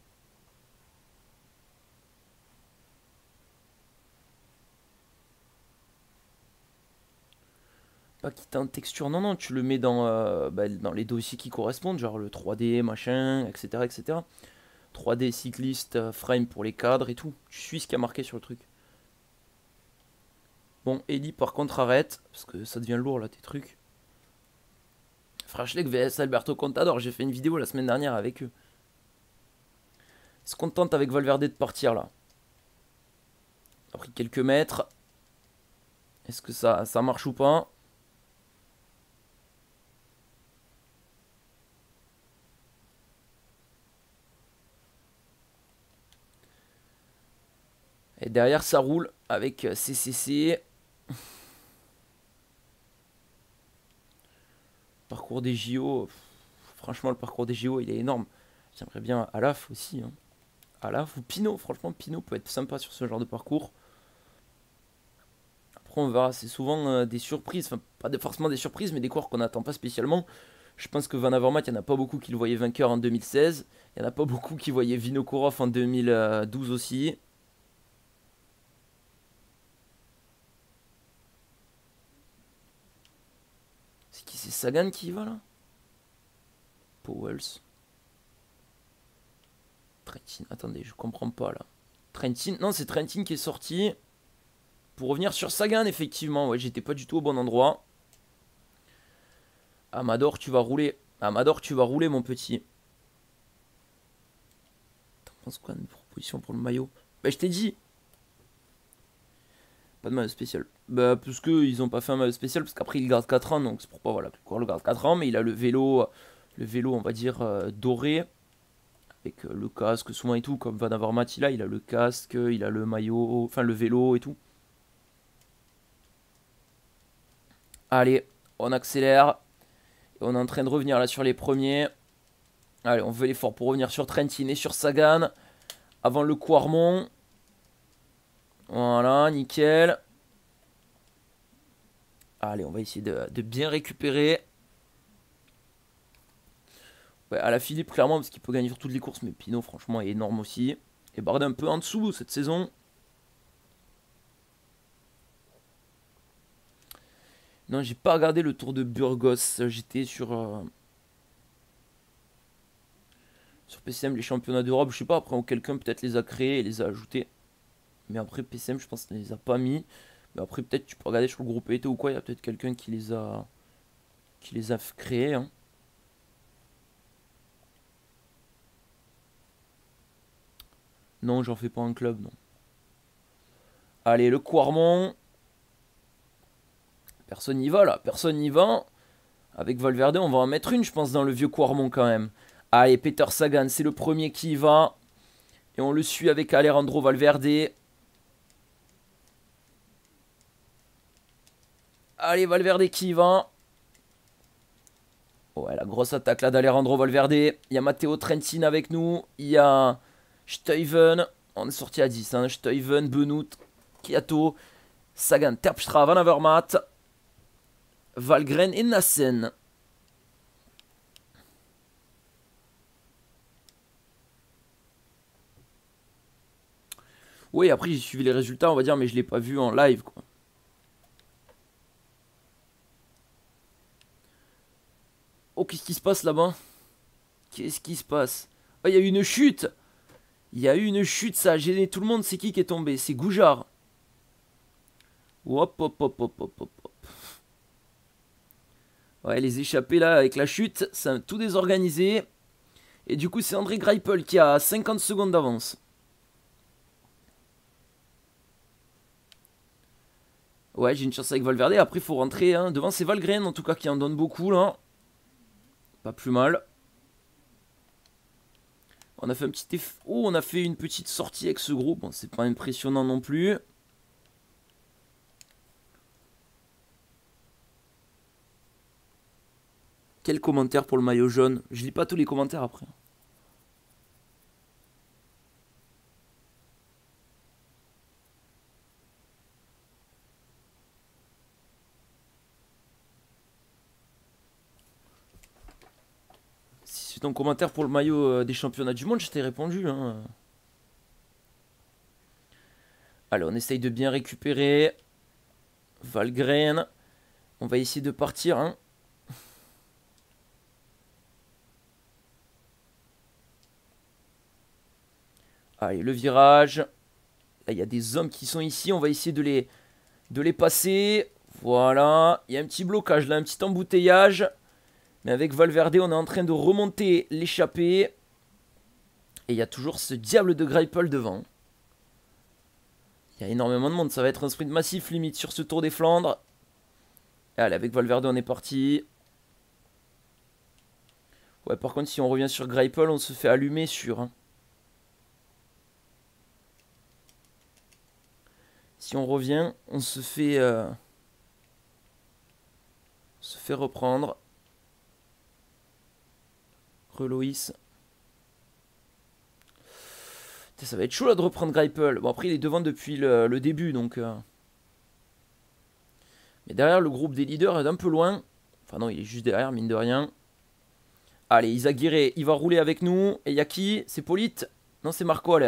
Pas quitter en texture, non, non, tu le mets dans, euh, bah, dans les dossiers qui correspondent, genre le trois D, machin, et cetera, et cetera. trois D cycliste, euh, frame pour les cadres et tout. Tu suis ce qui a marqué sur le truc. Bon, Ellie par contre arrête, parce que ça devient lourd là tes trucs. Frashleg vs Alberto Contador, j'ai fait une vidéo la semaine dernière avec eux. Ils se contentent avec Valverde de partir là. Ça a pris quelques mètres. Est-ce que ça, ça marche ou pas? Et derrière ça roule avec C C C. Parcours des J O. Franchement le parcours des J O il est énorme. J'aimerais bien Alaf aussi. Hein. Alaf ou Pinot. Franchement Pinot peut être sympa sur ce genre de parcours. Après on verra. C'est souvent euh, des surprises. Enfin pas de, forcément des surprises mais des coureurs qu'on n'attend pas spécialement. Je pense que Van Avermaet, il n'y en a pas beaucoup qui le voyaient vainqueur en deux mille seize. Il n'y en a pas beaucoup qui voyaient Vinokourov en deux mille douze aussi. C'est qui? C'est Sagan qui y va là? Powells. Trentin. Attendez, je comprends pas là. Trentin. Non, c'est Trentin qui est sorti. Pour revenir sur Sagan, effectivement. Ouais, j'étais pas du tout au bon endroit. Amador, tu vas rouler. Amador, tu vas rouler, mon petit. T'en penses quoi de mes propositions pour le maillot? Bah, je t'ai dit. Pas de maillot spécial. Bah, parce qu'ils ont pas fait un maillot spécial, parce qu'après il garde quatre ans, donc c'est pourquoi voilà, le le garde quatre ans, mais il a le vélo, le vélo, on va dire, euh, doré, avec euh, le casque souvent et tout, comme Van Avermaet, il a, il a le casque, il a le maillot, enfin le vélo et tout. Allez, on accélère. On est en train de revenir là sur les premiers. Allez, on veut l'effort pour revenir sur Trentin et sur Sagan. Avant le Quarmont. Voilà, nickel. Allez, on va essayer de, de bien récupérer. Ouais, à la Philippe, clairement, parce qu'il peut gagner sur toutes les courses. Mais Pinot, franchement, est énorme aussi. Et Bardet un peu en dessous cette saison. Non, j'ai pas regardé le Tour de Burgos. J'étais sur... Euh, sur P C M, les championnats d'Europe. Je sais pas, après, quelqu'un peut-être les a créés et les a ajoutés. Mais après, P C M, je pense qu'il ne les a pas mis. Mais après, peut-être tu peux regarder sur le groupe E T ou quoi. Il y a peut-être quelqu'un qui les a qui les a créés. Hein. Non, j'en fais pas un club, non. Allez, le Quarmont. Personne n'y va, là. Personne n'y va. Avec Valverde, on va en mettre une, je pense, dans le vieux Quarmont, quand même. Allez, Peter Sagan, c'est le premier qui y va. Et on le suit avec Alejandro Valverde. Allez, Valverde qui y va. Ouais, la grosse attaque là d'Alejandro Valverde. Il y a Matteo Trentin avec nous. Il y a Stuyven. On est sorti à dix. Hein. Stuyven, Benoît, Kiato, Sagan, Terpstra, Van Avermaet, Valgren et Nassen. Oui, après j'ai suivi les résultats, on va dire, mais je ne l'ai pas vu en live, quoi. Oh, qu'est-ce qui se passe là-bas? Qu'est-ce qui se passe? Oh, il y a eu une chute. Il y a eu une chute, ça a gêné tout le monde. C'est qui qui est tombé? C'est Goujard. Hop, hop, hop, hop, hop, hop, hop. Ouais, les échappés là, avec la chute, ça a tout désorganisé. Et du coup, c'est André Greipel qui a cinquante secondes d'avance. Ouais, j'ai une chance avec Valverde. Après, il faut rentrer. Hein. Devant, c'est Valgren, en tout cas, qui en donne beaucoup, là. Pas plus mal. On a fait un petit eff... Oh, on a fait une petite sortie avec ce groupe. Bon, c'est pas impressionnant non plus. Quel commentaire pour le maillot jaune? Je lis pas tous les commentaires après. Si c'est ton commentaire pour le maillot des championnats du monde, je t'ai répondu. Hein. Allez, on essaye de bien récupérer. Valgren. On va essayer de partir. Hein. Allez, le virage. Là, il y a des hommes qui sont ici. On va essayer de les, de les passer. Voilà. Il y a un petit blocage là, un petit embouteillage. Mais avec Valverde, on est en train de remonter l'échappée. Et il y a toujours ce diable de Greipel devant. Il y a énormément de monde. Ça va être un sprint massif limite sur ce Tour des Flandres. Allez, avec Valverde, on est parti. Ouais, par contre, si on revient sur Greipel, on se fait allumer sur... Hein. Si on revient, on se fait... Euh, on se fait reprendre. Reloïs. Ça va être chaud là de reprendre Greipel. Bon, après, il est devant depuis le, le début, donc... Euh... Mais derrière, le groupe des leaders est un peu loin. Enfin non, il est juste derrière, mine de rien. Allez, Izaguirre, il va rouler avec nous. Et il y a qui? C'est Polite? Non, c'est Marco Haller.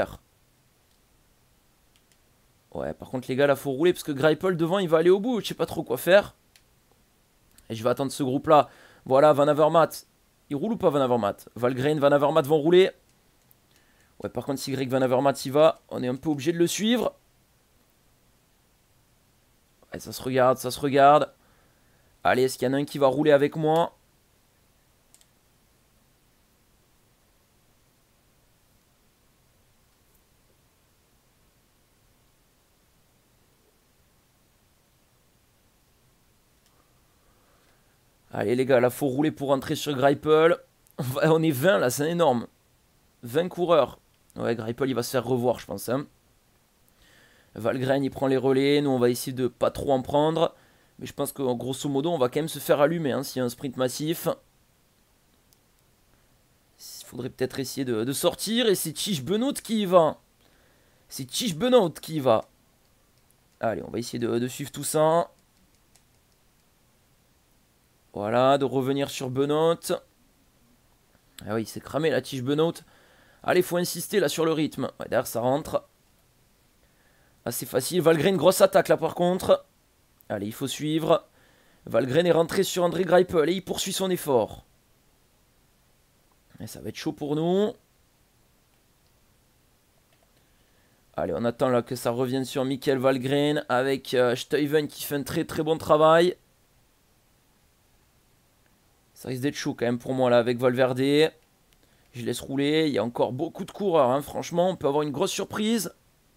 Ouais, par contre, les gars, là, faut rouler parce que Greipel devant, il va aller au bout. Je sais pas trop quoi faire. Et je vais attendre ce groupe-là. Voilà, Van Avermaet. Il roule ou pas, Van Avermaet? Valgren, Van Avermaet vont rouler. Ouais, par contre, si Greg Van Avermaet y va, on est un peu obligé de le suivre. Ouais, ça se regarde, ça se regarde. Allez, est-ce qu'il y en a un qui va rouler avec moi? Allez les gars, là faut rouler pour rentrer sur Greipel. On est vingt là, c'est énorme. vingt coureurs. Ouais, Greipel il va se faire revoir je pense. Hein. Valgren il prend les relais. Nous on va essayer de pas trop en prendre. Mais je pense que grosso modo on va quand même se faire allumer hein, s'il y a un sprint massif. Il faudrait peut-être essayer de, de sortir. Et c'est Tish Benoît qui y va. C'est Tish Benoît qui y va. Allez, on va essayer de, de suivre tout ça. Voilà, de revenir sur Benoît. Ah oui, c'est cramé la tige Benoît. Allez, faut insister là sur le rythme. Ouais, derrière, ça rentre. Assez facile. Valgren, grosse attaque là par contre. Allez, il faut suivre. Valgren est rentré sur André Greipel et il poursuit son effort. Et ça va être chaud pour nous. Allez, on attend là que ça revienne sur Michael Valgren avec euh, Stuyven qui fait un très très bon travail. Ça risque d'être chaud quand même pour moi là avec Valverde. Je laisse rouler. Il y a encore beaucoup de coureurs. Hein. Franchement, on peut avoir une grosse surprise.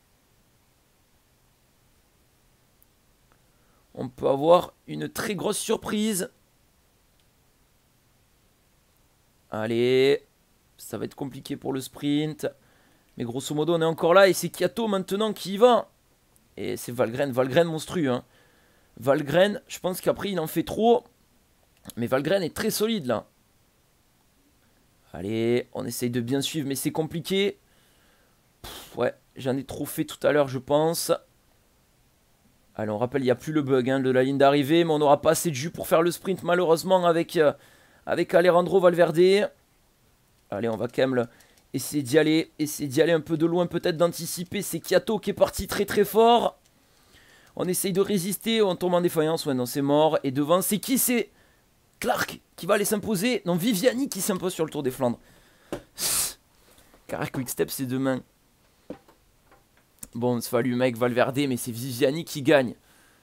On peut avoir une très grosse surprise. Allez. Ça va être compliqué pour le sprint. Mais grosso modo, on est encore là. Et c'est Kiato maintenant qui y va. Et c'est Valgren. Valgren monstrueux. Hein. Valgren, je pense qu'après, il en fait trop. Mais Valgren est très solide, là. Allez, on essaye de bien suivre. Mais c'est compliqué. Pff, ouais, j'en ai trop fait tout à l'heure, je pense. Allez, on rappelle, il n'y a plus le bug hein, de la ligne d'arrivée. Mais on n'aura pas assez de jus pour faire le sprint, malheureusement, avec, euh, avec Alejandro Valverde. Allez, on va quand même le... essayer d'y aller. Essayer d'y aller un peu de loin, peut-être d'anticiper. C'est Kiato qui est parti très très fort. On essaye de résister. On tombe en défaillance. Ouais, non, c'est mort. Et devant, c'est qui? C'est Clark qui va aller s'imposer. Non, Viviani qui s'impose sur le Tour des Flandres. Car Quickstep, c'est demain. Bon, c'est fallu mec Valverde, mais c'est Viviani qui gagne.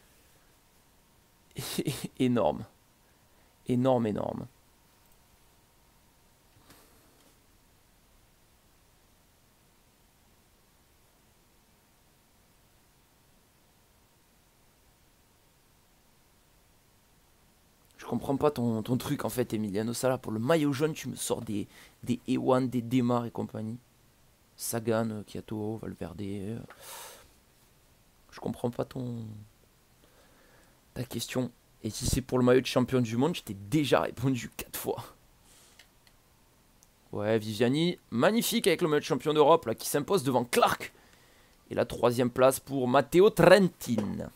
Énorme. Énorme, énorme. Je comprends pas ton, ton truc en fait, Emiliano Sala. Pour le maillot jaune, tu me sors des, des E un, des Demar et compagnie. Sagan, Kiato, Valverde. euh. Je comprends pas ton ta question. Et si c'est pour le maillot de champion du monde, je t'ai déjà répondu quatre fois. Ouais, Viviani, magnifique avec le maillot de champion d'Europe là qui s'impose devant Clark. Et la troisième place pour Matteo Trentin.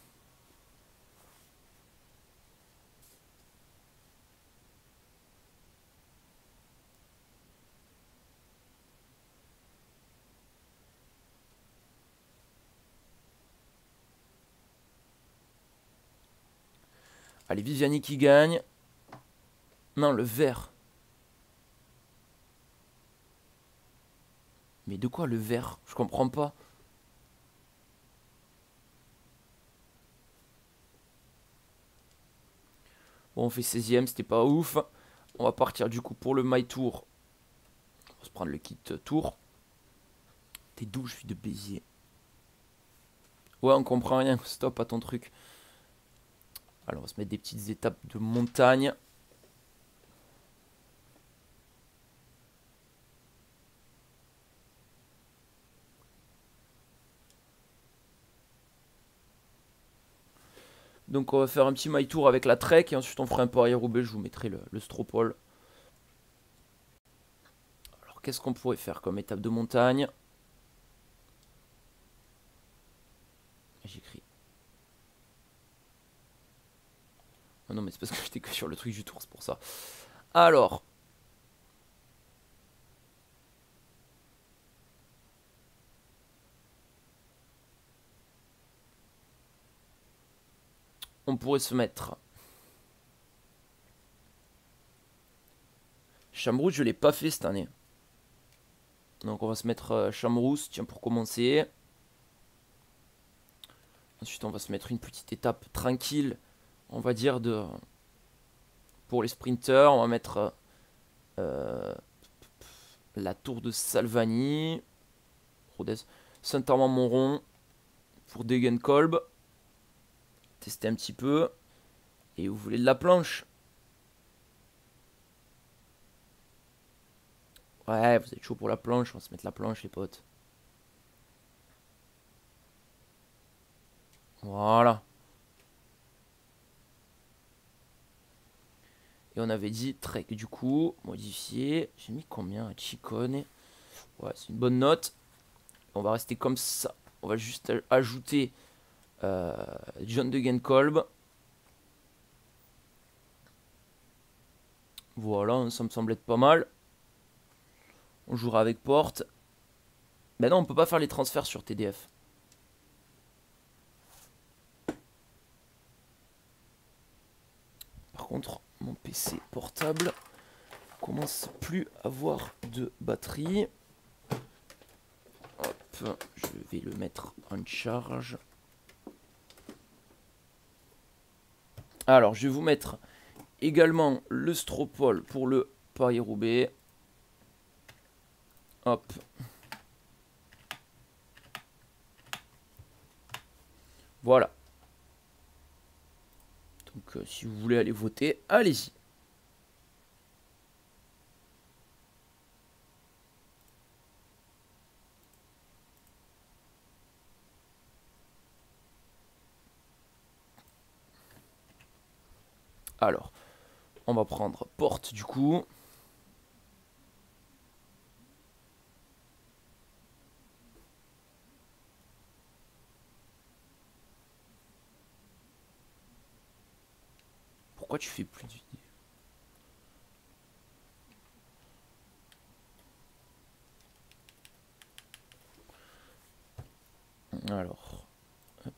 Allez, Viviani qui gagne. Non, le vert. Mais de quoi le vert? Je comprends pas. Bon, on fait seizième, c'était pas ouf. On va partir du coup pour le My Tour. On va se prendre le kit Tour. T'es d'où je suis de Béziers? Ouais, on comprend rien. Stop à ton truc. Alors, on va se mettre des petites étapes de montagne. Donc, on va faire un petit My Tour avec la Trek. Et ensuite, on fera un Paris-Roubaix. Je vous mettrai le, le Stropole. Alors, qu'est-ce qu'on pourrait faire comme étape de montagne? J'écris. Ah non, mais c'est parce que j'étais que sur le truc du tour, c'est pour ça. Alors. On pourrait se mettre. Chamrousse, je l'ai pas fait cette année. Donc on va se mettre euh, Chamrousse, tiens, pour commencer. Ensuite, on va se mettre une petite étape tranquille, on va dire, de pour les sprinteurs. On va mettre euh, la tour de Salvani, Saint-Amand-Montrond pour Degenkolb. Tester un petit peu. Et vous voulez de la planche? Ouais, vous êtes chaud pour la planche. On va se mettre la planche, les potes. Voilà. Et on avait dit Trek, du coup, modifié. J'ai mis combien à Chicone? Ouais, c'est une bonne note. On va rester comme ça. On va juste ajouter euh, John Degenkolb. Voilà, ça me semble être pas mal. On jouera avec Porte. Ben non, on peut pas faire les transferts sur T D F. Par contre, mon P C portable commence plus à avoir de batterie. Hop, je vais le mettre en charge. Alors, je vais vous mettre également le Stropole pour le Paris-Roubaix. Hop. Voilà. Donc, euh, si vous voulez aller voter, allez-y. Alors, on va prendre porte du coup. Pourquoi tu fais plus de vidéos? Alors. Hop.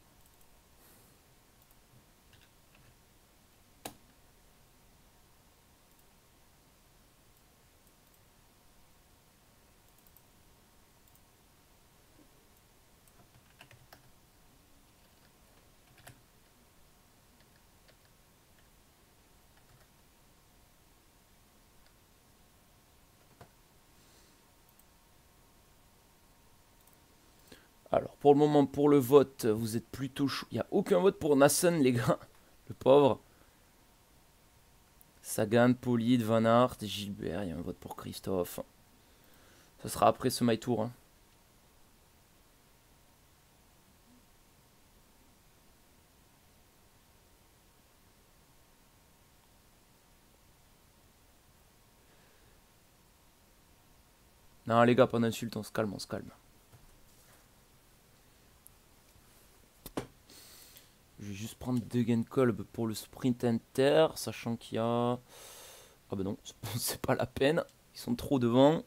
Alors, pour le moment, pour le vote, vous êtes plutôt chaud. Il n'y a aucun vote pour Nassan, les gars. Le pauvre. Sagan, Polide, Van Aert, Gilbert. Il y a un vote pour Christophe. Ça sera après ce My Tour. Hein. Non, les gars, pas d'insultes, on se calme, on se calme. Je vais juste prendre Degenkolb pour le sprint inter, sachant qu'il y a... Ah bah non, c'est pas la peine, ils sont trop devant.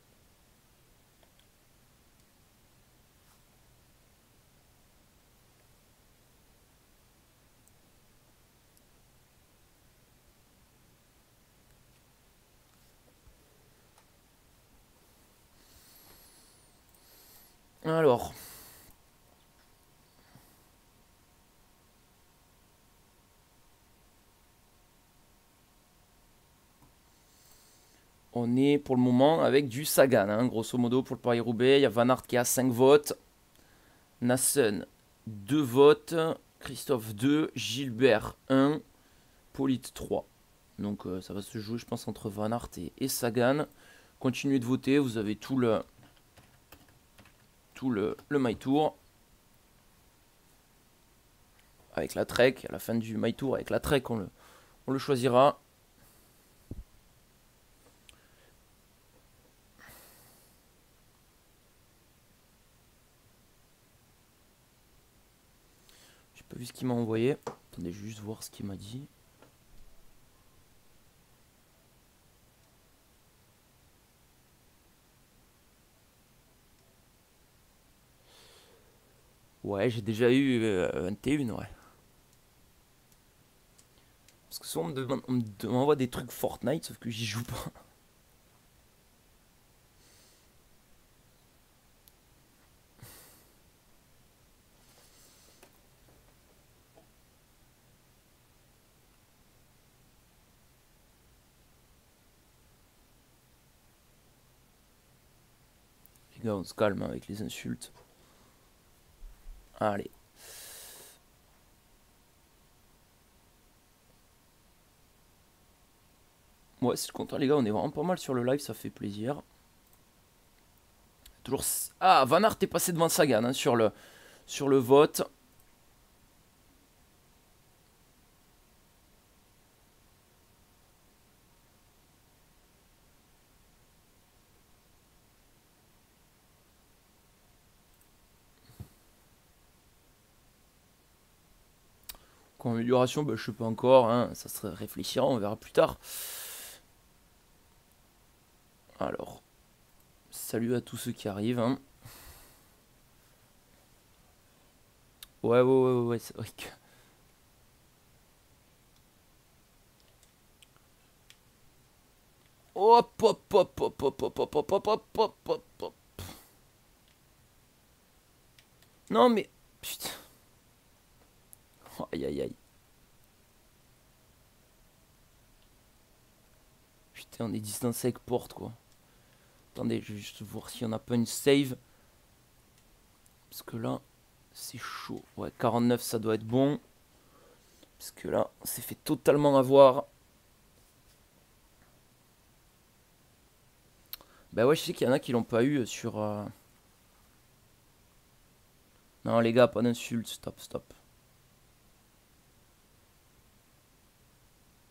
Alors... On est pour le moment avec du Sagan, hein, grosso modo pour le Paris-Roubaix. Il y a Van Aert qui a cinq votes. Nassen, deux votes. Christophe, deux. Gilbert, un. Polite, trois. Donc euh, ça va se jouer, je pense, entre Van Aert et, et Sagan. Continuez de voter, vous avez tout le, tout le, le My Tour. Avec la Trek, à la fin du My Tour, avec la Trek, on le, on le choisira. J'ai pas vu ce qu'il m'a envoyé. Attendez, je vais juste voir ce qu'il m'a dit. Ouais, j'ai déjà eu euh, vingt et un, ouais. Parce que souvent on me, demande, on me envoie des trucs Fortnite, sauf que j'y joue pas. Les gars, on se calme avec les insultes. Allez. Ouais, c'est le contraire, les gars, on est vraiment pas mal sur le live, ça fait plaisir. Toujours... Ah, Van Aert est passé devant Sagan hein, sur, le... sur le vote. Amélioration, bah, je sais pas encore, hein, ça se réfléchira, on verra plus tard. Alors, salut à tous ceux qui arrivent. Hein. Ouais, ouais, ouais, ouais, c'est vrai que... Hop, hop, hop, hop, hop, hop, hop, hop, hop, hop, hop, hop, hop. Non, mais... Putain. Aïe, aïe, aïe. Putain, on est distancé avec porte, quoi. Attendez, je vais juste voir s'il n'y en a pas une save. Parce que là, c'est chaud. Ouais, quarante-neuf, ça doit être bon. Parce que là, on s'est fait totalement avoir. Bah ouais, je sais qu'il y en a qui l'ont pas eu sur... Euh... Non, les gars, pas d'insultes. Stop, stop.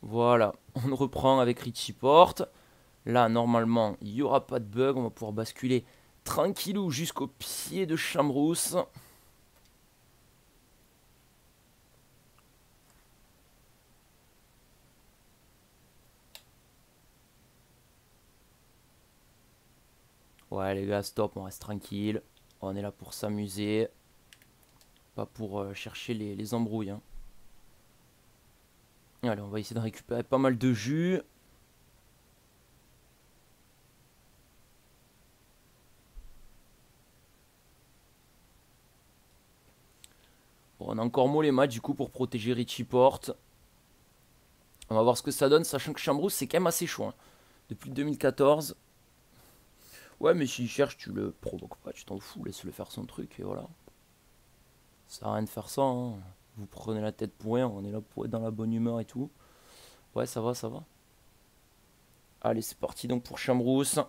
Voilà, on reprend avec Richie Porte. Là, normalement, il n'y aura pas de bug. On va pouvoir basculer tranquillou jusqu'au pied de Chambrousse. Ouais, les gars, stop, on reste tranquille. On est là pour s'amuser. Pas pour euh, chercher les, les embrouilles. Hein. Allez, on va essayer de récupérer pas mal de jus. Bon, on a encore Mollema du coup pour protéger Richie Porte. On va voir ce que ça donne, sachant que Chambrousse c'est quand même assez chaud. Hein. Depuis deux mille quatorze. Ouais, mais s'il cherche, tu le provoques pas, tu t'en fous, laisse-le faire son truc et voilà. Ça sert à rien de faire ça. Hein. Vous prenez la tête pour rien, on est là pour être dans la bonne humeur et tout. Ouais, ça va, ça va. Allez, c'est parti donc pour Chambrousse.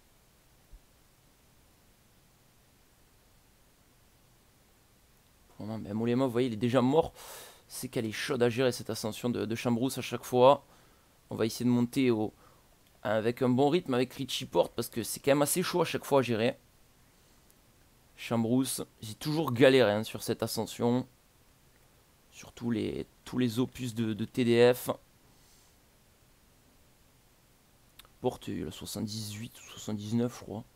Oh non, mais Mollema, vous voyez, il est déjà mort. C'est qu'elle est chaude à gérer cette ascension de, de Chambrousse à chaque fois. On va essayer de monter au, avec un bon rythme avec Richie Porte parce que c'est quand même assez chaud à chaque fois à gérer. Chambrousse, j'ai toujours galéré hein, sur cette ascension. Sur tous les, tous les opus de, de T D F. Porte, il a soixante-dix-huit ou soixante-dix-neuf, je crois.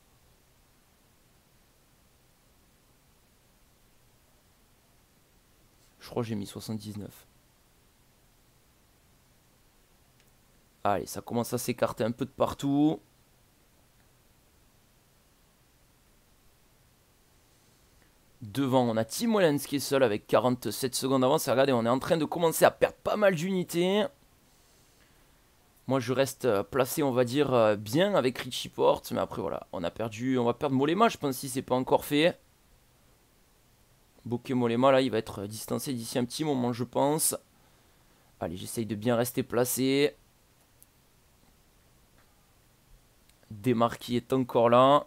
Je crois que j'ai mis soixante-dix-neuf. Allez, ça commence à s'écarter un peu de partout. Devant, on a Tim Wellens qui est seul avec quarante-sept secondes d'avance. Et regardez, on est en train de commencer à perdre pas mal d'unités. Moi, je reste placé, on va dire, bien avec Richie Porte. Mais après, voilà, on a perdu. On va perdre Mollema, je pense, si c'est pas encore fait. Bokeh Mollema, là, il va être distancé d'ici un petit moment, je pense. Allez, j'essaye de bien rester placé. Demarquis est encore là.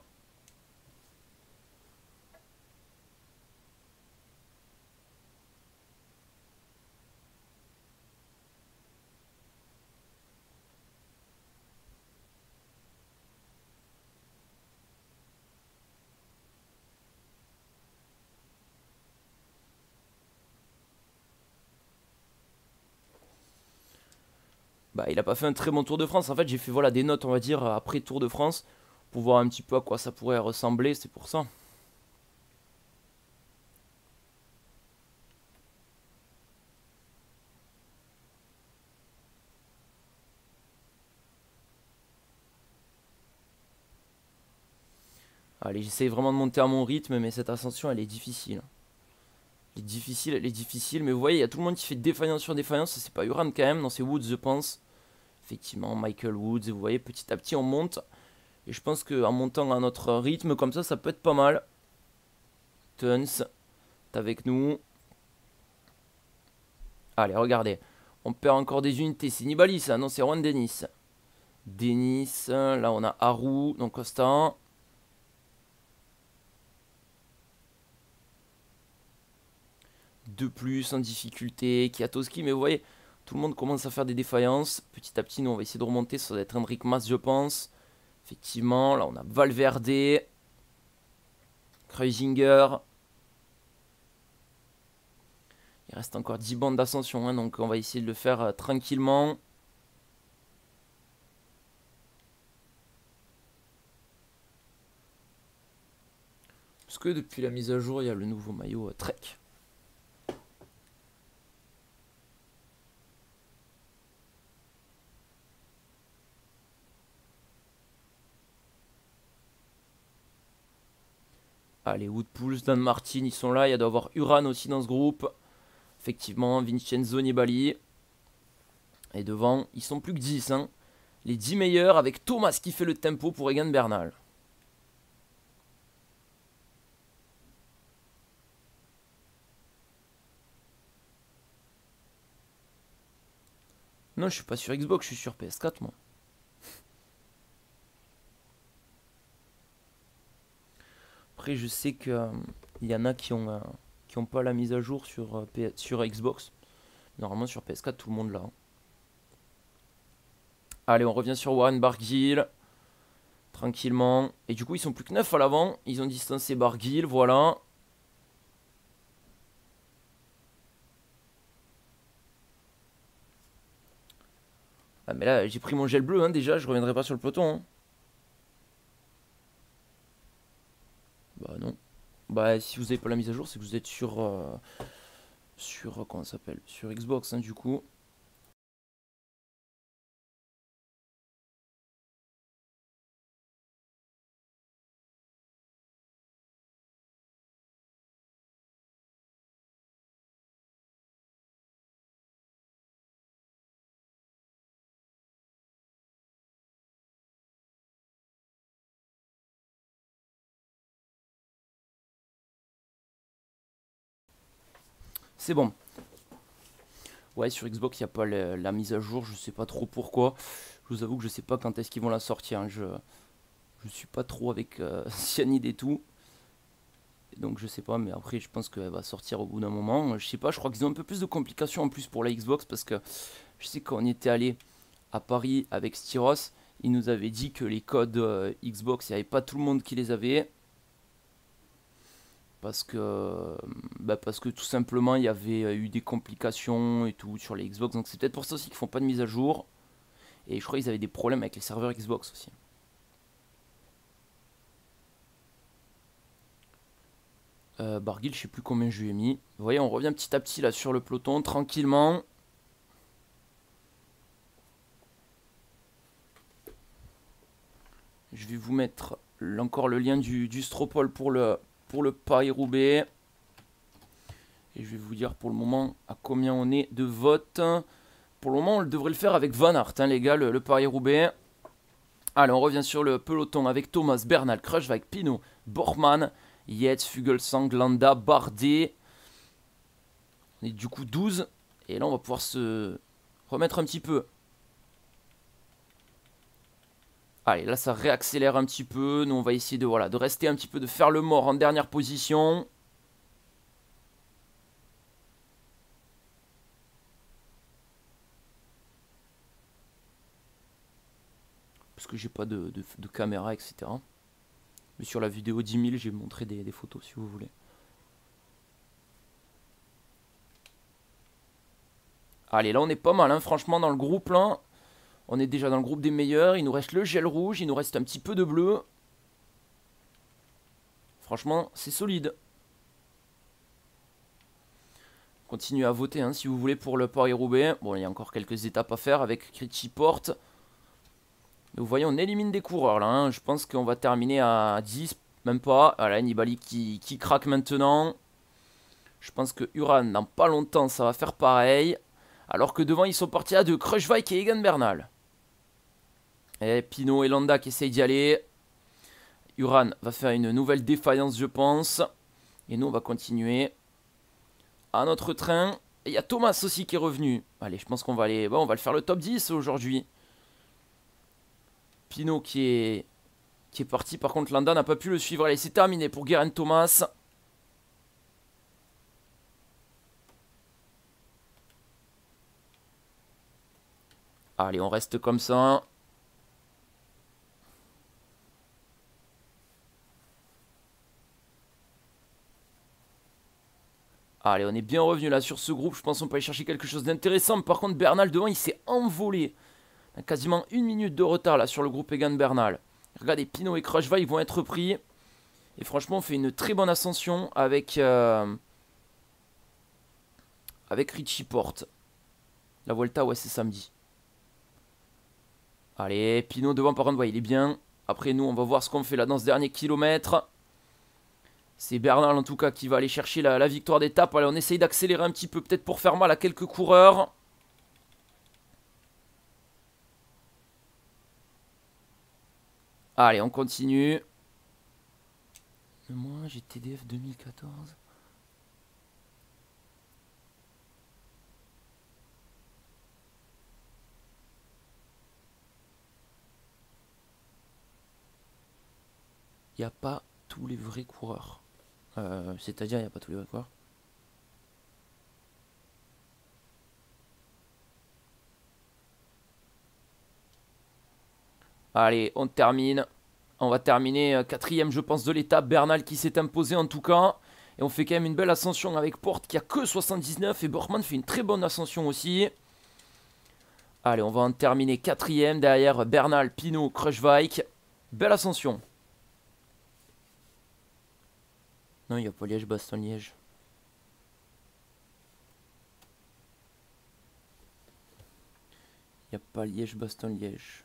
Bah, il a pas fait un très bon Tour de France. En fait, j'ai fait voilà, des notes, on va dire, après Tour de France. Pour voir un petit peu à quoi ça pourrait ressembler. C'est pour ça. Allez, j'essaye vraiment de monter à mon rythme. Mais cette ascension, elle est difficile. Elle est difficile, elle est difficile. Mais vous voyez, il y a tout le monde qui fait défaillance sur défaillance. C'est pas Uran quand même. Non, c'est Woods, je pense. Effectivement, Michael Woods. Et vous voyez, petit à petit, on monte. Et je pense qu'en montant à notre rythme comme ça, ça peut être pas mal. Tuns, t'es avec nous. Allez, regardez. On perd encore des unités. C'est Nibali, ça. Non, c'est Juan Denis. Denis. Là, on a Haru. Donc, Costa. De plus, en difficulté. Kiatowski. Mais vous voyez, tout le monde commence à faire des défaillances. Petit à petit, nous, on va essayer de remonter. Ça doit être Henrik Mas, je pense. Effectivement, là on a Valverde, Kreuziger. Il reste encore dix bandes d'ascension, hein, donc on va essayer de le faire euh, tranquillement. Parce que depuis la mise à jour, il y a le nouveau maillot euh, Trek. Allez, Woodpools, Dan Martin, ils sont là. Il doit y avoir Uran aussi dans ce groupe. Effectivement, Vincenzo Nibali. Et devant, ils sont plus que dix. Hein. Les dix meilleurs avec Thomas qui fait le tempo pour Egan Bernal. Non, je suis pas sur Xbox, je suis sur P S quatre, moi. Après, je sais qu'il euh, y en a qui ont, euh, qui ont pas la mise à jour sur, euh, P sur Xbox. Normalement, sur P S quatre, tout le monde l'a. Hein. Allez, on revient sur Warren Barguil. Tranquillement. Et du coup, ils sont plus que neuf à l'avant. Ils ont distancé Barguil, voilà. Ah, mais là, j'ai pris mon gel bleu, hein, déjà. Je reviendrai pas sur le peloton. Hein. Bah non. Bah, si vous avez pas la mise à jour, c'est que vous êtes sur... Euh, sur... Comment ça s'appelle? Sur Xbox, hein, du coup. C'est bon. Ouais, sur Xbox, il n'y a pas la, la mise à jour. Je sais pas trop pourquoi. Je vous avoue que je sais pas quand est-ce qu'ils vont la sortir. Hein. Je... Je suis pas trop avec euh, Cyanide et tout. Donc je sais pas, mais après je pense qu'elle va sortir au bout d'un moment. Je sais pas, je crois qu'ils ont un peu plus de complications en plus pour la Xbox. Parce que je sais qu'on était allé à Paris avec Styros. Il nous avait dit que les codes euh, Xbox, il n'y avait pas tout le monde qui les avait. Parce que, bah parce que tout simplement il y avait eu des complications et tout sur les Xbox. Donc c'est peut-être pour ça aussi qu'ils font pas de mise à jour. Et je crois qu'ils avaient des problèmes avec les serveurs Xbox aussi. Euh, Barguil, je sais plus combien je lui ai mis. Vous voyez, on revient petit à petit là sur le peloton, tranquillement. Je vais vous mettre encore le lien du, du Stropole pour le, pour le Paris-Roubaix. Et je vais vous dire pour le moment à combien on est de votes. Pour le moment, on devrait le faire avec Van Aert, hein, les gars, le, le Paris-Roubaix. Allez, on revient sur le peloton avec Thomas, Bernal, Kruijswijk, Pinot, Borgman, Yates, Fuglsang, Landa, Bardet. On est du coup douze. Et là, on va pouvoir se remettre un petit peu. Allez, là, ça réaccélère un petit peu. Nous, on va essayer de, voilà, de rester un petit peu, de faire le mort en dernière position. Parce que j'ai pas de, de, de caméra, et cetera. Mais sur la vidéo dix mille, j'ai montré des, des photos, si vous voulez. Allez, là, on est pas mal, hein, franchement, dans le groupe, là. On est déjà dans le groupe des meilleurs. Il nous reste le gel rouge. Il nous reste un petit peu de bleu. Franchement, c'est solide. Continuez à voter hein, si vous voulez pour le Paris-Roubaix. Bon, il y a encore quelques étapes à faire avec Richie Porte. Mais vous voyez, on élimine des coureurs là. Hein. Je pense qu'on va terminer à dix, même pas. Voilà, Nibali qui, qui craque maintenant. Je pense que Uran, dans pas longtemps, ça va faire pareil. Alors que devant, ils sont partis à deux. Kruijswijk et Egan Bernal. Et Pinot et Landa qui essayent d'y aller. Uran va faire une nouvelle défaillance, je pense. Et nous, on va continuer à notre train. Et il y a Thomas aussi qui est revenu. Allez, je pense qu'on va aller... Bon, on va le faire le top dix aujourd'hui. Pinot qui est... qui est parti. Par contre, Landa n'a pas pu le suivre. Allez, c'est terminé pour Geraint Thomas. Allez, on reste comme ça. Allez, on est bien revenu là sur ce groupe. Je pense qu'on peut aller chercher quelque chose d'intéressant. Par contre, Bernal devant, il s'est envolé. Il a quasiment une minute de retard là sur le groupe Egan Bernal. Regardez, Pinot et Kruijswijk vont être pris. Et franchement, on fait une très bonne ascension avec, euh, avec Richie Porte. La Vuelta, ouais, c'est samedi. Allez, Pinot devant, par contre, ouais, il est bien. Après, nous, on va voir ce qu'on fait là dans ce dernier kilomètre. C'est Bernal en tout cas qui va aller chercher la, la victoire d'étape. Allez, on essaye d'accélérer un petit peu, peut-être pour faire mal à quelques coureurs. Allez, on continue. Moi, j'ai T D F deux mille quatorze. Il n'y a pas tous les vrais coureurs. Euh, C'est-à-dire, il n'y a pas tous les vrais coureurs. Allez, on termine. On va terminer euh, quatrième, je pense, de l'étape. Bernal qui s'est imposé en tout cas. Et on fait quand même une belle ascension avec Porte qui a que soixante-dix-neuf. Et Borgman fait une très bonne ascension aussi. Allez, on va en terminer quatrième. Derrière Bernal, Pinot, Kruijswijk. Belle ascension. Non, il n'y a pas Liège-Bastogne-Liège. Il n'y a pas Liège-Bastogne-Liège.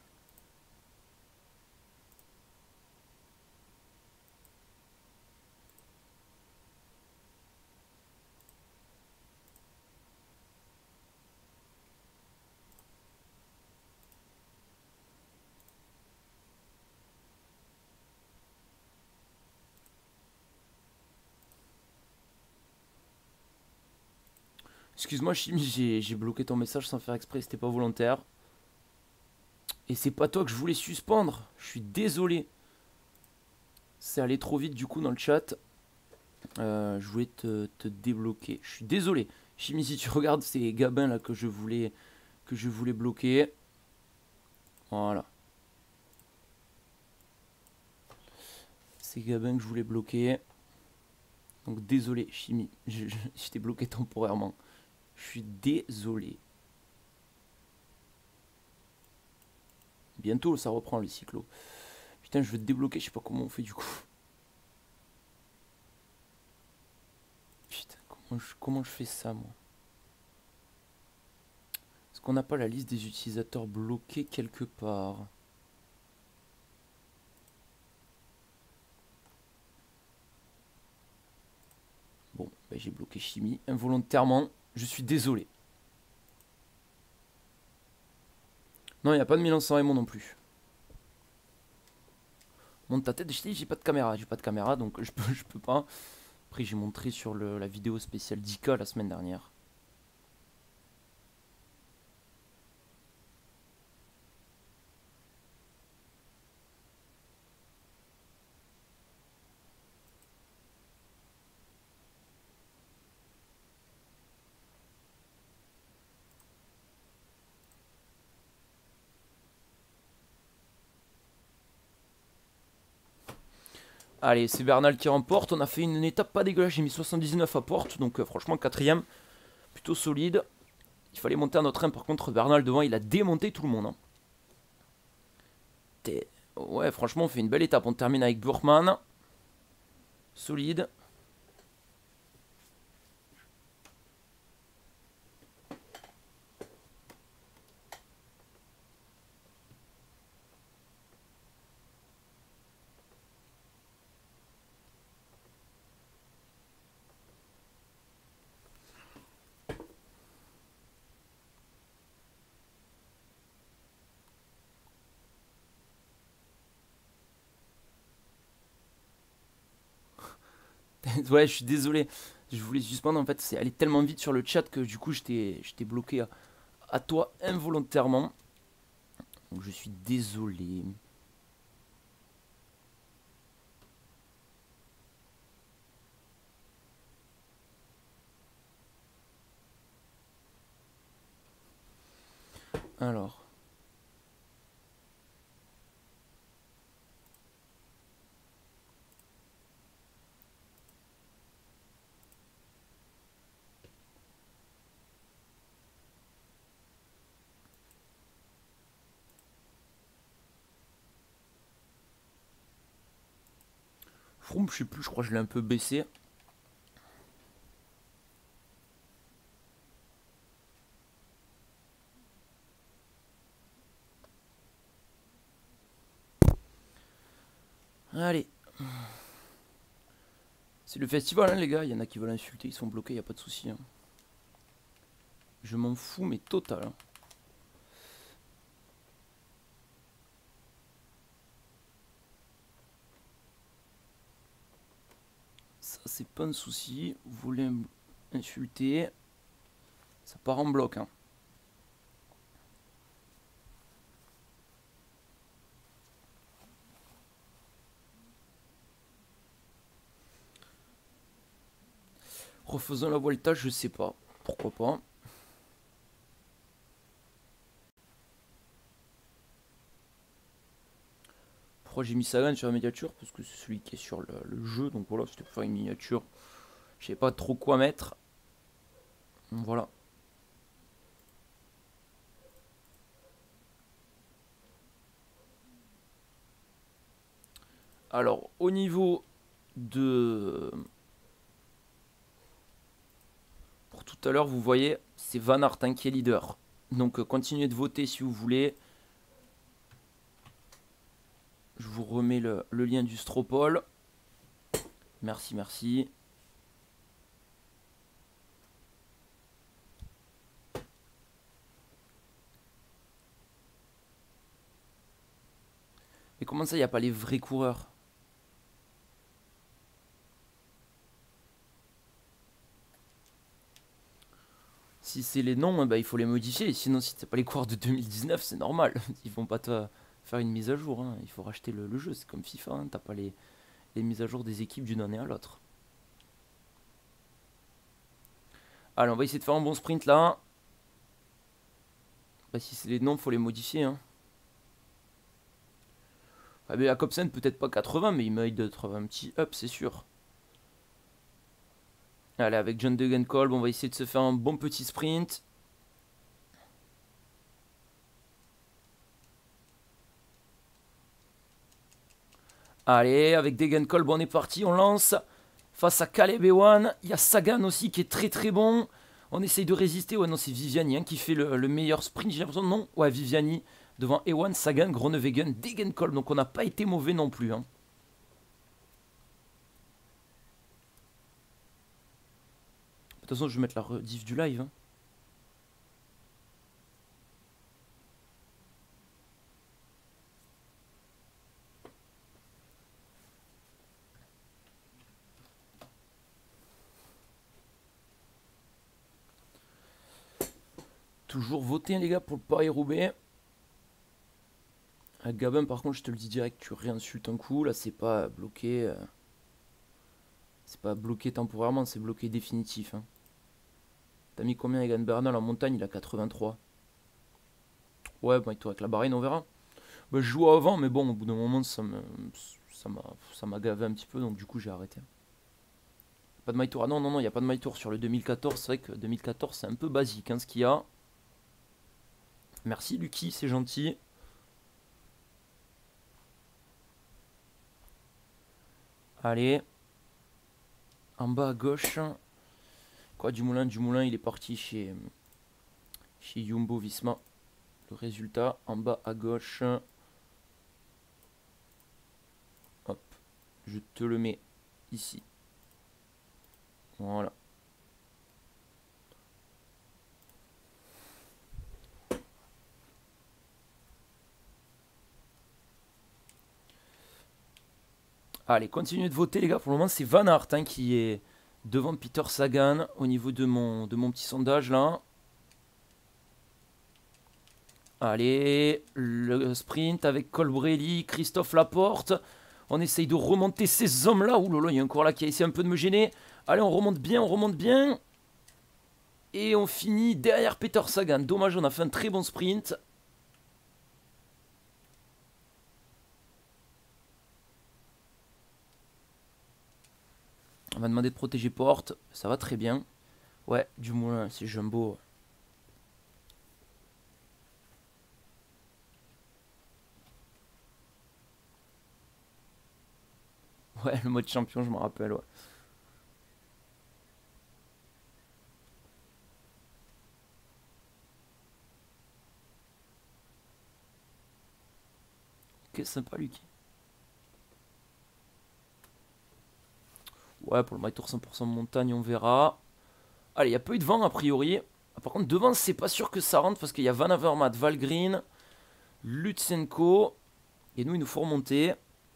Excuse-moi, Chimie, j'ai j'ai bloqué ton message sans faire exprès, c'était pas volontaire. Et c'est pas toi que je voulais suspendre. Je suis désolé. C'est allé trop vite du coup dans le chat. Euh, je voulais te, te débloquer. Je suis désolé. Chimie, si tu regardes, c'est Gabin là que je voulais que je voulais bloquer. Voilà. C'est Gabin que je voulais bloquer. Donc désolé, Chimie. Je, je, je t'ai bloqué temporairement. Je suis désolé. Bientôt, ça reprend les cyclos. Putain, je vais te débloquer, je sais pas comment on fait du coup. Putain, comment je, comment je fais ça, moi? Est-ce qu'on n'a pas la liste des utilisateurs bloqués quelque part? Bon, ben j'ai bloqué Chimie involontairement. Je suis désolé. Non, il n'y a pas de Milan San Remo non plus. Monte ta tête, je t'ai dit, j'ai pas de caméra. J'ai pas de caméra, donc je peux, je peux pas. Après, j'ai montré sur le, la vidéo spéciale d'Ika la semaine dernière. Allez, c'est Bernal qui remporte. On a fait une étape pas dégueulasse. J'ai mis soixante-dix-neuf à Porte. Donc, euh, franchement, quatrième. Plutôt solide. Il fallait monter à notre train. Par contre, Bernal devant, il a démonté tout le monde. Hein. Ouais, franchement, on fait une belle étape. On termine avec Burkman. Solide. Ouais, je suis désolé. Je voulais suspendre. En fait, c'est allé tellement vite sur le chat que du coup, j'étais bloqué à, à toi involontairement. Donc, je suis désolé. Alors. Froome, je sais plus, je crois que je l'ai un peu baissé. Allez. C'est le festival, hein, les gars. Il y en a qui veulent insulter, ils sont bloqués, il n'y a pas de souci. Hein. Je m'en fous, mais total. Hein. Ça, c'est pas un souci. Vous voulez insulter, ça part en bloc. Hein. Refaisons la Vuelta, je sais pas. Pourquoi pas. pourquoi j'ai mis Sagan sur la miniature? Parce que c'est celui qui est sur le, le jeu. Donc voilà, c'était pour faire une miniature. Je savais pas trop quoi mettre. Donc voilà. Alors, au niveau de... Pour tout à l'heure, vous voyez, c'est Van Aert hein, qui est leader. Donc, euh, continuez de voter si vous voulez. Je vous remets le, le lien du Stropole. Merci, merci. Mais comment ça, il n'y a pas les vrais coureurs? Si c'est les noms, bah, il faut les modifier. Sinon, si c'est pas les coureurs de deux mille dix-neuf, c'est normal. Ils vont pas te faire une mise à jour. Hein. Il faut racheter le, le jeu. C'est comme FIFA. Hein. T'as pas les, les mises à jour des équipes d'une année à l'autre. Allez, on va essayer de faire un bon sprint là. Bah, si c'est les noms, faut les modifier. Hein. Ah, mais Jacobsen, peut-être pas quatre-vingts, mais il mérite d'être un petit up, c'est sûr. Allez, avec John Degenkolb, on va essayer de se faire un bon petit sprint. Allez, avec Degenkolb, on est parti, on lance. Face à Caleb Ewan, il y a Sagan aussi qui est très très bon. On essaye de résister. Ouais, non, c'est Viviani hein, qui fait le, le meilleur sprint, j'ai l'impression. Non, ouais, Viviani devant Ewan, Sagan, Groenewegen, Degenkolb. Donc on n'a pas été mauvais non plus. Hein. De toute façon, je vais mettre la rediff du live. Hein. Toujours voter, les gars, pour le Paris-Roubaix. À Gabin, par contre, je te le dis direct, tu réinsultes un coup. Là, c'est pas bloqué. Euh... C'est pas bloqué temporairement, c'est bloqué définitif. Hein. T'as mis combien Egan Bernal en montagne? Il a quatre-vingt-trois. Ouais, bah, avec la Bahreïn, on verra. Bah, je jouais avant, mais bon, au bout d'un moment, ça m'a ça m'a ça m'a gavé un petit peu, donc du coup, j'ai arrêté. Pas de My Tour. Ah non, non, non, il n'y a pas de My Tour sur le deux mille quatorze. C'est vrai que deux mille quatorze, c'est un peu basique, hein, ce qu'il y a. Merci, Lucky, c'est gentil. Allez. En bas à gauche. Quoi, Dumoulin? Dumoulin, il est parti chez, chez Jumbo Visma. Le résultat, en bas à gauche. Hop. Je te le mets ici. Voilà. Allez, continuez de voter, les gars. Pour le moment, c'est Van Aert hein, qui est devant Peter Sagan au niveau de mon, de mon petit sondage là. Allez, le sprint avec Colbrelli, Christophe Laporte. On essaye de remonter ces hommes-là. Ouh là là, il y a encore là qui a essayé un peu de me gêner. Allez, on remonte bien, on remonte bien. Et on finit derrière Peter Sagan. Dommage, on a fait un très bon sprint. On m'a demandé de protéger Porte. Ça va très bien. Ouais, Dumoulin, c'est Jumbo. Ouais, le mode champion, je me rappelle, ouais. Ok, sympa, Lucky. Ouais, pour le My Tour cent pour cent montagne, on verra. Allez, il n'y a pas eu de vent, a priori. Par contre, devant, c'est pas sûr que ça rentre, parce qu'il y a Van Avermaet, Valgren, Lutsenko. Et nous, il nous faut remonter.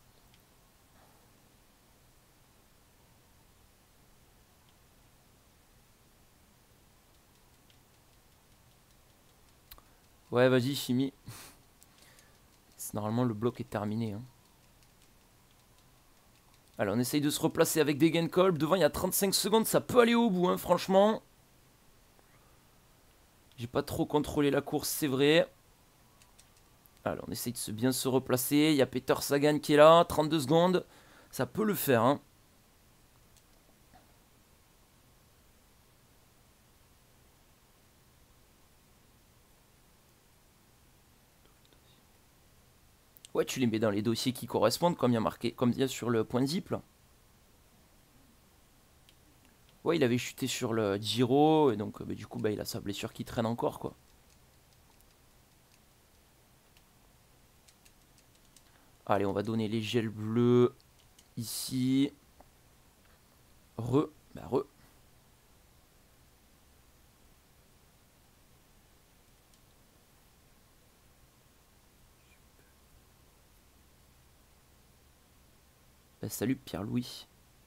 Ouais, vas-y, Chimie. Normalement, le bloc est terminé. Hein. Alors, on essaye de se replacer avec Degenkolb. Devant, il y a trente-cinq secondes. Ça peut aller au bout, hein, franchement. J'ai pas trop contrôlé la course, c'est vrai. Alors, on essaye de se bien se replacer. Il y a Peter Sagan qui est là. trente-deux secondes. Ça peut le faire, hein. Ouais, tu les mets dans les dossiers qui correspondent, comme il y a marqué, comme il y a sur le point zip, là. Ouais, il avait chuté sur le Giro, et donc, bah, du coup, bah, il a sa blessure qui traîne encore, quoi. Allez, on va donner les gels bleus ici. Re, bah re. Bah, salut Pierre-Louis.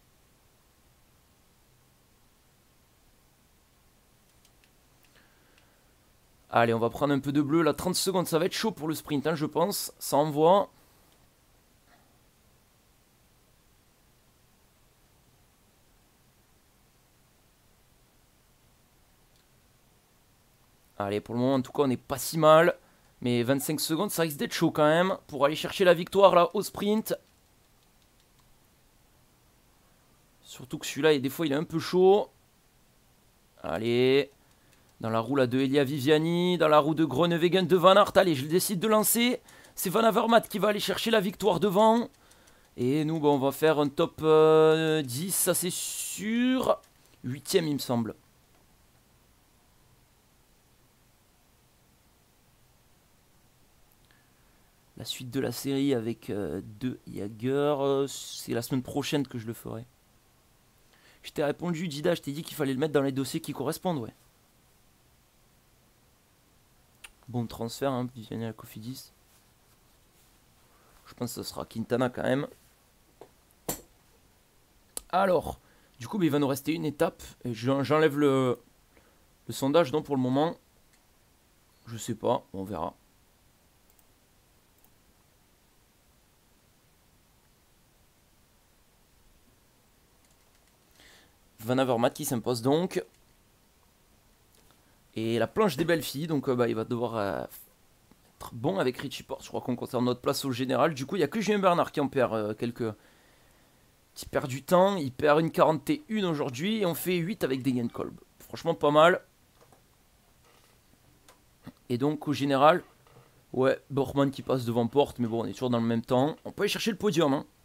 Allez, on va prendre un peu de bleu. Là, trente secondes, ça va être chaud pour le sprint, hein, je pense. Ça envoie. Allez, pour le moment, en tout cas, on n'est pas si mal. Mais vingt-cinq secondes, ça risque d'être chaud quand même. Pour aller chercher la victoire, là, au sprint. Surtout que celui-là, des fois, il est un peu chaud. Allez. Dans la roue là, de Elia Viviani. Dans la roue de Groenewegen de Van Aert. Allez, je décide de lancer. C'est Van Avermaet qui va aller chercher la victoire devant. Et nous, bon, on va faire un top euh, dix, ça c'est sûr. Huitième, il me semble. La suite de la série avec euh, deux Jager, euh, c'est la semaine prochaine que je le ferai. Je t'ai répondu, Dida, je t'ai dit qu'il fallait le mettre dans les dossiers qui correspondent, ouais. Bon transfert, hein, Viviani à la Cofidis. Je pense que ce sera Quintana quand même. Alors, du coup, bah, il va nous rester une étape. Et j'enlève le, le sondage, non, pour le moment. Je sais pas, on verra. Van Avermaet qui s'impose donc. Et la planche des belles filles, donc euh, bah, il va devoir euh, être bon avec Richie Porte. Je crois qu'on conserve notre place au général. Du coup, il n'y a que Julien Bernard qui en perd euh, quelques... qui perd du temps. Il perd une quarante et un aujourd'hui et on fait huit avec Degenkolb. Franchement, pas mal. Et donc, au général, ouais, Bormann qui passe devant Porte, mais bon, on est toujours dans le même temps. On peut aller chercher le podium, hein.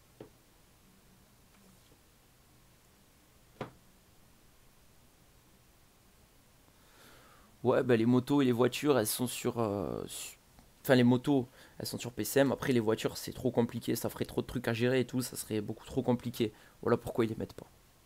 Ouais, bah les motos et les voitures, elles sont sur... euh, su- Enfin, les motos, elles sont sur P C M. Après, les voitures, c'est trop compliqué. Ça ferait trop de trucs à gérer et tout. Ça serait beaucoup trop compliqué. Voilà pourquoi ils les mettent pas.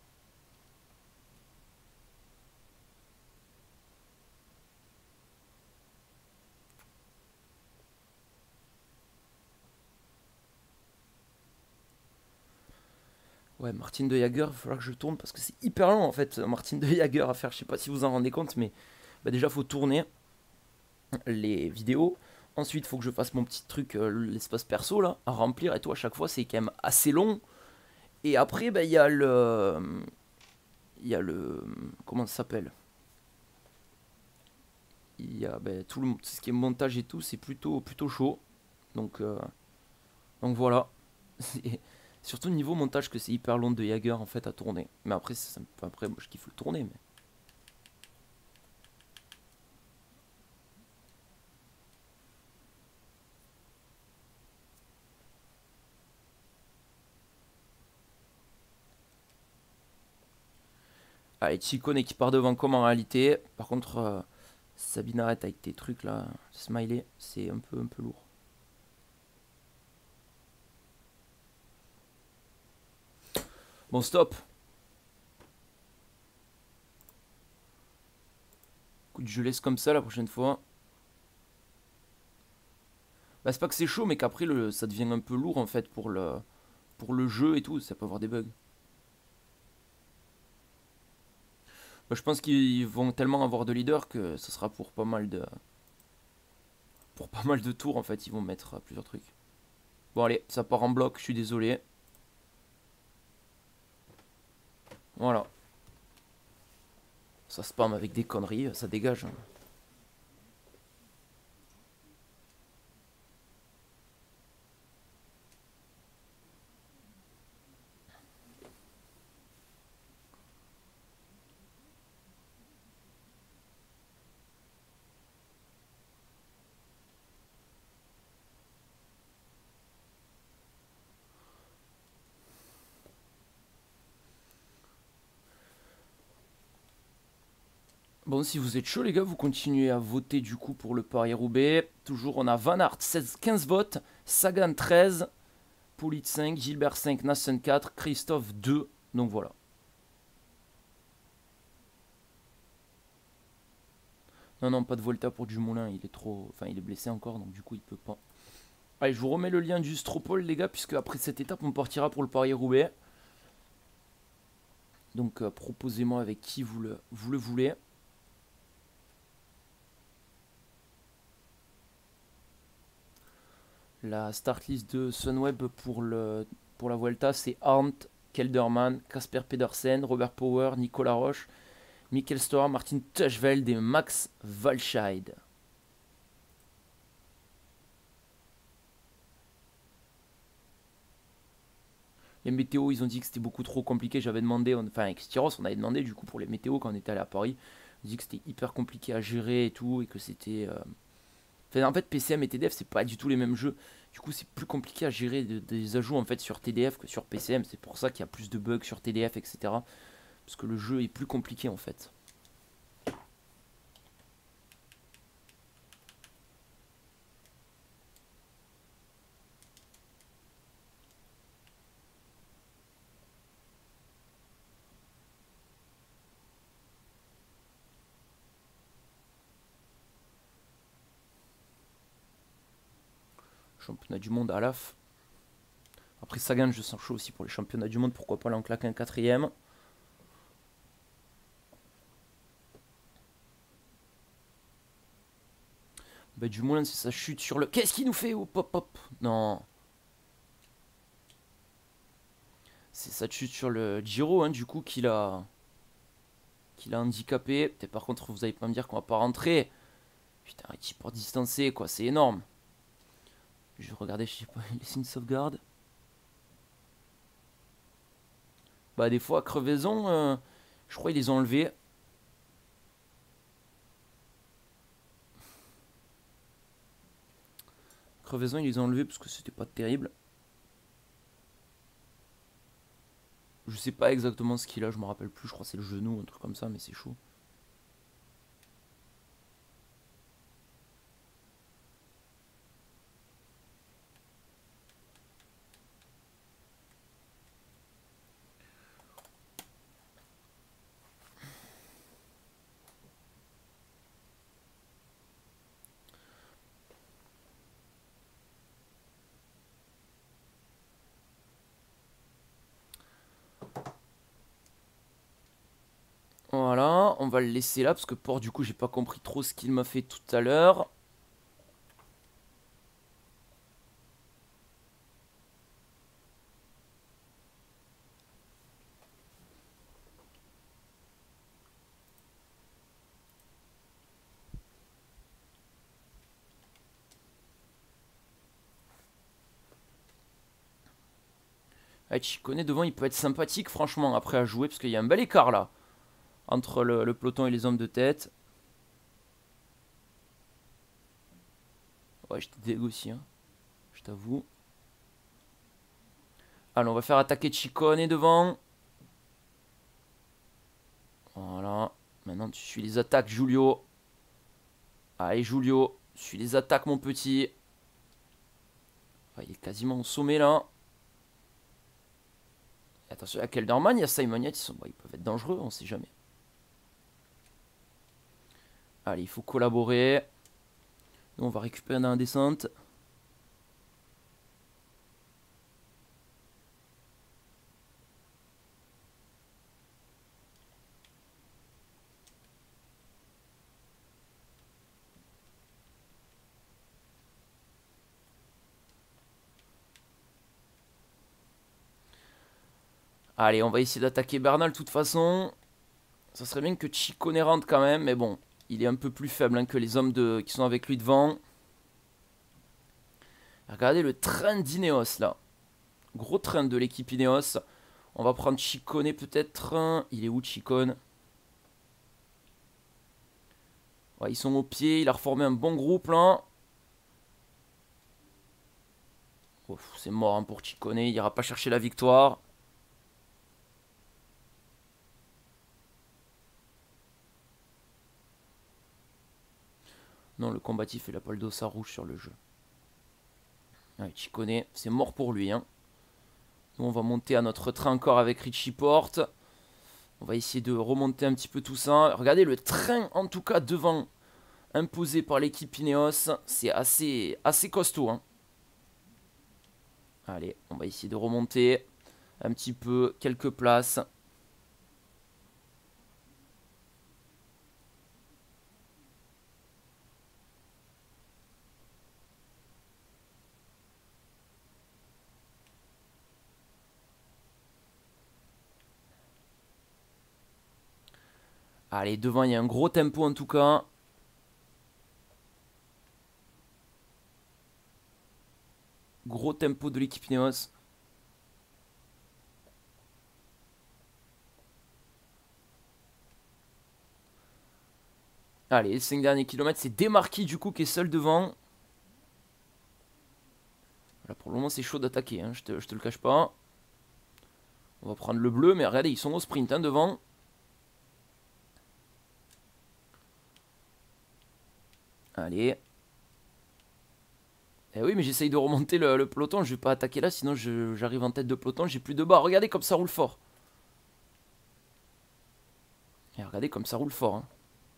Ouais, Martin de Jager, il va falloir que je tourne parce que c'est hyper long en fait, Martin de Jager à faire. Je sais pas si vous en rendez compte, mais bah, déjà, faut tourner les vidéos. Ensuite, il faut que je fasse mon petit truc, euh, l'espace perso là, à remplir. Et tout, à chaque fois, c'est quand même assez long. Et après, bah, il y a le. Il y a le. Comment ça s'appelle? Il y a bah, tout, le, tout ce qui est montage et tout, c'est plutôt, plutôt chaud. Donc, euh, donc voilà. C'est surtout niveau montage que c'est hyper long de Jager en fait à tourner. Mais après, ça, me- après moi, je kiffe le tourner. Mais... Allez, Chicone qui part devant comme en réalité. Par contre, euh, Sabine arrête avec tes trucs là. Smiley, c'est un peu, un peu lourd. Bon, stop. Écoute, je laisse comme ça la prochaine fois. Bah, c'est pas que c'est chaud, mais qu'après le, ça devient un peu lourd en fait pour le, pour le jeu et tout. Ça peut avoir des bugs. Bah, je pense qu'ils vont tellement avoir de leaders que ce sera pour pas mal de, pour pas mal de tours en fait. Ils vont mettre euh, plusieurs trucs. Bon, allez, ça part en bloc. Je suis désolé. Voilà. Ça spam avec des conneries, ça dégage. Bon, si vous êtes chaud, les gars, vous continuez à voter du coup pour le Paris-Roubaix. Toujours, on a Van Aert, seize, quinze votes. Sagan, treize. Pouliot, cinq. Gilbert, cinq. Nassen, quatre. Christophe, deux. Donc voilà. Non, non, pas de Volta pour Dumoulin. Il est trop. Enfin, il est blessé encore, donc du coup, il peut pas. Allez, je vous remets le lien du Stropole, les gars, puisque après cette étape, on partira pour le Paris-Roubaix. Donc, euh, proposez-moi avec qui vous le, vous le voulez. La start list de Sunweb pour, le, pour la Vuelta, c'est Arndt, Kelderman, Casper Pedersen, Robert Power, Nicolas Roche, Mikkel Storer, Martin Tuchveld et Max Walscheid. Les météos, ils ont dit que c'était beaucoup trop compliqué. J'avais demandé, enfin avec Styros, on avait demandé du coup pour les météos quand on était allé à Paris. On dit que c'était hyper compliqué à gérer et tout, et que c'était... Euh... Enfin, en fait, P C M et T D F, c'est pas du tout les mêmes jeux. Du coup, c'est plus compliqué à gérer de, des ajouts en fait sur T D F que sur P C M. C'est pour ça qu'il y a plus de bugs sur T D F, et cetera. Parce que le jeu est plus compliqué en fait. Championnat du monde à l'A F. Après Sagan, je sens chaud aussi pour les championnats du monde. Pourquoi pas là en claquer un quatrième. Bah, Dumoulin, c'est sa chute sur le... Qu'est-ce qu'il nous fait? Hop, hop, hop. Non. C'est sa chute sur le Giro, hein, du coup, qu'il a... Qu'il a handicapé. Peut-être par contre, vous allez pas me dire qu'on va pas rentrer. Putain, arrête pour distancer, quoi. C'est énorme. Je vais regarder, je sais pas, laisser une sauvegarde. Bah, des fois, crevaison, euh, je crois qu'ils les ont enlevés. Crevaison, ils les ont enlevés parce que c'était pas terrible. Je sais pas exactement ce qu'il a, je me rappelle plus. Je crois que c'est le genou, un truc comme ça, mais c'est chaud. Voilà, on va le laisser là parce que Port, du coup, j'ai pas compris trop ce qu'il m'a fait tout à l'heure. Ah, Chicone devant, il peut être sympathique, franchement, après à jouer parce qu'il y a un bel écart là entre le, le peloton et les hommes de tête. Ouais, j'étais dégoûté aussi, hein, je t'avoue. Allez, on va faire attaquer Chicone devant. Voilà. Maintenant, tu suis les attaques, Julio. Allez, Julio. Suis les attaques, mon petit. Enfin, il est quasiment au sommet, là. Et attention, à Kelderman, il y a Simon Yates. Ils, sont... bon, ils peuvent être dangereux, on sait jamais. Allez, il faut collaborer. Nous, on va récupérer dans la descente. Allez, on va essayer d'attaquer Bernal de toute façon. Ça serait bien que Chicone rentre quand même, mais bon, il est un peu plus faible hein, que les hommes de... qui sont avec lui devant. Regardez le train d'Ineos là. Gros train de l'équipe Ineos. On va prendre Chicone peut-être. Il est où Chicone? Ouais, ils sont au pied, il a reformé un bon groupe là. Oh, c'est mort hein, pour Chicone, il ira pas chercher la victoire. Non, le combatif, il a pas le dossard rouge sur le jeu. Ouais, Ciccone, c'est mort pour lui. Hein. Nous, on va monter à notre train encore avec Richie Porte. On va essayer de remonter un petit peu tout ça. Regardez le train, en tout cas, devant, imposé par l'équipe Ineos. C'est assez, assez costaud. Hein. Allez, on va essayer de remonter un petit peu, quelques places. Allez, devant, il y a un gros tempo en tout cas. Gros tempo de l'équipe Ineos. Allez, les cinq derniers kilomètres, c'est Demarchi du coup qui est seul devant. Là, pour le moment, c'est chaud d'attaquer, hein, je, te, je te le cache pas. On va prendre le bleu, mais regardez, ils sont au sprint hein, devant. Allez. Eh oui, mais j'essaye de remonter le, le peloton. Je vais pas attaquer là, sinon j'arrive en tête de peloton. J'ai plus de barre. Regardez comme ça roule fort. Et regardez comme ça roule fort. Hein.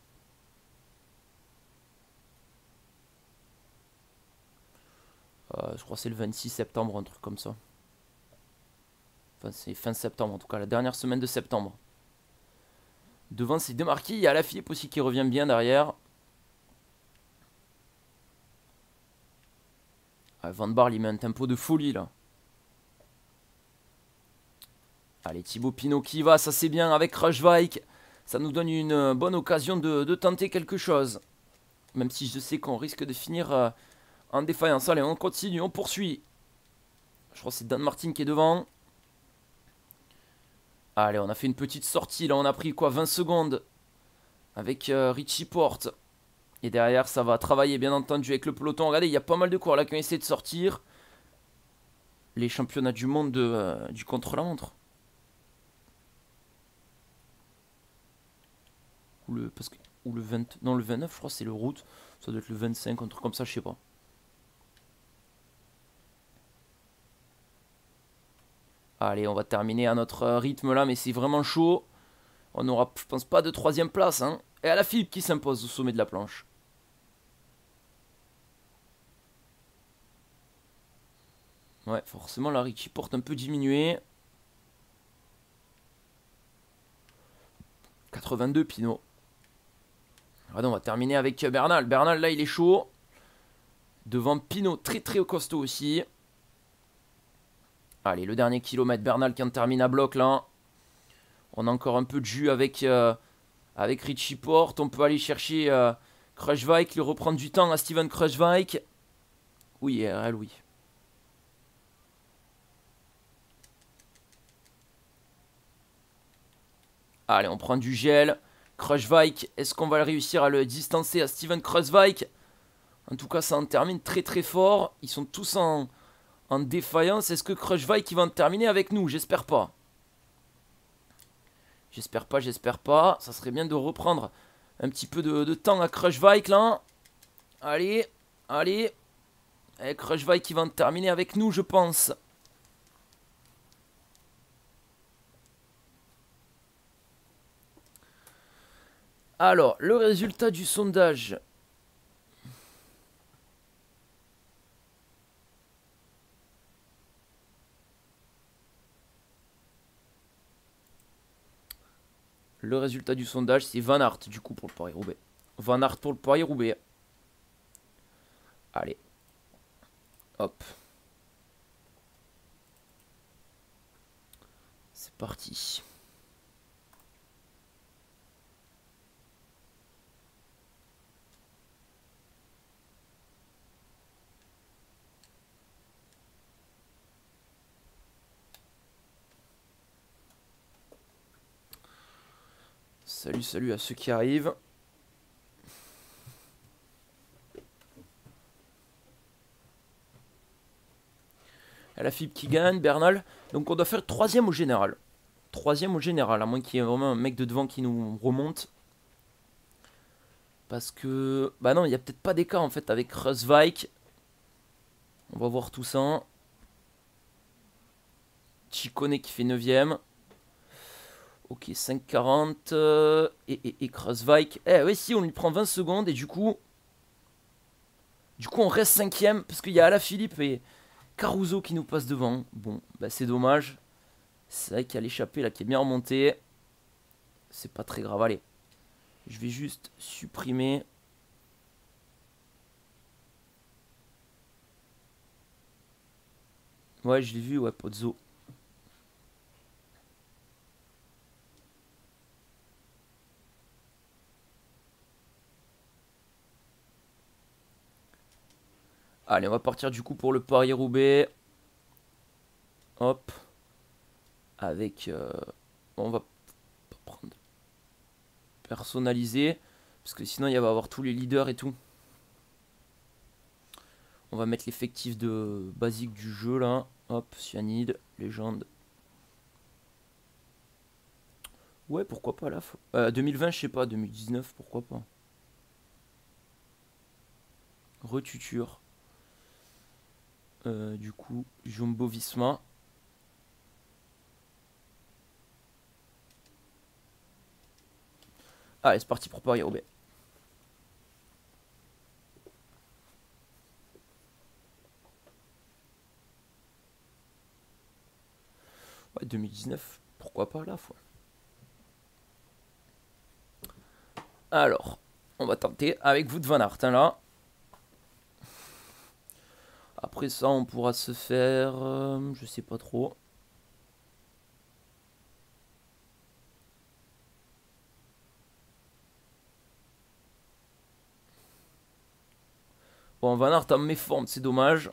Euh, je crois que c'est le vingt-six septembre, un truc comme ça. Enfin, c'est fin septembre, en tout cas, la dernière semaine de septembre. Devant, c'est Demarchi. Il y a Alaphilippe aussi qui revient bien derrière. Ah, Van Barle, il met un tempo de folie, là. Allez, Thibaut Pinot qui va, ça c'est bien avec Kruijswijk. Ça nous donne une bonne occasion de, de tenter quelque chose. Même si je sais qu'on risque de finir euh, en défaillance. Allez, on continue, on poursuit. Je crois que c'est Dan Martin qui est devant. Allez, on a fait une petite sortie. Là, on a pris quoi, vingt secondes avec euh, Richie Porte. Et derrière, ça va travailler, bien entendu, avec le peloton. Regardez, il y a pas mal de coureurs là qui ont essayé de sortir. Les championnats du monde de, euh, du contre-la-montre. Ou le, parce que, ou le vingt, non, le vingt-neuf, je crois, c'est le route. Ça doit être le vingt-cinq, un truc comme ça, je sais pas. Allez, on va terminer à notre rythme là, mais c'est vraiment chaud. On n'aura, je pense, pas de troisième place. Hein. Et Alaphilippe qui s'impose au sommet de la planche. Ouais, forcément, la Richie Porte un peu diminué. quatre-vingt-deux, Pinot. Allez, on va terminer avec Bernal. Bernal, là, il est chaud. Devant Pinot, très très costaud aussi. Allez, le dernier kilomètre, Bernal qui en termine à bloc, là. On a encore un peu de jus avec, euh, avec Richie Porte. On peut aller chercher euh, Kruijswijk, lui reprendre du temps à Steven Kruijswijk. Oui, R L, oui. Allez, on prend du gel. Kruijswijk, est-ce qu'on va réussir à le distancer à Steven Kruijswijk? En tout cas, ça en termine très très fort. Ils sont tous en, en défaillance. Est-ce que Kruijswijk va en terminer avec nous? J'espère pas. J'espère pas, j'espère pas. Ça serait bien de reprendre un petit peu de, de temps à Kruijswijk là. Allez, allez. Et Kruijswijk qui va en terminer avec nous, je pense. Alors, le résultat du sondage. Le résultat du sondage, c'est Van Aert, du coup, pour le Paris-Roubaix. Van Aert pour le Paris-Roubaix. Allez. Hop. C'est parti. Salut, salut à ceux qui arrivent. Alaphilippe qui gagne, Bernal. Donc on doit faire troisième au général. Troisième au général, à moins qu'il y ait vraiment un mec de devant qui nous remonte. Parce que... Bah non, il n'y a peut-être pas d'écart en fait avec Rusvike. On va voir tout ça. Chikone qui fait neuvième. Ok, cinq quarante. Euh, et, et, et Rusvike. Eh ouais, si, on lui prend vingt secondes. Et du coup... Du coup, on reste cinquième. Parce qu'il y a Alaphilippe et Caruso qui nous passent devant. Bon, bah c'est dommage. C'est vrai qu'il y a l'échappée là qui est bien remontée. C'est pas très grave, allez. Je vais juste supprimer. Ouais, je l'ai vu, ouais, Pozzo. Allez, on va partir du coup pour le Paris-Roubaix. Hop. Avec... Euh, on va prendre... Personnaliser. Parce que sinon, il va y avoir tous les leaders et tout. On va mettre l'effectif de basique du jeu, là. Hop, Cyanide, légende. Ouais, pourquoi pas, là. Euh, deux mille vingt, je sais pas. deux mille dix-neuf, pourquoi pas. Retuture. Euh, du coup, Jumbo Visma. Allez, c'est parti pour Paris-Roubaix. Ouais, deux mille dix-neuf, pourquoi pas la fois. Alors, on va tenter avec Wout van Aert, hein, là. Après ça, on pourra se faire... Euh, je sais pas trop. Bon, Van Aert en méforme, c'est dommage.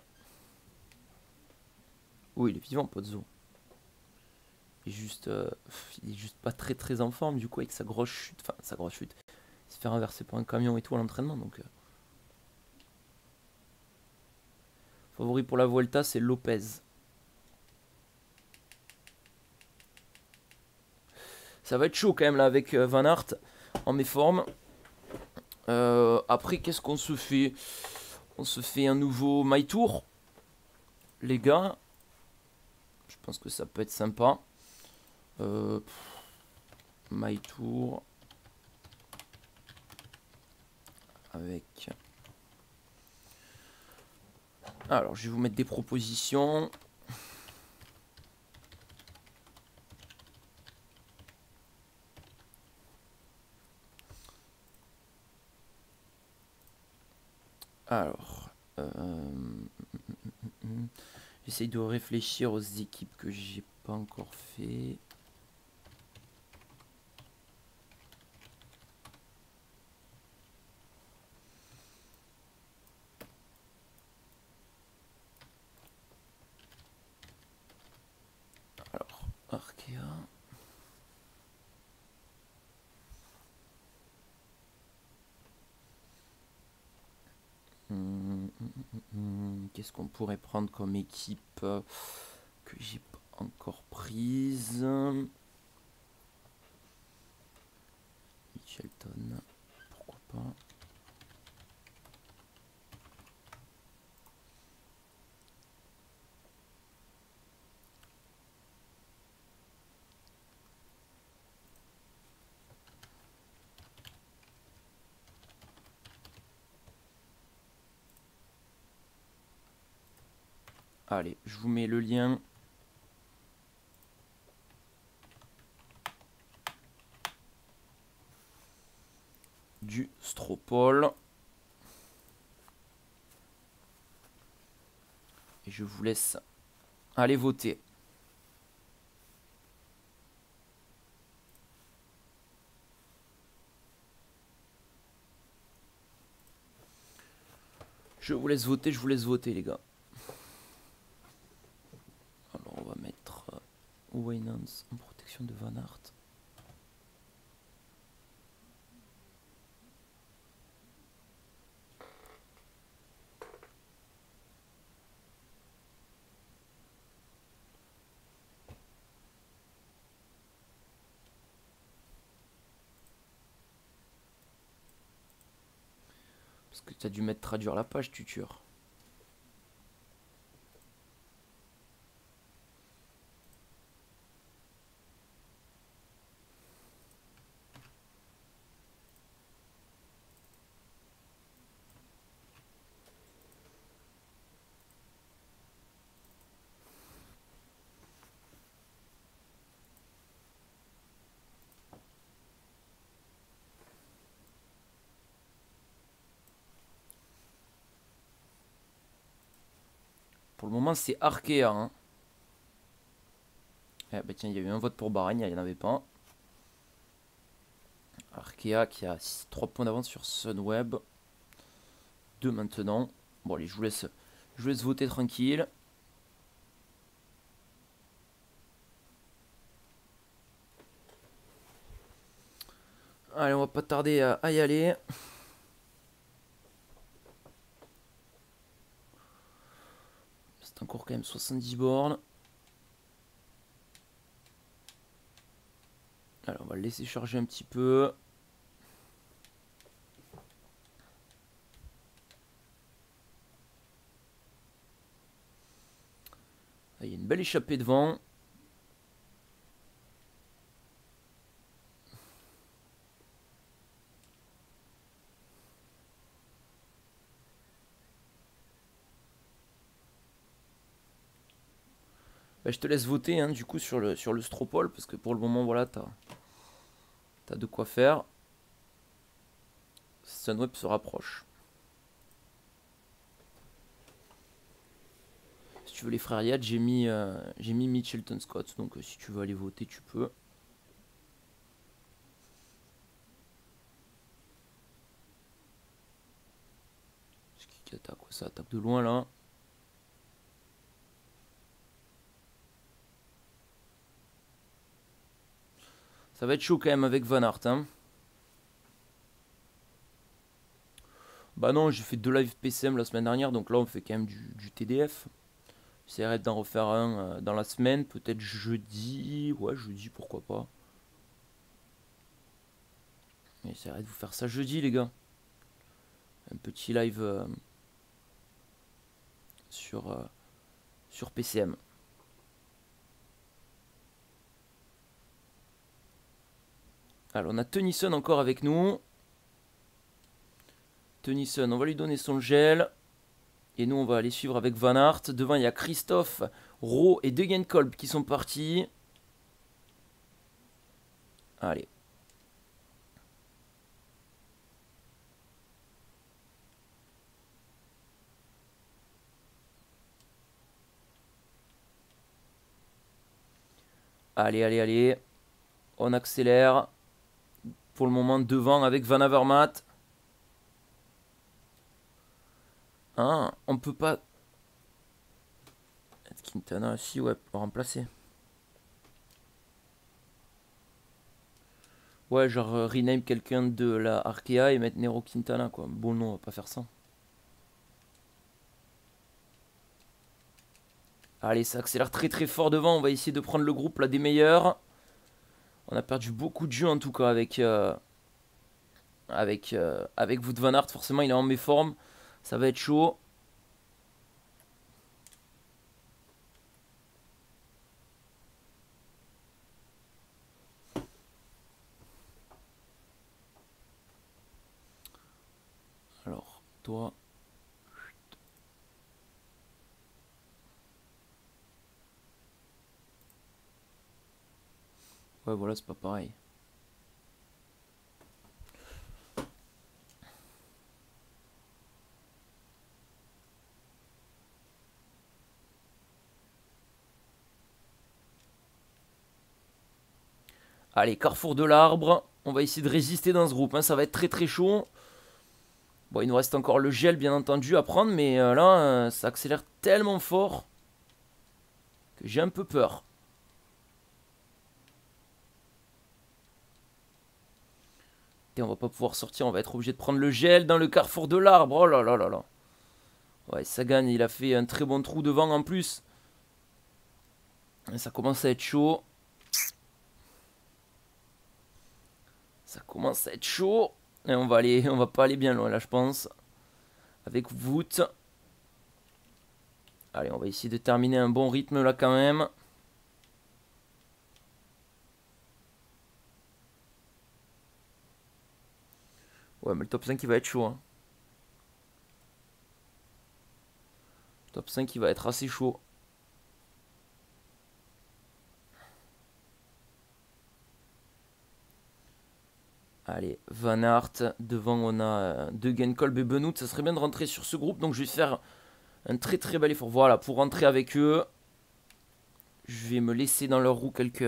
Oui, il est vivant, Pozzo. Il est juste... Euh, il est juste pas très très en forme, du coup, avec sa grosse chute. Enfin, sa grosse chute. Il se fait renverser par un camion et tout à l'entraînement, donc... Euh. Favori pour la Vuelta, c'est Lopez. Ça va être chaud quand même là avec euh, Van Aert en méforme. Euh, après, qu'est-ce qu'on se fait? On se fait un nouveau My Tour, les gars. Je pense que ça peut être sympa. Euh, My Tour. Avec... Alors, je vais vous mettre des propositions. Alors... Euh... J'essaye de réfléchir aux équipes que j'ai pas encore fait. Alors, Arkea. Hum, hum, hum, hum. Qu'est-ce qu'on pourrait prendre comme équipe euh, que j'ai pas encore prise? Mitchelton, pourquoi pas? Allez, je vous mets le lien. Du Stropole. Et je vous laisse aller voter. Je vous laisse voter, je vous laisse voter les gars. Alors on va mettre euh, Waynans en protection de Van Aert. Parce que tu as dû mettre traduire la page, tu tueur. Pour le moment, c'est Arkea. Hein. Eh bah tiens, il y a eu un vote pour Bahreïn, il n'y en avait pas. Arkea qui a trois points d'avance sur Sunweb. deux maintenant. Bon, allez, je vous laisse, je vous laisse voter tranquille. Allez, on va pas tarder à, à y aller. C'est encore quand même soixante-dix bornes. Alors, on va le laisser charger un petit peu. Il y a une belle échappée devant. Bah, je te laisse voter hein, du coup sur le, sur le Stropole parce que pour le moment voilà t'as as de quoi faire. Sunweb se rapproche. Si tu veux les frères Yad, j'ai mis, euh, j'ai mis Mitchelton Scott, donc euh, si tu veux aller voter tu peux. C'est qui qui attaque? Ça attaque de loin là. Ça va être chaud quand même avec Van Aert. Hein. Bah non, j'ai fait deux lives P C M la semaine dernière, donc là on fait quand même du, du T D F. J'essaierai d'en refaire un euh, dans la semaine, peut-être jeudi. Ouais, jeudi, pourquoi pas. J'essaierai de vous faire ça jeudi, les gars. Un petit live euh, sur, euh, sur P C M. Alors, on a Tennyson encore avec nous. Tennyson, on va lui donner son gel. Et nous, on va aller suivre avec Van Aert. Devant, il y a Christophe, Rowe et Degenkolb qui sont partis. Allez. Allez, allez, allez. On accélère. Pour le moment, devant avec Van Avermaet. Hein, on peut pas... Quintana, si, ouais, pour remplacer. Ouais, genre euh, rename quelqu'un de la Arkea et mettre Nero Quintana, quoi. Bon, non, on va pas faire ça. Allez, ça accélère très très fort devant. On va essayer de prendre le groupe là des meilleurs. On a perdu beaucoup de jeux en tout cas avec euh, avec euh, avec Wout van Aert. Forcément, il est en méforme. Ça va être chaud. Alors, toi... Ouais, voilà, c'est pas pareil. Allez, carrefour de l'arbre. On va essayer de résister dans ce groupe. Hein. Ça va être très très chaud. Bon, il nous reste encore le gel, bien entendu, à prendre. Mais euh, là, euh, ça accélère tellement fort que j'ai un peu peur. Et on va pas pouvoir sortir. On va être obligé de prendre le gel dans le carrefour de l'arbre. Oh là là là là. Ouais, Sagan, il a fait un très bon trou devant en plus. Et ça commence à être chaud. Ça commence à être chaud. Et on va aller, on va pas aller bien loin là, je pense. avec Wout. Allez, on va essayer de terminer un bon rythme là quand même. Ouais, mais le top cinq il va être chaud. Hein. Top cinq il va être assez chaud. Allez, Van Aert. Devant, on a euh, De Genkolb et Benoît. Ça serait bien de rentrer sur ce groupe. Donc, je vais faire un très très bel effort. Voilà, pour rentrer avec eux. Je vais me laisser dans leur roue quelques...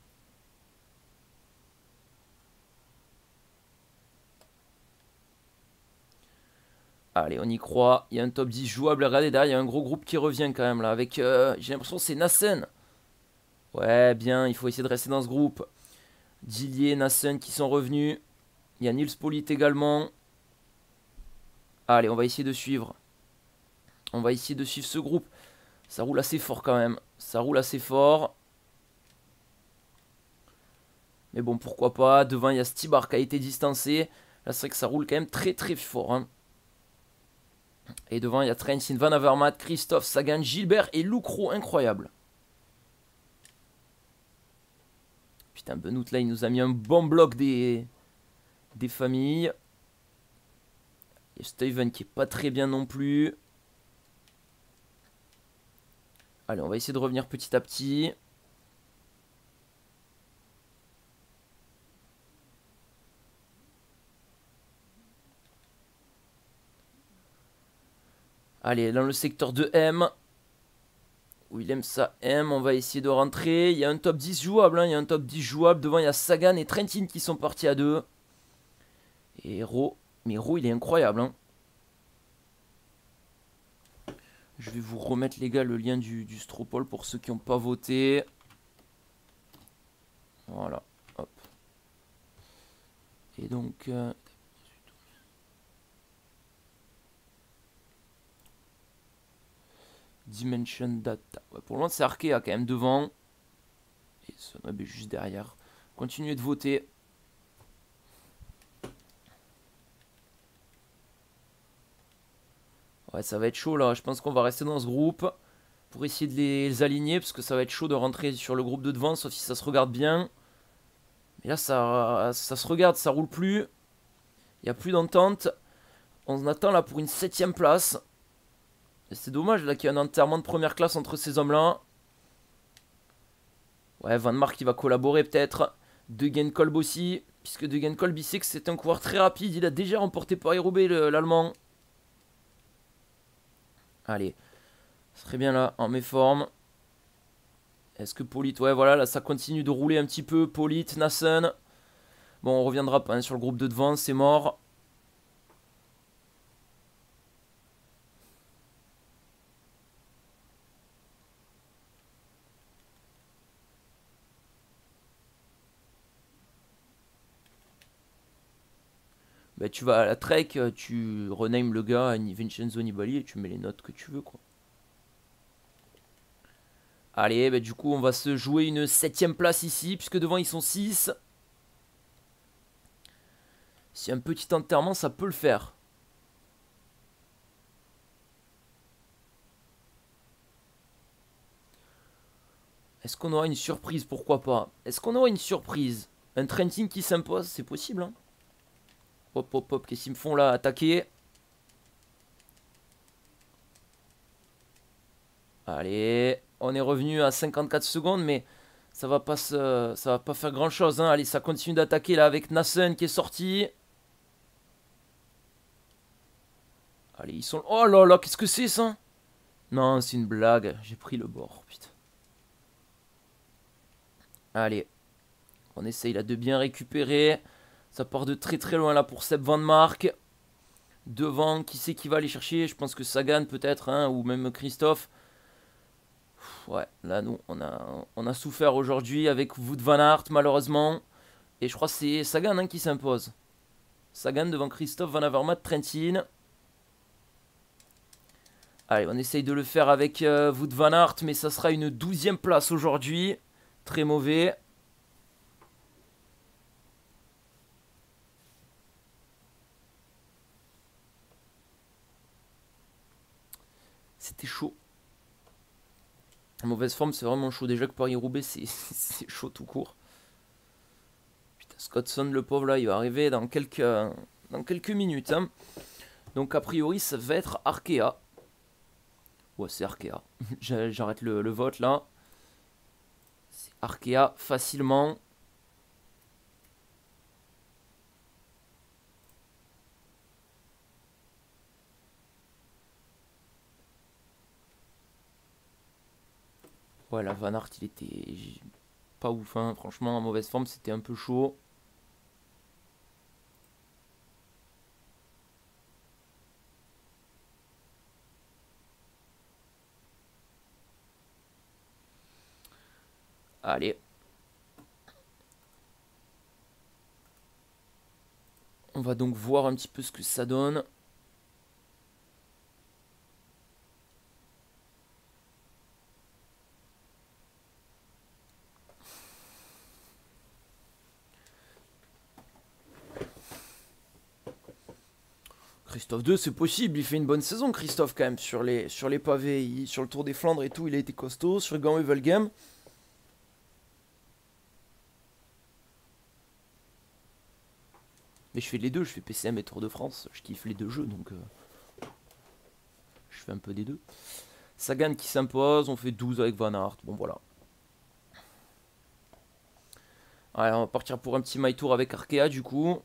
Allez, on y croit. Il y a un top dix jouable. Regardez, derrière, il y a un gros groupe qui revient quand même là. Avec, euh, j'ai l'impression que c'est Nassen. Ouais, bien, il faut essayer de rester dans ce groupe. Dillier, Nassen qui sont revenus. Il y a Nils Polit également. Allez, on va essayer de suivre. On va essayer de suivre ce groupe. Ça roule assez fort quand même. Ça roule assez fort. Mais bon, pourquoi pas. Devant, il y a Stibar qui a été distancé. Là, c'est vrai que ça roule quand même très très fort. Hein. Et devant, il y a Trentin, Van Avermaet, Christophe, Sagan, Gilbert et Lucro. Incroyable. Putain, Benoît, là, il nous a mis un bon bloc des, des familles. Il y a Steven qui est pas très bien non plus. Allez, on va essayer de revenir petit à petit. Allez, dans le secteur de M. Willem ça M, on va essayer de rentrer. Il y a un top dix jouable, hein. Il y a un top dix jouable. Devant, il y a Sagan et Trentin qui sont partis à deux. Et Ro, mais Ro, il est incroyable. Hein. Je vais vous remettre, les gars, le lien du, du Stropole pour ceux qui n'ont pas voté. Voilà, hop. Et donc... Euh... Dimension Data. Ouais, pour loin, c'est Arkea quand même devant. Et Sonobe juste derrière. Continuez de voter. Ouais, ça va être chaud là. Je pense qu'on va rester dans ce groupe pour essayer de les aligner. Parce que ça va être chaud de rentrer sur le groupe de devant. Sauf si ça se regarde bien. Mais là, ça, ça se regarde. Ça roule plus. Il n'y a plus d'entente. On attend là pour une septième place. C'est dommage là qu'il y ait un enterrement de première classe entre ces hommes-là. Ouais, Van Mark qui va collaborer peut-être. De Genkolb aussi. Puisque De Genkolb il sait que c'est un coureur très rapide. Il a déjà remporté Paris-Roubaix l'Allemand. Allez. Ce serait bien là en méforme. Est-ce que Polit... Ouais voilà là ça continue de rouler un petit peu. Polit, Nassen. Bon on reviendra pas hein, sur le groupe de devant. C'est mort. Bah, tu vas à la Trek, tu renames le gars à Vincenzo Nibali et tu mets les notes que tu veux quoi. Allez, bah, du coup on va se jouer une septième place ici, puisque devant ils sont six. Si un petit enterrement ça peut le faire. Est-ce qu'on aura une surprise? Pourquoi pas? Est-ce qu'on aura une surprise? Un Trentin qui s'impose, c'est possible hein. Hop hop hop, qu'est-ce qu'ils me font là? Attaquer. Allez, on est revenu à cinquante-quatre secondes, mais ça va pas se, ça va pas faire grand chose. Hein. Allez, ça continue d'attaquer là avec Nassen qui est sorti. Allez, ils sont... Oh là là, qu'est-ce que c'est ça? Non, c'est une blague. J'ai pris le bord, putain. Allez, on essaye là de bien récupérer. Ça part de très très loin là pour Seb Van Mark. Devant, qui c'est qui va aller chercher? Je pense que Sagan peut-être, hein, ou même Christophe. Ouais, là nous, on a, on a souffert aujourd'hui avec Wout Van Aert malheureusement. Et je crois que c'est Sagan hein, qui s'impose. Sagan devant Christophe, Van Avermaet, Trentin. Allez, on essaye de le faire avec euh, Wout Van Aert, mais ça sera une douzième place aujourd'hui. Très mauvais. C'était chaud. Mauvaise forme, c'est vraiment chaud. Déjà que Paris-Roubaix, c'est c'est chaud tout court. Putain, Scottson, le pauvre, là, il va arriver dans quelques, dans quelques minutes. Hein. Donc, a priori, ça va être Arkea. Ouais, c'est Arkea. J'arrête le, le vote, là. C'est Arkea, facilement. Ouais, la Van Aert, il était pas ouf, hein. Franchement, en mauvaise forme, c'était un peu chaud. Allez. On va donc voir un petit peu ce que ça donne. Christophe deux, c'est possible, il fait une bonne saison, Christophe, quand même, sur les, sur les pavés, il- sur le Tour des Flandres et tout, il a été costaud, sur Gant Wevelgem. Mais je fais les deux, je fais P C M et Tour de France, je kiffe les deux jeux, donc euh, je fais un peu des deux. Sagan qui s'impose, on fait douze avec Van Aert, bon voilà. Allez, on va partir pour un petit my tour avec Arkea, du coup.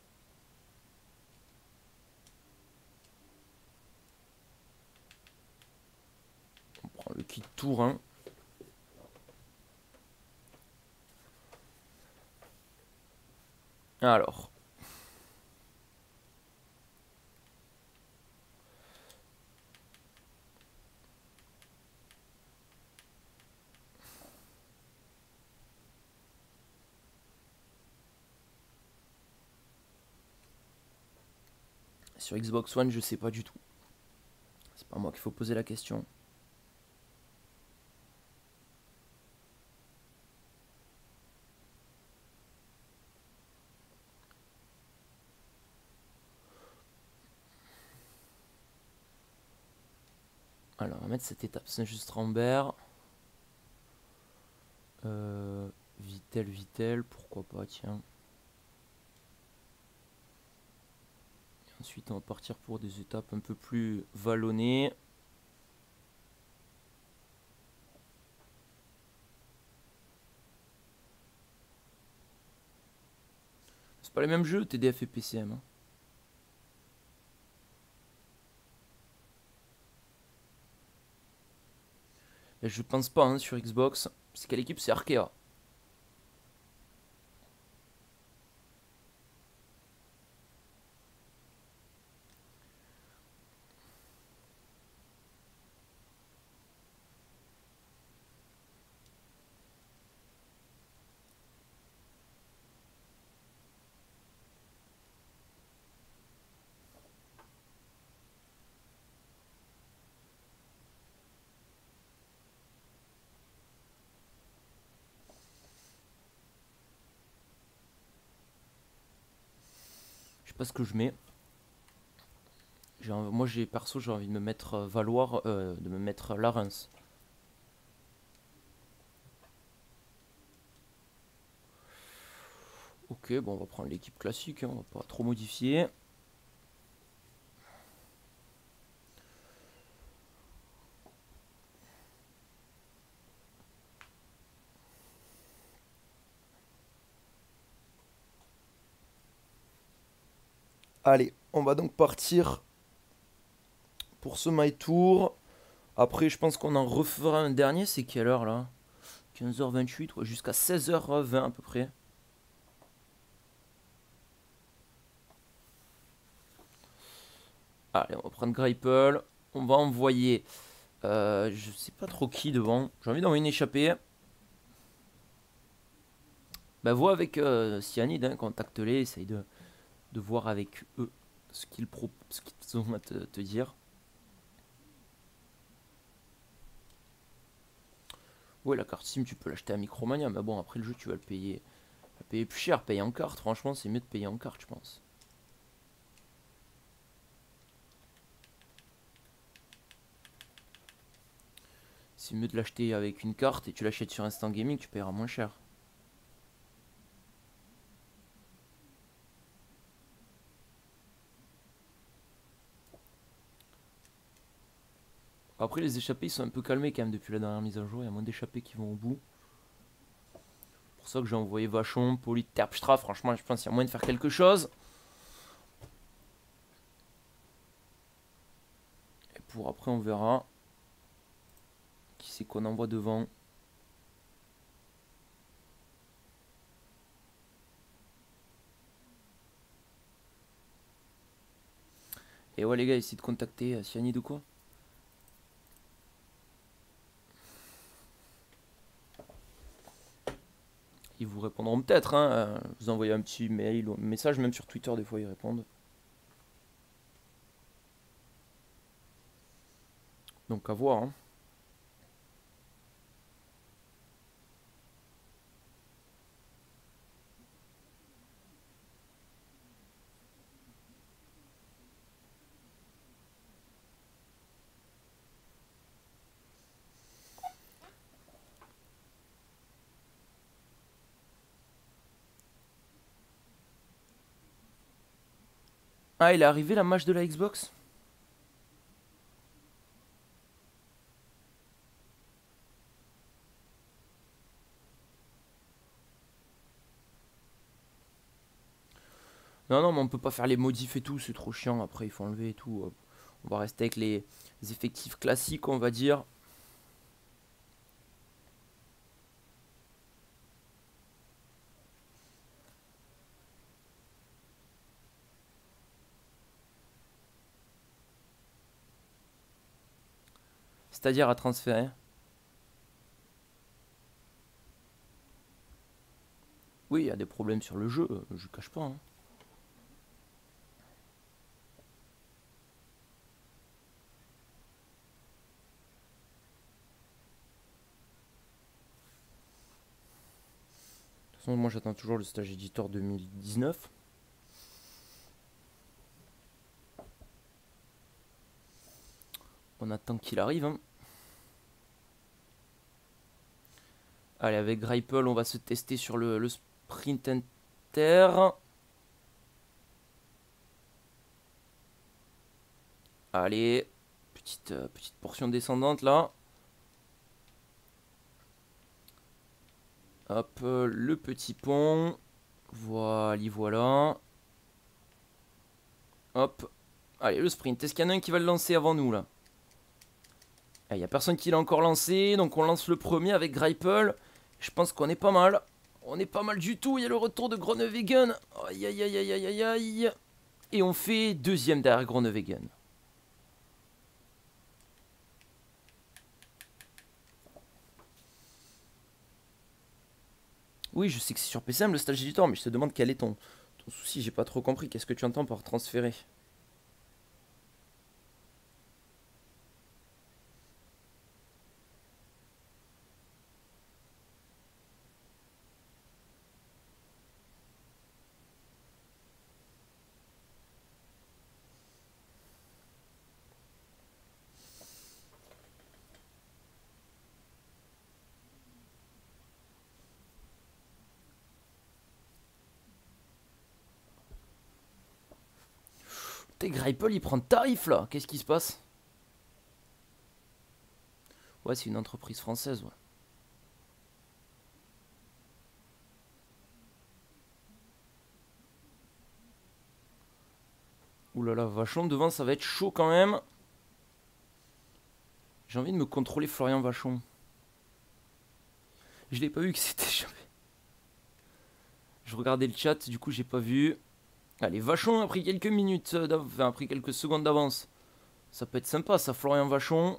On prend le kit tour, hein. Alors. Sur Xbox One, je sais pas du tout. C'est pas moi qu'il faut poser la question. Alors, on va mettre cette étape Saint-Just-Rambert. Euh, Vitel, Vitel, pourquoi pas, tiens. Et ensuite, on va partir pour des étapes un peu plus vallonnées. C'est pas les mêmes jeux, T D F et P C M. Hein. Et je pense pas hein, sur Xbox. C'est quelle équipe? C'est Arkea. Je sais pas ce que je mets. Moi j'ai perso j'ai envie de me mettre euh, Valoir, euh, de me mettre Larens. Ok, bon on va prendre l'équipe classique, hein, on va pas trop modifier. Allez, on va donc partir pour ce My Tour. Après, je pense qu'on en refera un dernier. C'est quelle heure là? quinze heures vingt-huit, ouais, jusqu'à seize heures vingt à peu près. Allez, on va prendre Greipel. On va envoyer. Euh, je sais pas trop qui devant. J'ai envie d'envoyer une échappée. Bah, vois avec euh, Cyanide, hein, contacte-les. Essaye de, de voir avec eux ce qu'ils pro ce qu'ils ont à te, te dire. Ouais, la carte SIM, tu peux l'acheter à Micromania. Mais bon, après le jeu, tu vas le payer, tu vas le payer plus cher. Payer en carte, franchement, c'est mieux de payer en carte, je pense. c'est mieux de l'acheter avec une carte et tu l'achètes sur Instant Gaming, tu paieras moins cher. Après les échappés ils sont un peu calmés quand même depuis la dernière mise à jour, il y a moins d'échappés qui vont au bout. C'est pour ça que j'ai envoyé Vachon, Polit, Terpstra, franchement je pense qu'il y a moyen de faire quelque chose. Et pour après on verra qui c'est qu'on envoie devant. Et ouais les gars, essayez de contacter euh, Cyanide ou quoi. Ils vous répondront peut-être, hein. euh, Vous envoyez un petit mail ou un message, même sur Twitter des fois ils répondent. Donc à voir, hein. Ah, il est arrivé la match de la Xbox? Non, non, mais on peut pas faire les modifs et tout, c'est trop chiant. Après, il faut enlever et tout. On va rester avec les effectifs classiques, on va dire. C'est-à-dire à transférer. Oui, il y a des problèmes sur le jeu, je cache pas, hein. De toute façon, moi j'attends toujours le stage éditeur deux mille dix-neuf. On attend qu'il arrive, hein. Allez, avec Greipel, on va se tester sur le, le sprint inter. Allez, petite, euh, petite portion descendante là. Hop, euh, le petit pont. Voilà, voilà. Hop. Allez, le sprint. Est-ce qu'il y en a un qui va le lancer avant nous là? Il n'y a personne qui l'a encore lancé, donc on lance le premier avec Greipel. Je pense qu'on est pas mal. On est pas mal du tout. Il y a le retour de Groenewegen. Aïe aïe aïe aïe aïe aïe. Et on fait deuxième derrière Groenewegen. Oui, je sais que c'est sur P C M le stage éditeur, mais je te demande quel est ton, ton souci. J'ai pas trop compris. Qu'est-ce que tu entends par transférer? Greipel il prend tarif là, qu'est-ce qui se passe? Ouais, c'est une entreprise française, ouais. Ouh là là, Vachon devant, ça va être chaud quand même. J'ai envie de me contrôler Florian Vachon. Je l'ai pas vu que c'était jamais. Je regardais le chat, du coup j'ai pas vu. Allez, Vachon a pris quelques minutes, enfin, a pris quelques secondes d'avance. Ça peut être sympa ça, Florian Vachon.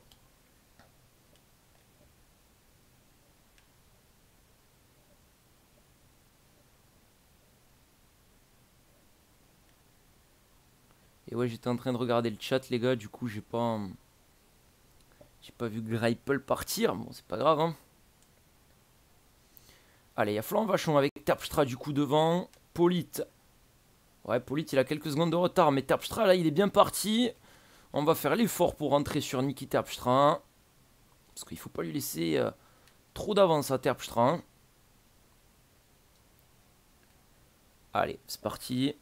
Et ouais, j'étais en train de regarder le chat les gars, du coup j'ai pas... J'ai pas vu Greipel partir, bon c'est pas grave hein. Allez, il y a Florian Vachon avec Terpstra du coup devant. Polit. Ouais, Polit il a quelques secondes de retard, mais Terpstra là il est bien parti. On va faire l'effort pour rentrer sur Niki Terpstra. Parce qu'il ne faut pas lui laisser euh, trop d'avance à Terpstra. Hein. Allez, c'est parti.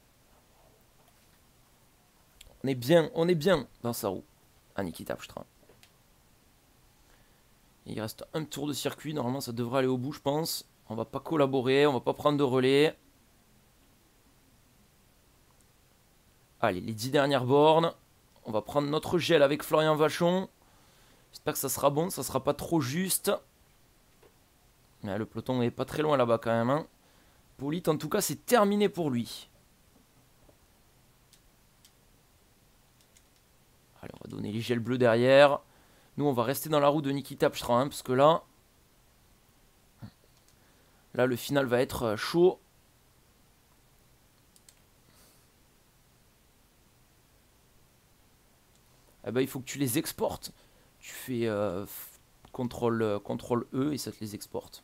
On est bien, on est bien dans sa roue. À Niki Terpstra. Il reste un tour de circuit. Normalement, ça devrait aller au bout, je pense. On va pas collaborer, on va pas prendre de relais. Allez, les dix dernières bornes. On va prendre notre gel avec Florian Vachon. J'espère que ça sera bon, ça sera pas trop juste. Mais le peloton est pas très loin là-bas quand même. Hein. Polit, en tout cas, c'est terminé pour lui. Allez, on va donner les gels bleus derrière. Nous, on va rester dans la roue de Niki Terpstra, hein, parce que là... Là, le final va être chaud. Eh ben, il faut que tu les exportes. Tu fais euh, contrôle, contrôle E et ça te les exporte.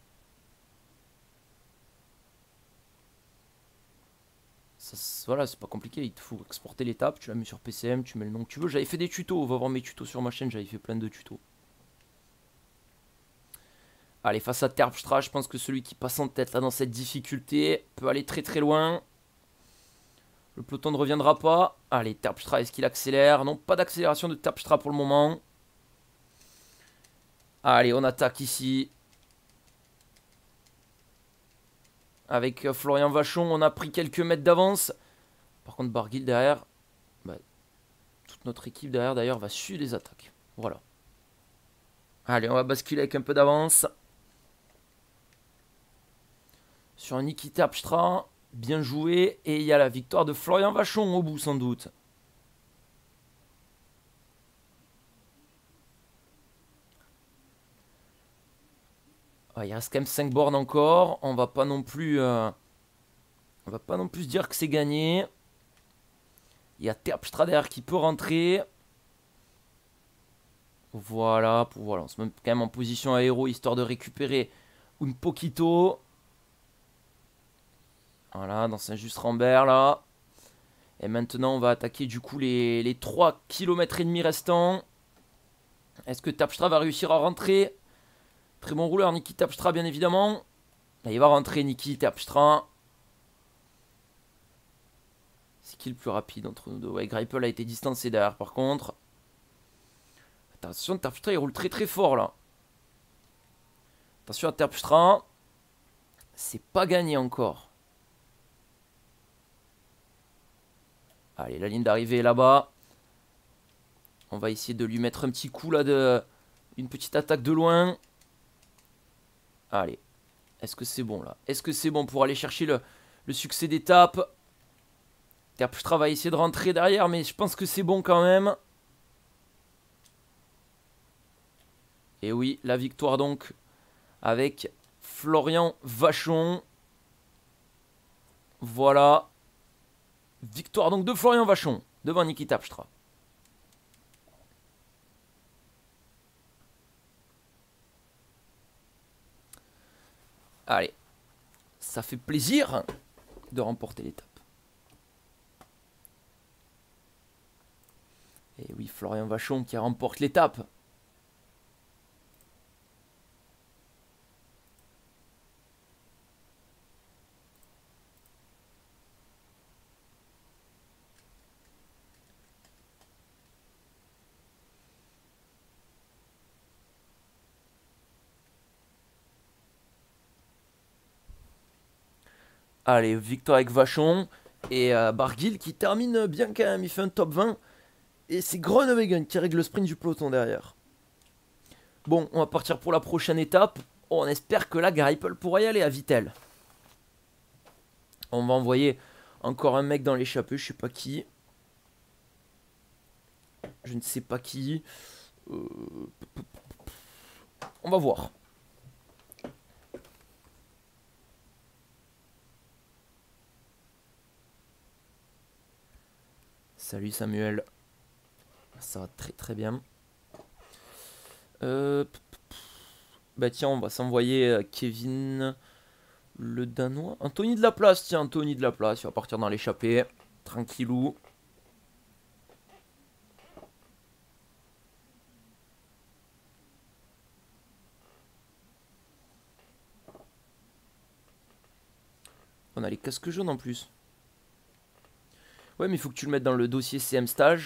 Ça, voilà, c'est pas compliqué. Il te faut exporter l'étape. Tu la mets sur P C M, tu mets le nom que tu veux. J'avais fait des tutos. On va voir mes tutos sur ma chaîne. J'avais fait plein de tutos. Allez, face à Terpstra, je pense que celui qui passe en tête là dans cette difficulté peut aller très très loin. Le peloton ne reviendra pas. Allez, Terpstra, est-ce qu'il accélère? Non, pas d'accélération de Terpstra pour le moment. Allez, on attaque ici. Avec Florian Vachon, on a pris quelques mètres d'avance. Par contre, Barguil derrière, bah, toute notre équipe derrière d'ailleurs va suivre les attaques. Voilà. Allez, on va basculer avec un peu d'avance. Sur Niki Terpstra, bien joué. Et il y a la victoire de Florian Vachon au bout sans doute. Ah, il reste quand même cinq bornes encore. On va pas non plus... Euh, on va pas non plus dire que c'est gagné. Il y a Terpstra derrière qui peut rentrer. Voilà, pour, voilà, on se met quand même en position aéro histoire de récupérer un poquito. Voilà, dans Saint-Just Rambert là. Et maintenant on va attaquer du coup les, les trois kilomètres et demi restants. Est-ce que Terpstra va réussir à rentrer? Très bon rouleur Niki Terpstra bien évidemment. Là, il va rentrer Niki Terpstra. C'est qui le plus rapide entre nous deux? Ouais, Greipel a été distancé derrière par contre. Attention, Terpstra il roule très très fort là. Attention à Terpstra. C'est pas gagné encore. Allez, la ligne d'arrivée est là-bas. On va essayer de lui mettre un petit coup là de... Une petite attaque de loin. Allez. Est-ce que c'est bon là? Est-ce que c'est bon pour aller chercher le, le succès d'étape? Terpstra va essayer de rentrer derrière, mais je pense que c'est bon quand même. Et oui, la victoire donc avec Florian Vachon. Voilà. Victoire donc de Florian Vachon devant Niki Terpstra. Allez, ça fait plaisir de remporter l'étape. Et oui, Florian Vachon qui remporte l'étape. Allez, victoire avec Vachon. Et euh, Barguil qui termine bien quand même. Il fait un top vingt. Et c'est Groenewegen qui règle le sprint du peloton derrière. Bon, on va partir pour la prochaine étape. On espère que là, Greipel pourra y aller à Vittel. On va envoyer encore un mec dans l'échappée. Je sais pas qui. Je ne sais pas qui. Euh... On va voir. Salut Samuel. Ça va très très bien. Euh, bah tiens, on va s'envoyer Kevin le Danois. Anthony de la place, tiens, Anthony de la place. Il va partir dans l'échappée. Tranquillou. on a les casques jaunes en plus. Ouais, mais il faut que tu le mettes dans le dossier C M stage.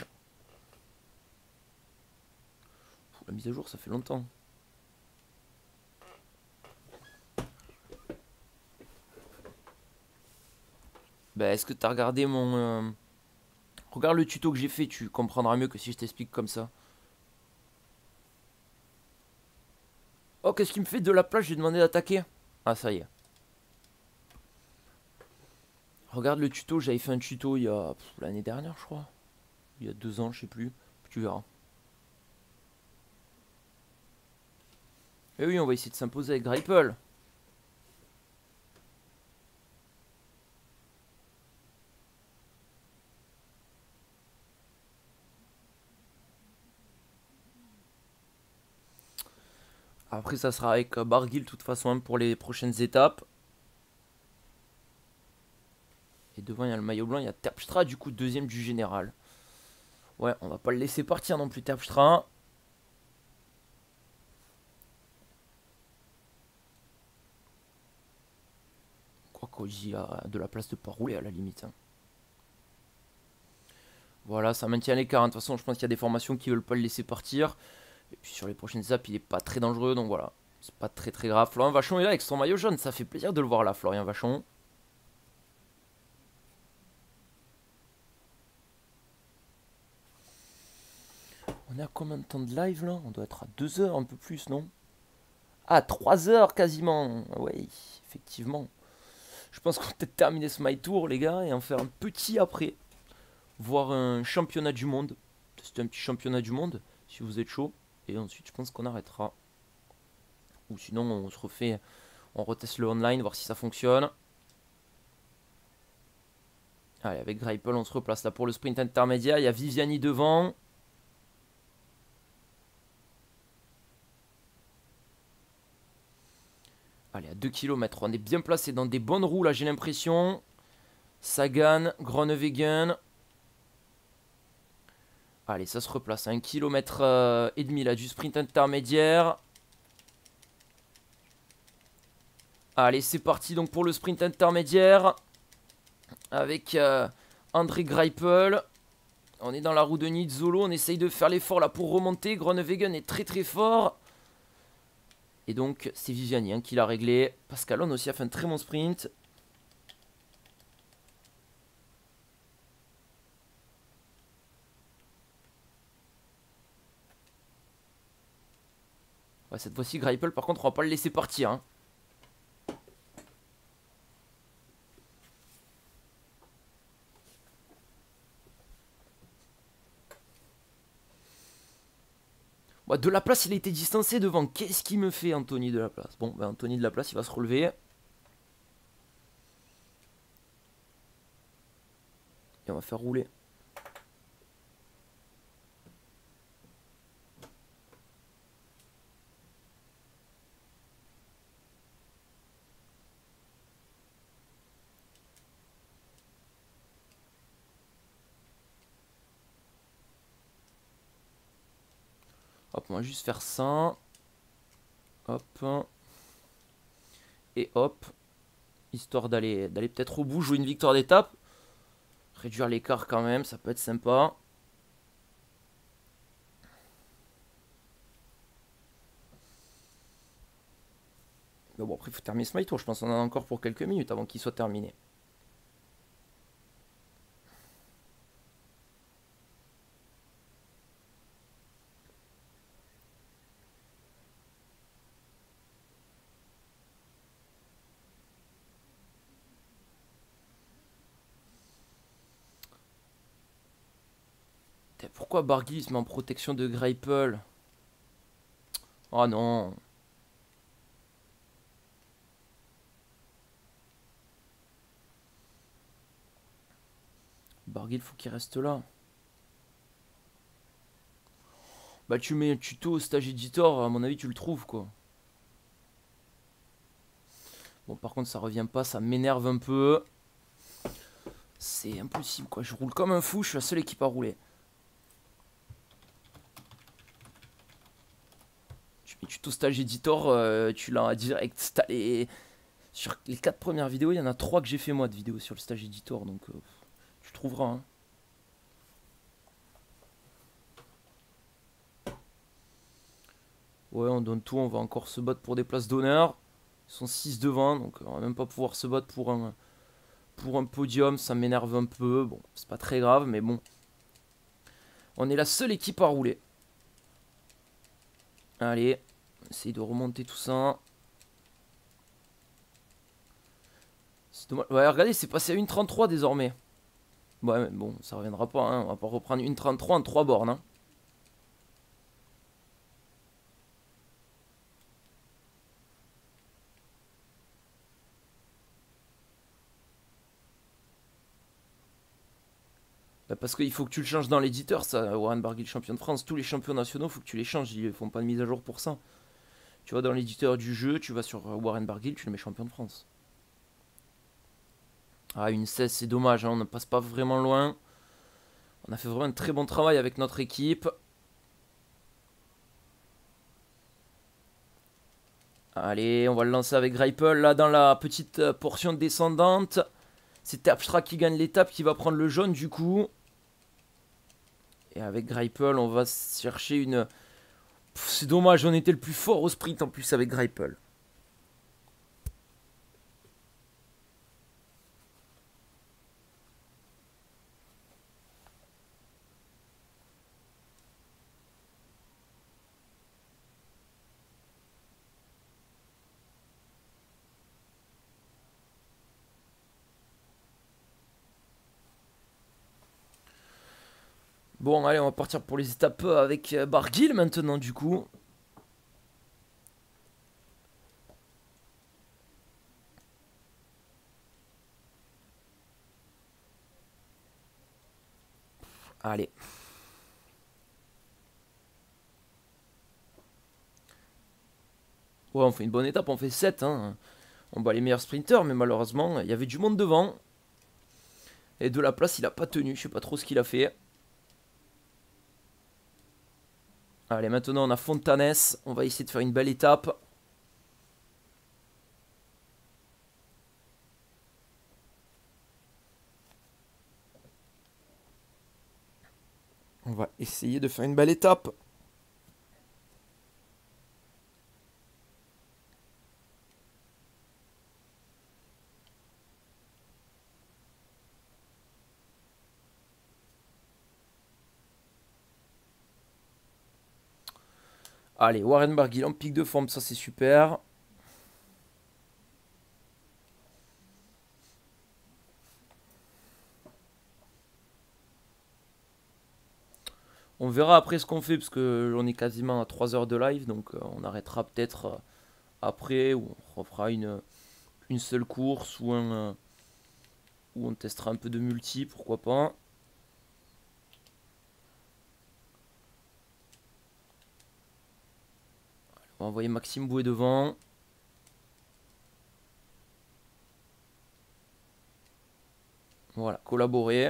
Pff, la mise à jour, ça fait longtemps. Bah, est-ce que t'as regardé mon... Euh... Regarde le tuto que j'ai fait, tu comprendras mieux que si je t'explique comme ça. Oh, qu'est-ce qu'il me fait de la place? J'ai demandé d'attaquer. Ah, ça y est. Regarde le tuto, j'avais fait un tuto il y a l'année dernière, je crois. Il y a deux ans, je sais plus. Tu verras. Et oui, on va essayer de s'imposer avec Grapple. Après, ça sera avec Barguil, de toute façon, hein, pour les prochaines étapes. Et devant, il y a le maillot blanc, il y a Terpstra, du coup, deuxième du général. Ouais, on va pas le laisser partir non plus, Terpstra. Quoi qu'il y a de la place de pas rouler à la limite. Hein. Voilà, ça maintient l'écart. De toute façon, je pense qu'il y a des formations qui veulent pas le laisser partir. Et puis sur les prochaines étapes, il est pas très dangereux, donc voilà. C'est pas très très grave. Florian Vachon est là avec son maillot jaune, ça fait plaisir de le voir là, Florian Vachon. On est à combien de temps de live là? On doit être à deux heures, un peu plus, non? Ah, trois heures quasiment. Oui, effectivement. Je pense qu'on va peut-être terminer ce My Tour, les gars, et en faire un petit après. Voir un championnat du monde. C'était un petit championnat du monde, si vous êtes chaud. Et ensuite, je pense qu'on arrêtera. Ou sinon, on se refait, on reteste le online, voir si ça fonctionne. Allez, avec Grapple, on se replace là pour le sprint intermédiaire. Il y a Viviani devant. Allez, à deux kilomètres, on est bien placé dans des bonnes roues là, j'ai l'impression. Sagan, Groenewegen. Allez, ça se replace à un kilomètre euh, et demi là du sprint intermédiaire. Allez, c'est parti donc pour le sprint intermédiaire. Avec euh, André Greipel. On est dans la roue de Nizzolo. On essaye de faire l'effort là pour remonter. Groenewegen est très très fort. Et donc, c'est Viviani hein, qui l'a réglé. Pascalon aussi a fait un très bon sprint. Ouais, cette fois-ci, Greipel, par contre, on va pas le laisser partir. Hein. Ouais, de la place, il a été distancé devant. Qu'est-ce qu'il me fait, Anthony de la place? Bon, ben, Anthony de la place, il va se relever. Et on va faire rouler. Hop, on va juste faire ça. Hop. Et hop. Histoire d'aller d'aller peut-être au bout, jouer une victoire d'étape. Réduire l'écart quand même, ça peut être sympa. Mais bon, après, il faut terminer ce My Tour. Je pense qu'on en a encore pour quelques minutes avant qu'il soit terminé. Pourquoi Barguil se met en protection de Greipel? Oh non. Barguil, faut qu'il reste là. Bah tu mets un tuto au stage editor, à mon avis tu le trouves quoi. Bon par contre ça revient pas, ça m'énerve un peu. C'est impossible quoi, je roule comme un fou, je suis la seule équipe à rouler. Tu mets tuto stage editor, euh, tu l'as en direct, t'as les... Sur les quatre premières vidéos, il y en a trois que j'ai fait moi de vidéos sur le stage editor, donc euh, tu trouveras. Hein. Ouais, on donne tout, on va encore se battre pour des places d'honneur. Ils sont six devant, donc on va même pas pouvoir se battre pour un, pour un podium, ça m'énerve un peu. Bon, c'est pas très grave, mais bon. On est la seule équipe à rouler. Allez, on essaye de remonter tout ça. C'est dommage. Ouais, regardez, c'est passé à une trente-trois désormais. Ouais, mais bon, ça reviendra pas, hein. On va pas reprendre une trente-trois en trois bornes, hein. Bah parce qu'il faut que tu le changes dans l'éditeur, ça, Warren Barguil champion de France. Tous les champions nationaux, faut que tu les changes, ils font pas de mise à jour pour ça. Tu vois, dans l'éditeur du jeu, tu vas sur Warren Barguil, tu le mets champion de France. Ah, une seize, c'est dommage, hein, on ne passe pas vraiment loin. On a fait vraiment un très bon travail avec notre équipe. Allez, on va le lancer avec Greipel, là, dans la petite portion descendante. C'est Terpstra qui gagne l'étape, qui va prendre le jaune, du coup. Et avec Greipel, on va chercher une... C'est dommage, on était le plus fort au sprint, en plus, avec Greipel. Bon, allez, on va partir pour les étapes avec Barguil maintenant, du coup. Allez. Ouais, on fait une bonne étape, on fait sept. Hein. On bat les meilleurs sprinters, mais malheureusement, il y avait du monde devant. Et de la place, il a pas tenu. Je sais pas trop ce qu'il a fait. Allez, maintenant, on a Fontanes. On va essayer de faire une belle étape. On va essayer de faire une belle étape. Allez, Warren Barguil en pic de forme, ça c'est super. On verra après ce qu'on fait, parce que on est quasiment à trois heures de live, donc euh, on arrêtera peut-être euh, après, ou on refera une, une seule course, ou un... Euh, ou on testera un peu de multi, pourquoi pas. On va envoyer Maxime Bouet devant. Voilà, collaborer.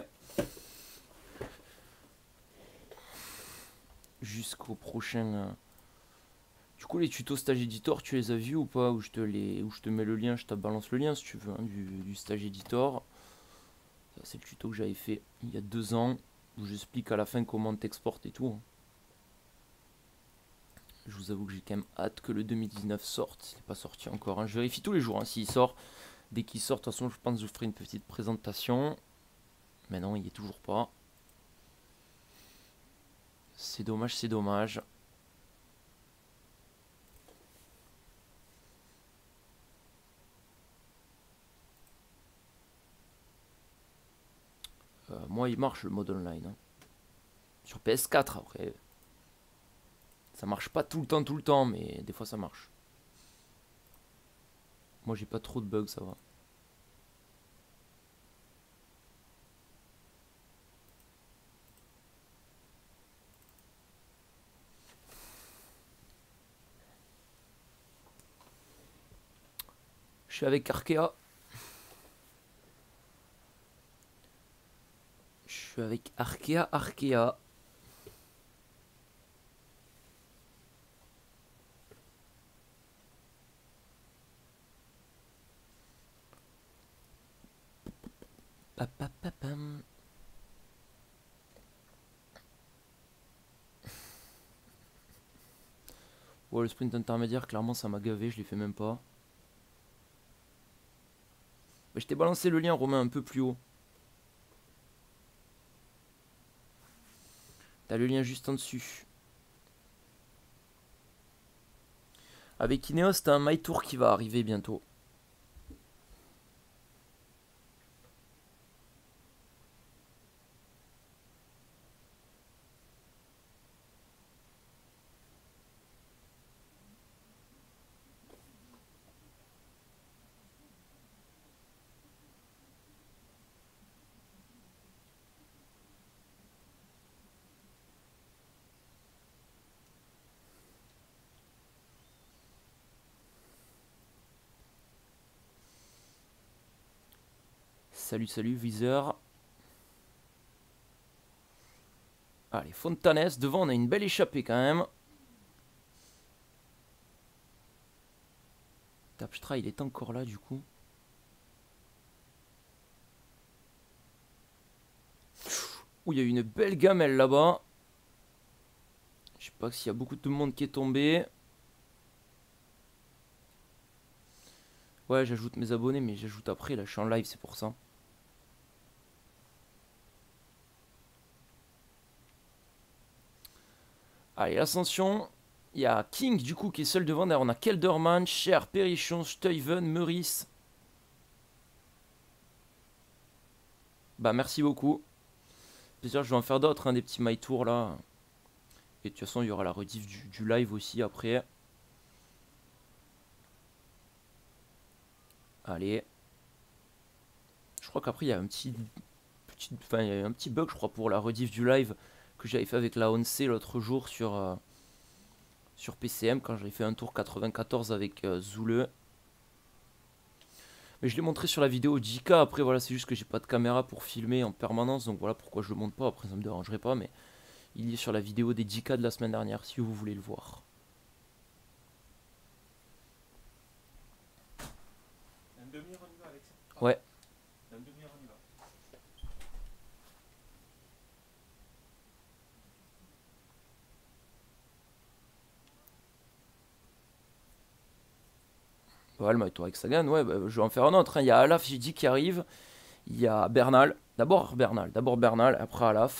Jusqu'au prochain... Euh... Du coup, les tutos Stage Editor, tu les as vus ou pas? Ou je te, les... Où je te mets le lien, je te balance le lien si tu veux, hein, du, du Stage Editor. Ça, c'est le tuto que j'avais fait il y a deux ans, où j'explique à la fin comment t'exportes et tout. Hein. Je vous avoue que j'ai quand même hâte que le deux mille dix-neuf sorte. Il n'est pas sorti encore. Hein. Je vérifie tous les jours hein, s'il sort. Dès qu'il sort, de toute façon, je pense que je ferai une petite présentation. Mais non, il n'y est toujours pas. C'est dommage, c'est dommage. Euh, moi, il marche le mode online. Hein. Sur P S quatre, après. Ça marche pas tout le temps, tout le temps, mais des fois ça marche. Moi, j'ai pas trop de bugs, ça va. Je suis avec Arkea. Je suis avec Arkea, Arkea. Pa, pa, pa, pam. Ouais, le sprint intermédiaire, clairement, ça m'a gavé, je l'ai fait même pas. Mais je t'ai balancé le lien, Romain, un peu plus haut. T'as le lien juste en dessus. Avec Ineos, t'as un My Tour qui va arriver bientôt. Salut, salut, viseur. Allez, Fontanes. Devant, on a une belle échappée quand même. Tapstra, il est encore là du coup. Ouh, il y a eu une belle gamelle là-bas. Je sais pas s'il y a beaucoup de monde qui est tombé. Ouais, j'ajoute mes abonnés, mais j'ajoute après. Là, je suis en live, c'est pour ça. Allez, l'ascension. Il y a King du coup qui est seul devant. Derrière, on a Kelderman, Cher, Perrichon, Stuyven, Meurice. Bah, merci beaucoup. Plaisir, je vais en faire d'autres, hein, des petits My Tour là. Et de toute façon, il y aura la rediff du, du live aussi après. Allez. Je crois qu'après, il y a un petit, petit, enfin, il y a un petit bug, je crois, pour la rediff du live que j'avais fait avec la Once l'autre jour sur, euh, sur P C M quand j'avais fait un tour quatre-vingt-quatorze avec euh, Zoule. Mais je l'ai montré sur la vidéo J K. Après, voilà, c'est juste que j'ai pas de caméra pour filmer en permanence. Donc voilà pourquoi je le montre pas. Après, ça me dérangerait pas. Mais il est sur la vidéo des J K de la semaine dernière si vous voulez le voir. Une demi-heure, on y va, Alex. Ouais. Dans une demi-heure, on y va. Ouais, le Tour avec Sagan, ouais, bah, je vais en faire un autre, hein. Il y a Alaf, j'ai dit, qui arrive. Il y a Bernal. D'abord Bernal, d'abord Bernal, après Alaf.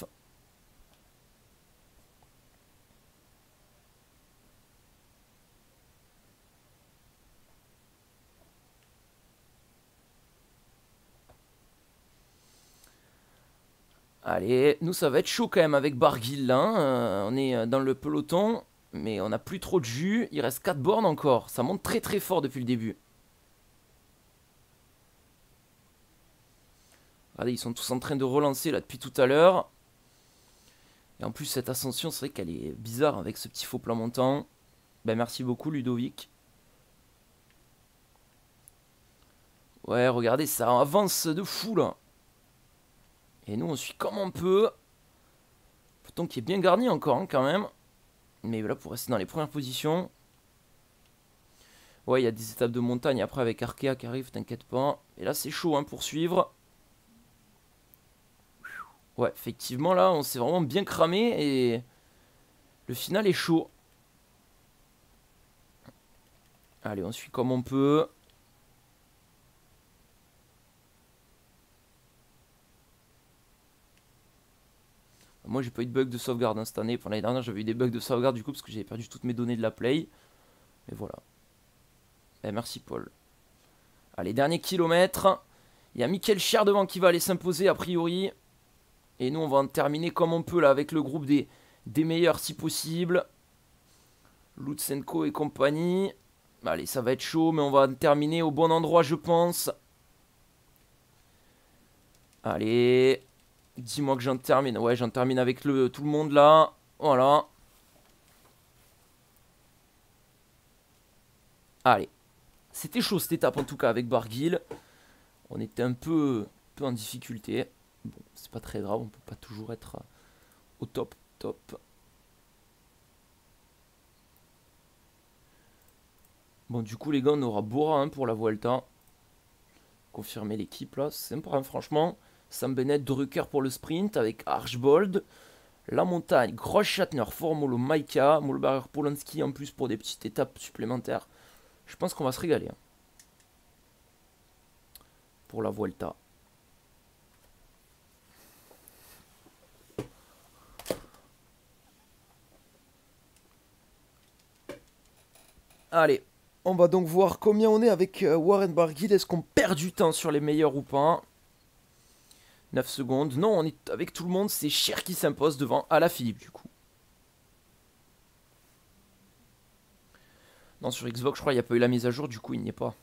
Allez, nous ça va être chaud quand même avec Barguil là, hein. Euh, on est dans le peloton, mais on n'a plus trop de jus. Il reste quatre bornes encore, ça monte très très fort depuis le début. Regardez, ils sont tous en train de relancer là depuis tout à l'heure. Et en plus cette ascension, c'est vrai qu'elle est bizarre avec ce petit faux plan montant. Ben merci beaucoup Ludovic. Ouais, regardez, ça avance de fou là. Et nous on suit comme on peut. Peloton qui est bien garni encore hein, quand même. Mais là pour rester dans les premières positions. Ouais, il y a des étapes de montagne après avec Arkea qui arrive, t'inquiète pas. Et là c'est chaud hein, pour suivre. Ouais, effectivement là on s'est vraiment bien cramé et le final est chaud. Allez, on suit comme on peut. Moi j'ai pas eu de bug de sauvegarde hein, cette année. Pour l'année dernière j'avais eu des bugs de sauvegarde du coup parce que j'avais perdu toutes mes données de la play. Mais voilà. Eh, merci Paul. Allez, dernier kilomètre. Il y a Michael Cher devant qui va aller s'imposer a priori. Et nous on va en terminer comme on peut là avec le groupe des, des meilleurs si possible. Lutsenko et compagnie. Allez, ça va être chaud mais on va en terminer au bon endroit je pense. Allez. Dis-moi que j'en termine. Ouais, j'en termine avec le, tout le monde là. Voilà. Allez. C'était chaud cette étape en tout cas avec Barguil. On était un peu, un peu en difficulté. Bon, c'est pas très grave. On peut pas toujours être au top, top. Bon, du coup, les gars, on aura Bora hein, pour la Vuelta. Confirmer l'équipe là. C'est sympa, hein, franchement. Sam Bennett, Drucker pour le sprint avec Archbold. La montagne, Gross-Schattner, Formolo, Maika, Molbarer, Polanski en plus pour des petites étapes supplémentaires. Je pense qu'on va se régaler. Hein, pour la Vuelta. Allez, on va donc voir combien on est avec euh, Warren Barguil. Est-ce qu'on perd du temps sur les meilleurs ou pas? neuf secondes. Non, on est avec tout le monde. C'est Cher qui s'impose devant Alaphilippe du coup. Non, sur Xbox, je crois qu'il n'y a pas eu la mise à jour. Du coup, il n'y est pas.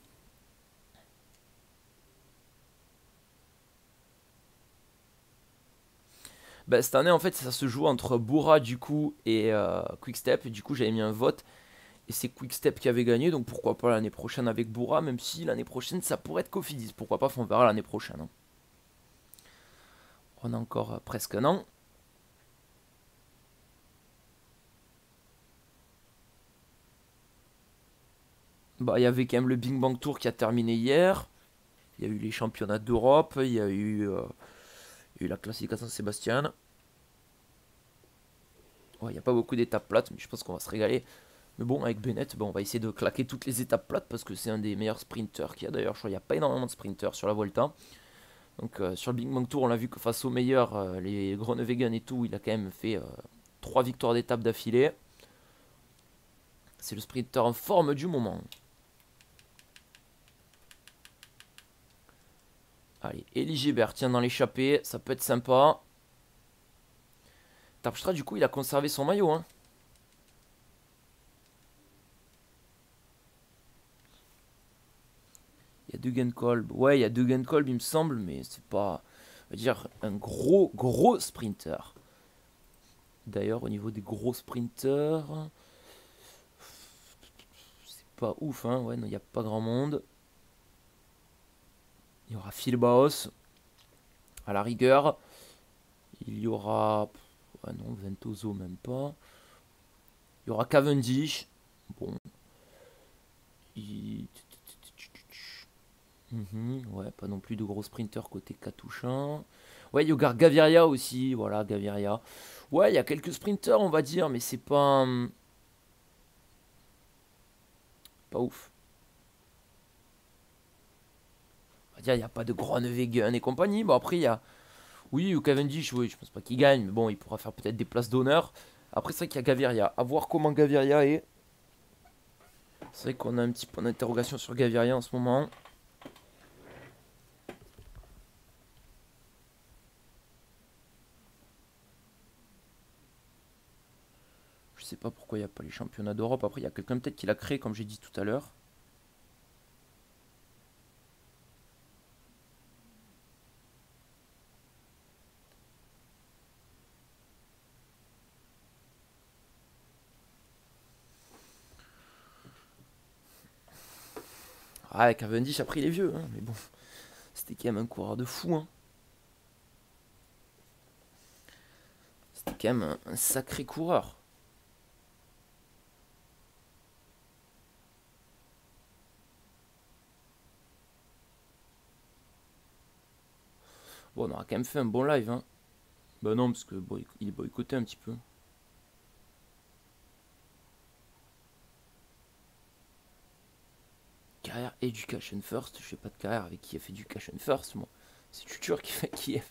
Bah, cette année, en fait, ça se joue entre Bora du coup et euh, Quickstep. Et du coup, j'avais mis un vote. Et c'est Quickstep qui avait gagné. Donc pourquoi pas l'année prochaine avec Bora. Même si l'année prochaine, ça pourrait être Cofidis. Pourquoi pas, on verra l'année prochaine. Hein. On a encore euh, presque un an. Bah, il y avait quand même le Big Bang Tour qui a terminé hier. Il y a eu les championnats d'Europe. Il y a eu, euh, il y a eu la classique à San-Sébastien. Ouais, il n'y a pas beaucoup d'étapes plates, mais je pense qu'on va se régaler. Mais bon, avec Bennett, bah, on va essayer de claquer toutes les étapes plates parce que c'est un des meilleurs sprinteurs qu'il y a. D'ailleurs, je crois qu'il n'y a pas énormément de sprinteurs sur la Volta. Donc euh, sur le Big Bang Tour, on l'a vu que face aux meilleurs, euh, les Groenewegen et tout, il a quand même fait euh, trois victoires d'étape d'affilée. C'est le sprinter en forme du moment. Allez, Elie Gébert, tiens dans l'échappée, ça peut être sympa. Terpstra, du coup, il a conservé son maillot. Hein. Il y a Degenkolb. Ouais, il y a Degenkolb, il me semble, mais c'est pas, on va dire, un gros, gros sprinter. D'ailleurs, au niveau des gros sprinters, c'est pas ouf, hein. Ouais, non, il n'y a pas grand monde. Il y aura Phil Baos, à la rigueur. Il y aura... Ah non, Ventoso même pas. Il y aura Cavendish. Bon. Il... Mmh, ouais, pas non plus de gros sprinters côté Katusha. Ouais, il y a Gaviria aussi. Voilà, Gaviria. Ouais, il y a quelques sprinters, on va dire, mais c'est pas... Pas ouf. On va dire, il n'y a pas de Groenewegen et compagnie. Bon, après, il y a... Oui, ou Cavendish, oui, je pense pas qu'il gagne, mais bon, il pourra faire peut-être des places d'honneur. Après, c'est vrai qu'il y a Gaviria. À voir comment Gaviria est. C'est vrai qu'on a un petit point d'interrogation sur Gaviria en ce moment. Je sais pas pourquoi il n'y a pas les championnats d'Europe. Après, il y a quelqu'un peut-être qui l'a créé, comme j'ai dit tout à l'heure. Ah, Cavendish, après, il est vieux, hein, mais bon. C'était quand même un coureur de fou, hein. C'était quand même un, un sacré coureur. Bon, on aura quand même fait un bon live, hein. Bah non, parce que bon, il est boycotté un petit peu. Carrière Education First, je fais pas de carrière avec qui a fait Education First, moi. C'est Tutur qui fait Kiev.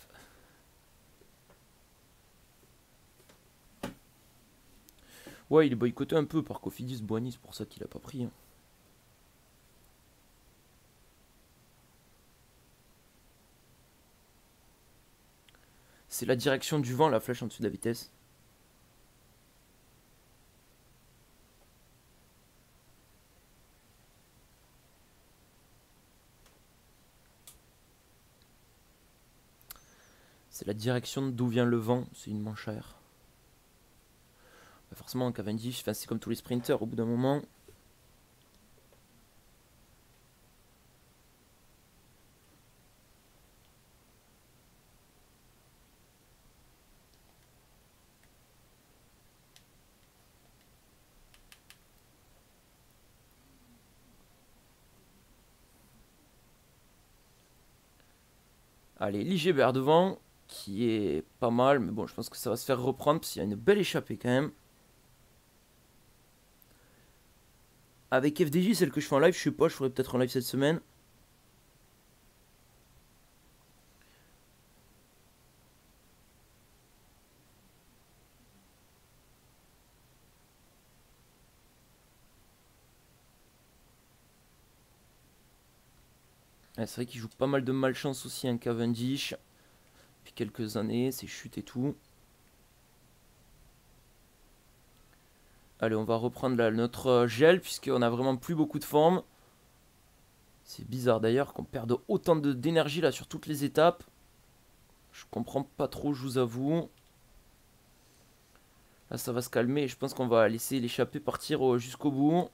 Ouais, il est boycotté un peu par Cofidis, Boigny, c'est pour ça qu'il a pas pris. Hein. C'est la direction du vent, la flèche en dessous de la vitesse. C'est la direction d'où vient le vent, c'est une manchère. Bah forcément, Cavendish, c'est comme tous les sprinters, au bout d'un moment. Allez, Ligébert devant, qui est pas mal, mais bon, je pense que ça va se faire reprendre, parce qu'il y a une belle échappée quand même. Avec F D J, celle que je fais en live, je sais pas, je ferai peut-être en live cette semaine. Ouais, c'est vrai qu'il joue pas mal de malchance aussi, un Cavendish. Depuis quelques années, ses chutes et tout. Allez, on va reprendre là, notre euh, gel, puisqu'on a vraiment plus beaucoup de forme. C'est bizarre d'ailleurs qu'on perde autant de- d'énergie là sur toutes les étapes. Je comprends pas trop, je vous avoue. Là, ça va se calmer et je pense qu'on va laisser l'échappée partir euh, jusqu'au bout.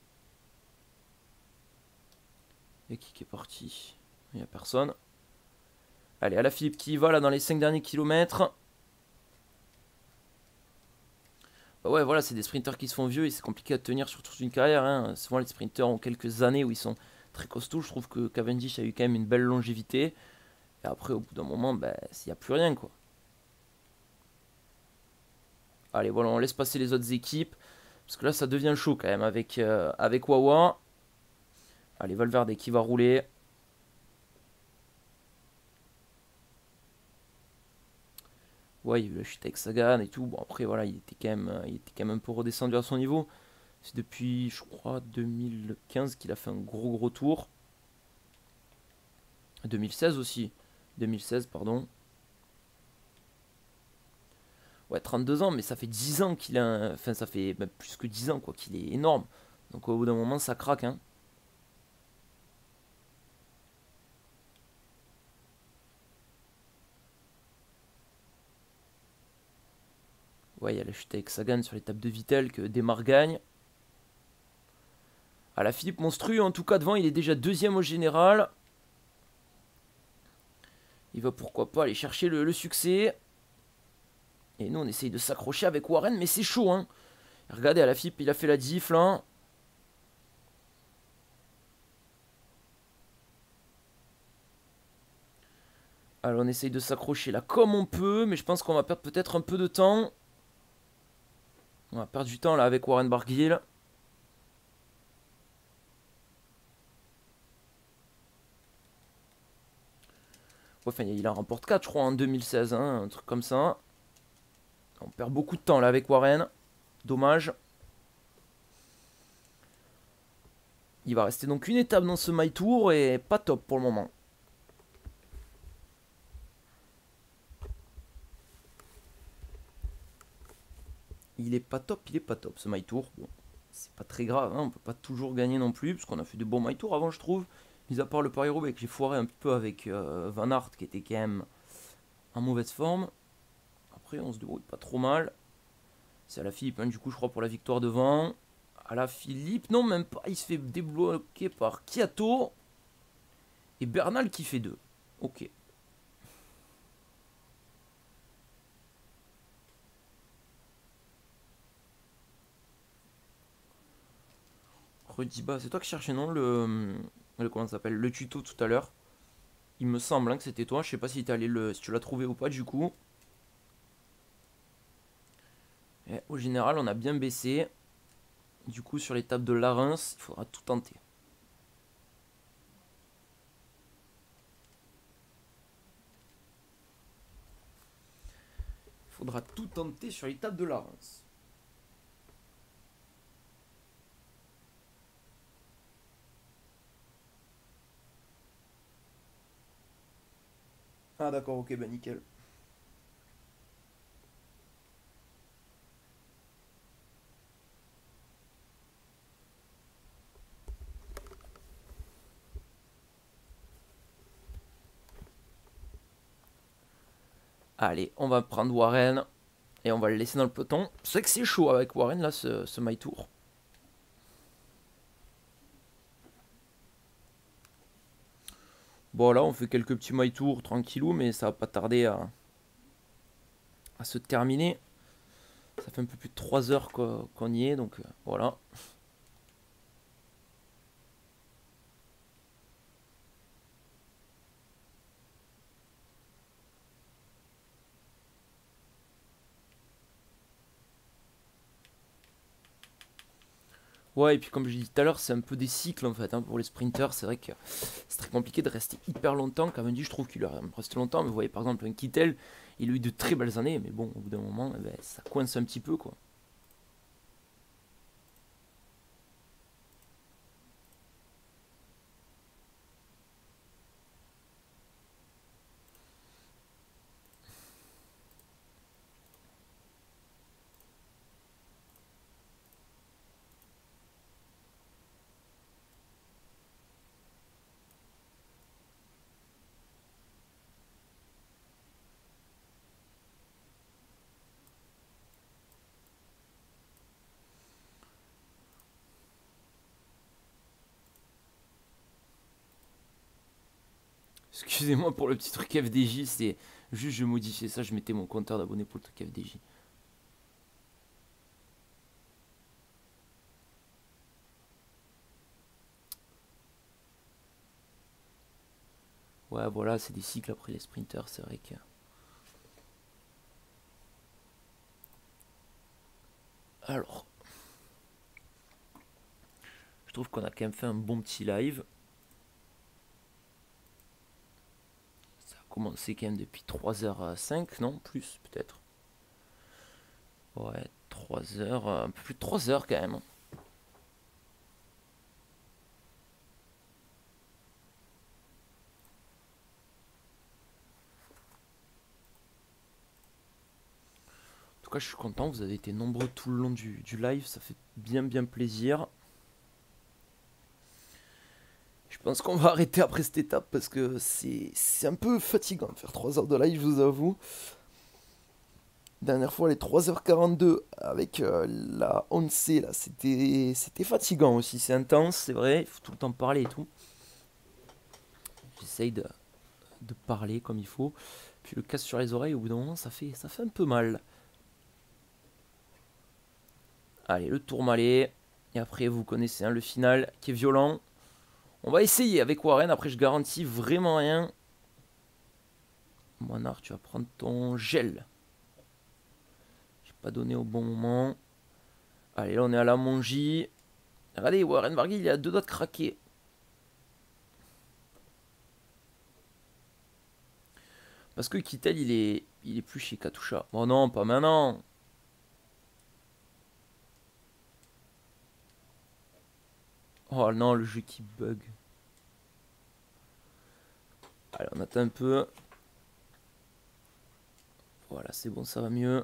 Et qui qui est parti? Il n'y a personne. Allez, à la Philippe qui y va là dans les cinq derniers kilomètres. Bah ouais, voilà, c'est des sprinters qui se font vieux et c'est compliqué à tenir sur toute une carrière. Hein. Souvent, les sprinters ont quelques années où ils sont très costauds. Je trouve que Cavendish a eu quand même une belle longévité. Et après, au bout d'un moment, bah, il n'y a plus rien, quoi. Allez, voilà, on laisse passer les autres équipes. Parce que là, ça devient chaud quand même avec, euh, avec Wawa. Allez, Valverde qui va rouler. Ouais, il y a eu la chute avec Sagan et tout. Bon, après, voilà, il était quand même, il était quand même un peu redescendu à son niveau. C'est depuis, je crois, deux mille quinze qu'il a fait un gros gros tour. deux mille seize aussi. deux mille seize, pardon. Ouais, trente-deux ans, mais ça fait dix ans qu'il a... un- Enfin, ça fait même plus que dix ans, quoi, qu'il est énorme. Donc au bout d'un moment, ça craque, hein. Ouais, il y a la chute avec Sagan sur l'étape de Vittel que Desmar gagne. Ah, la Philippe monstrueux, en tout cas, devant, il est déjà deuxième au général. Il va pourquoi pas aller chercher le, le succès. Et nous, on essaye de s'accrocher avec Warren, mais c'est chaud, hein. Regardez, à la Philippe, il a fait la diff, là. Alors, on essaye de s'accrocher là comme on peut, mais je pense qu'on va perdre peut-être un peu de temps. On va perdre du temps, là, avec Warren Barguil. Enfin, il en remporte quatre, je crois, en deux mille seize, hein, un truc comme ça. On perd beaucoup de temps là avec Warren. Dommage. Il va rester donc une étape dans ce My Tour et pas top pour le moment. Il est pas top, il est pas top ce My Tour. Bon, c'est pas très grave, hein, on peut pas toujours gagner non plus, parce qu'on a fait de bons My Tour avant, je trouve. Mis à part le Paris-Roubaix que j'ai foiré un peu avec euh, Van Aert qui était quand même en mauvaise forme. Après, on se débrouille pas trop mal. C'est à la Philippe, hein, du coup, je crois, pour la victoire devant. À la Philippe, non, même pas. Il se fait débloquer par Kiato. Et Bernal qui fait deux. Ok. Rediba, c'est toi qui cherchais, non, le, le comment ça s'appelle, le tuto tout à l'heure. Il me semble hein, que c'était toi. Je sais pas si, allé le, si tu l'as trouvé ou pas, du coup. Et au général, on a bien baissé. Du coup, sur l'étape de Larens, il faudra tout tenter. Il faudra tout tenter sur l'étape de Larens. Ah d'accord, ok, bah nickel. Allez, on va prendre Warren et on va le laisser dans le peloton. C'est vrai que c'est chaud avec Warren là, ce, ce My Tour. Bon là, on fait quelques petits My Tour tranquillou, mais ça va pas tarder à, à se terminer. Ça fait un peu plus de trois heures qu'on qu'on y est, donc euh, voilà. Ouais, et puis comme je l'ai dit tout à l'heure, c'est un peu des cycles en fait. Hein, pour les sprinters, c'est vrai que c'est très compliqué de rester hyper longtemps. Cavendish, je trouve qu'il reste longtemps. Mais vous voyez, par exemple, un Kittel, il a eu de très belles années. Mais bon, au bout d'un moment, eh ben, ça coince un petit peu, quoi. Excusez-moi pour le petit truc F D J, c'est juste je modifiais ça, je mettais mon compteur d'abonnés pour le truc F D J. Ouais, voilà, c'est des cycles après les sprinters, c'est vrai que... Alors... Je trouve qu'on a quand même fait un bon petit live. Ça a commencé quand même depuis trois heures cinq, non? Plus, peut-être. Ouais, trois heures, un peu plus de trois heures quand même. En tout cas, je suis content, vous avez été nombreux tout le long du, du live, ça fait bien bien plaisir. Je pense qu'on va arrêter après cette étape parce que c'est un peu fatigant de faire trois heures de live, je vous avoue. Dernière fois, les trois heures quarante-deux avec euh, la once, là, c'était fatigant aussi. C'est intense, c'est vrai, il faut tout le temps parler et tout. J'essaye de, de parler comme il faut. Puis le casque sur les oreilles, au bout d'un moment, ça fait, ça fait un peu mal. Allez, le tourmalet. Et après, vous connaissez hein, le final qui est violent. On va essayer avec Warren. Après, je garantis vraiment rien. Moinard, tu vas prendre ton gel. J'ai pas donné au bon moment. Allez, là, on est à la Mongie. Regardez, Warren Barguil, il a deux doigts de craquer. Parce que Kittel, il est, il est plus chez Katusha. Oh non, pas maintenant. Oh non, le jeu qui bug. Allez, on attend un peu. Voilà, c'est bon, ça va mieux.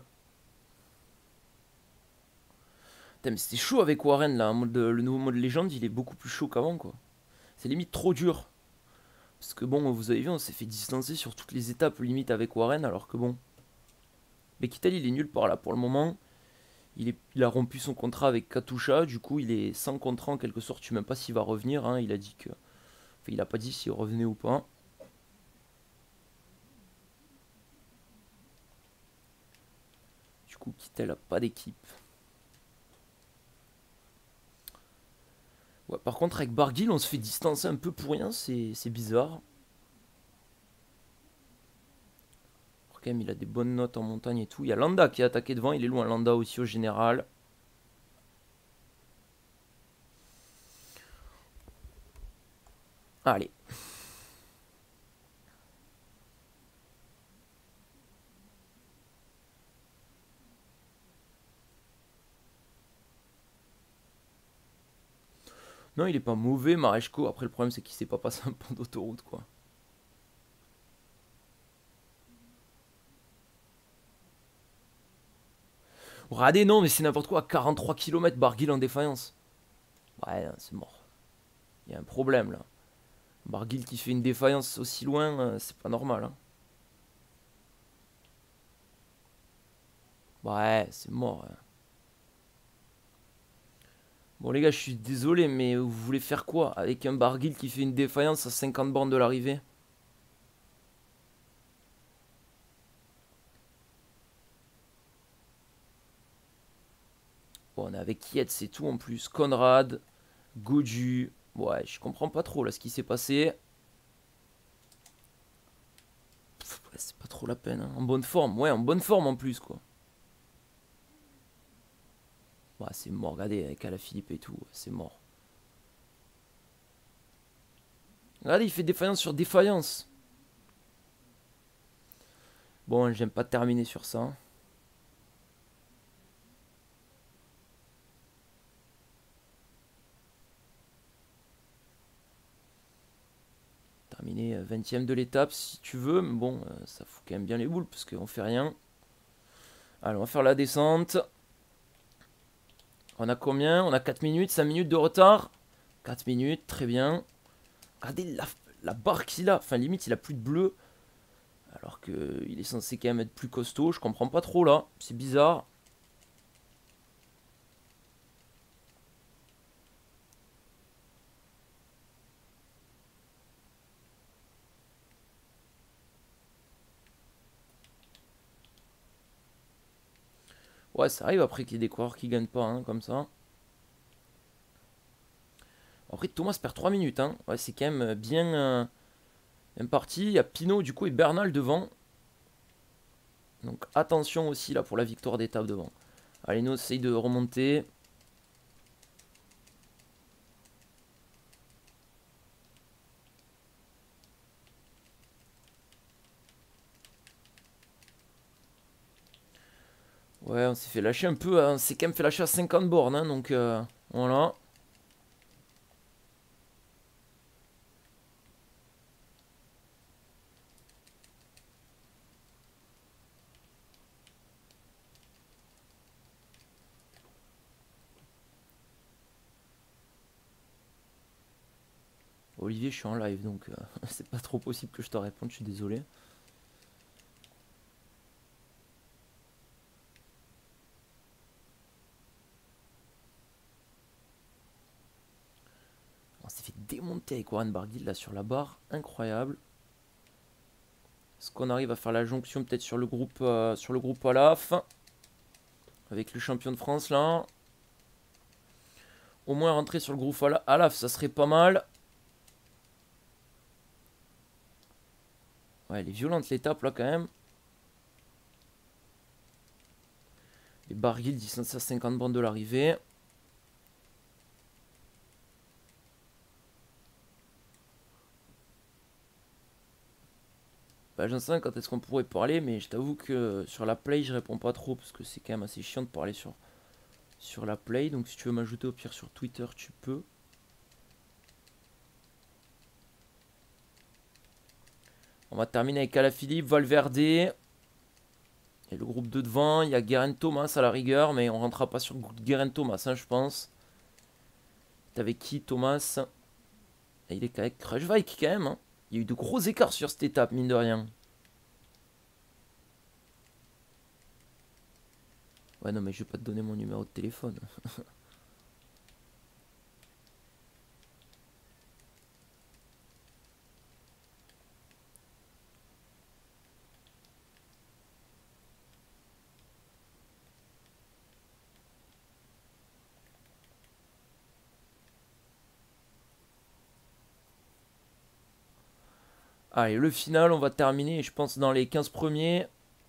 Putain, mais c'était chaud avec Warren là. Mode, le nouveau mode légende, il est beaucoup plus chaud qu'avant quoi. C'est limite trop dur. Parce que bon, vous avez vu, on s'est fait distancer sur toutes les étapes limite avec Warren. Alors que bon. Mais Kittel, il est nul par là pour le moment. Il, est, il a rompu son contrat avec Katusha. Du coup, il est sans contrat en quelque sorte. Je sais même pas s'il va revenir. Hein. Il a dit que. Enfin, il a pas dit s'il revenait ou pas. Du coup, Kittel a pas d'équipe. Ouais, par contre, avec Barguil, on se fait distancer un peu pour rien. C'est bizarre. Quand même, il a des bonnes notes en montagne et tout. Il y a Landa qui est attaqué devant. Il est loin, Landa aussi au général. Allez. Non, il est pas mauvais, Mareshko. Après, le problème, c'est qu'il sait pas passer un pont d'autoroute, quoi. Radé, non, mais c'est n'importe quoi. quarante-trois kilomètres, Barguil en défaillance. Ouais, c'est mort. Il y a un problème, là. Barguil qui fait une défaillance aussi loin, euh, c'est pas normal, hein. Ouais, c'est mort. Hein. Bon, les gars, je suis désolé, mais vous voulez faire quoi avec un Barguil qui fait une défaillance à cinquante bornes de l'arrivée? Bon, on est avec Kiet, c'est tout en plus. Conrad, Goju. Ouais, je comprends pas trop là ce qui s'est passé. Ouais, c'est pas trop la peine. Hein. En bonne forme, ouais, en bonne forme en plus quoi. Ouais, c'est mort, regardez, avec Alaphilippe et tout, c'est mort. Regardez, il fait défaillance sur défaillance. Bon, j'aime pas terminer sur ça. Terminer vingtième de l'étape si tu veux, mais bon, ça fout quand même bien les boules parce qu'on fait rien. Allez, on va faire la descente. On a combien? On a quatre minutes, cinq minutes de retard. quatre minutes, très bien. Regardez la, la barre qu'il a. Enfin, limite, il a plus de bleu. Alors qu'il est censé quand même être plus costaud. Je comprends pas trop là. C'est bizarre. Ouais, ça arrive après qu'il y ait des coureurs qui gagnent pas, hein, comme ça. Après, Thomas perd trois minutes. Hein. Ouais, c'est quand même bien, euh, bien parti. Il y a Pinot, du coup, et Bernal devant. Donc, attention aussi, là, pour la victoire d'étape devant. Allez, nous, on essaye de remonter. Ouais, on s'est fait lâcher un peu. On s'est quand même fait lâcher à cinquante bornes. Hein, donc, euh, voilà. Olivier, je suis en live, donc euh, c'est pas trop possible que je te réponde, je suis désolé. On s'est fait démonter avec Warren Barguil là sur la barre, incroyable. Est-ce qu'on arrive à faire la jonction peut-être sur le groupe euh, sur le groupe Alaf avec le champion de France là? Au moins rentrer sur le groupe Alaf, ça serait pas mal. Ouais, elle est violente l'étape là quand même. Les Barguil, distance à cinquante bornes de l'arrivée. Bah, j'en sais quand est-ce qu'on pourrait parler, mais je t'avoue que sur la play, je réponds pas trop parce que c'est quand même assez chiant de parler sur, sur la play. Donc si tu veux m'ajouter au pire sur Twitter, tu peux. On va terminer avec Alaphilippe, Valverde. Et le groupe de devant, il y a Geraint Thomas à la rigueur, mais on rentrera pas sur Geraint Thomas, hein, je pense. T'es avec qui, Thomas? Et il est avec Kruijswijk quand même. Hein. Il y a eu de gros écarts sur cette étape, mine de rien. Ouais, non, mais je vais pas te donner mon numéro de téléphone. Allez, le final, on va terminer, je pense, dans les quinze premiers.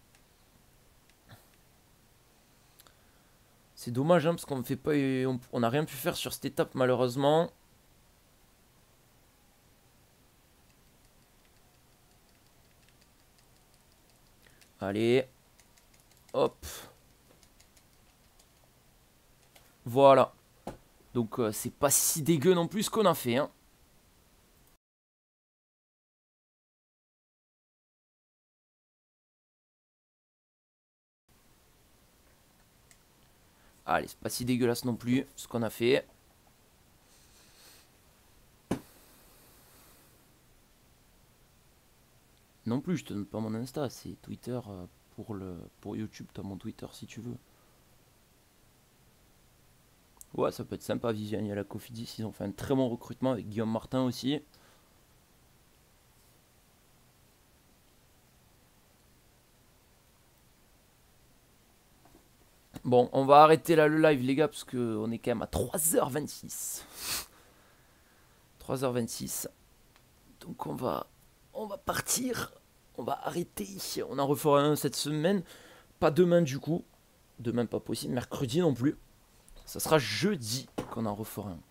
C'est dommage, hein, parce qu'on ne fait pas, on n'a rien pu faire sur cette étape, malheureusement. Allez. Hop. Voilà. Donc, euh, c'est pas si dégueu non plus ce qu'on a fait, hein. Allez, c'est pas si dégueulasse non plus ce qu'on a fait. Non plus, je te donne pas mon Insta, c'est Twitter euh, pour, le, pour YouTube, t'as mon Twitter si tu veux. Ouais, ça peut être sympa, Viviani à la Cofidis, ils ont fait un très bon recrutement avec Guillaume Martin aussi. Bon, on va arrêter là le live les gars, parce qu'on est quand même à trois heures vingt-six. trois heures vingt-six. Donc on va, on va partir, on va arrêter. On en refera un cette semaine. Pas demain du coup. Demain pas possible, mercredi non plus. Ça sera jeudi qu'on en refera un.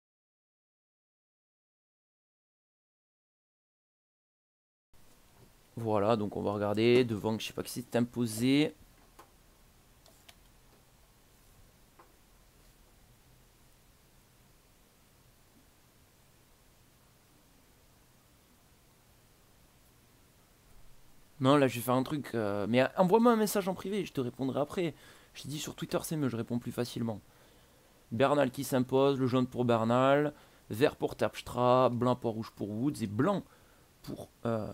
Voilà, donc on va regarder devant, je sais pas qui s'est imposé. Non, là je vais faire un truc. euh, Mais envoie-moi un message en privé, je te répondrai après. Je t'ai dit sur Twitter, c'est mieux, je réponds plus facilement. Bernal qui s'impose, le jaune pour Bernal, vert pour Terpstra, blanc pour rouge pour Woods et blanc pour, euh,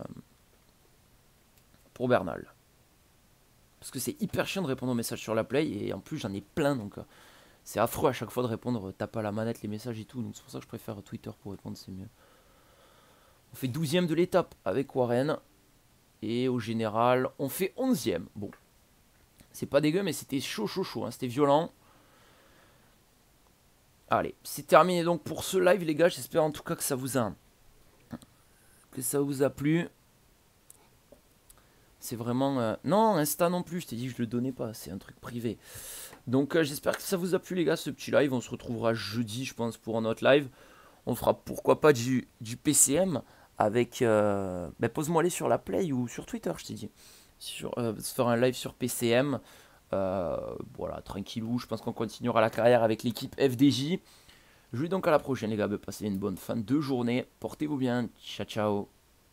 pour Bernal. Parce que c'est hyper chiant de répondre aux messages sur la play et en plus j'en ai plein donc euh, c'est affreux à chaque fois de répondre, tape à la manette les messages et tout. Donc c'est pour ça que je préfère Twitter pour répondre, c'est mieux. On fait douzième de l'étape avec Warren. Et au général, on fait onzième. Bon, c'est pas dégueu, mais c'était chaud, chaud, chaud. Hein. C'était violent. Allez, c'est terminé donc pour ce live, les gars. J'espère en tout cas que ça vous a, que ça vous a plu. C'est vraiment... Euh... Non, Insta non plus. Je t'ai dit que je le donnais pas. C'est un truc privé. Donc, euh, j'espère que ça vous a plu, les gars, ce petit live. On se retrouvera jeudi, je pense, pour un autre live. On fera pourquoi pas du, du P C M. Avec, euh, ben pose-moi les sur la Play ou sur Twitter, je t'ai dit. Sur, euh, se faire un live sur P C M. Euh, voilà, tranquillou. Je pense qu'on continuera la carrière avec l'équipe F D J. Je vous dis donc à la prochaine, les gars. Ben, passez une bonne fin de journée. Portez-vous bien. Ciao, ciao.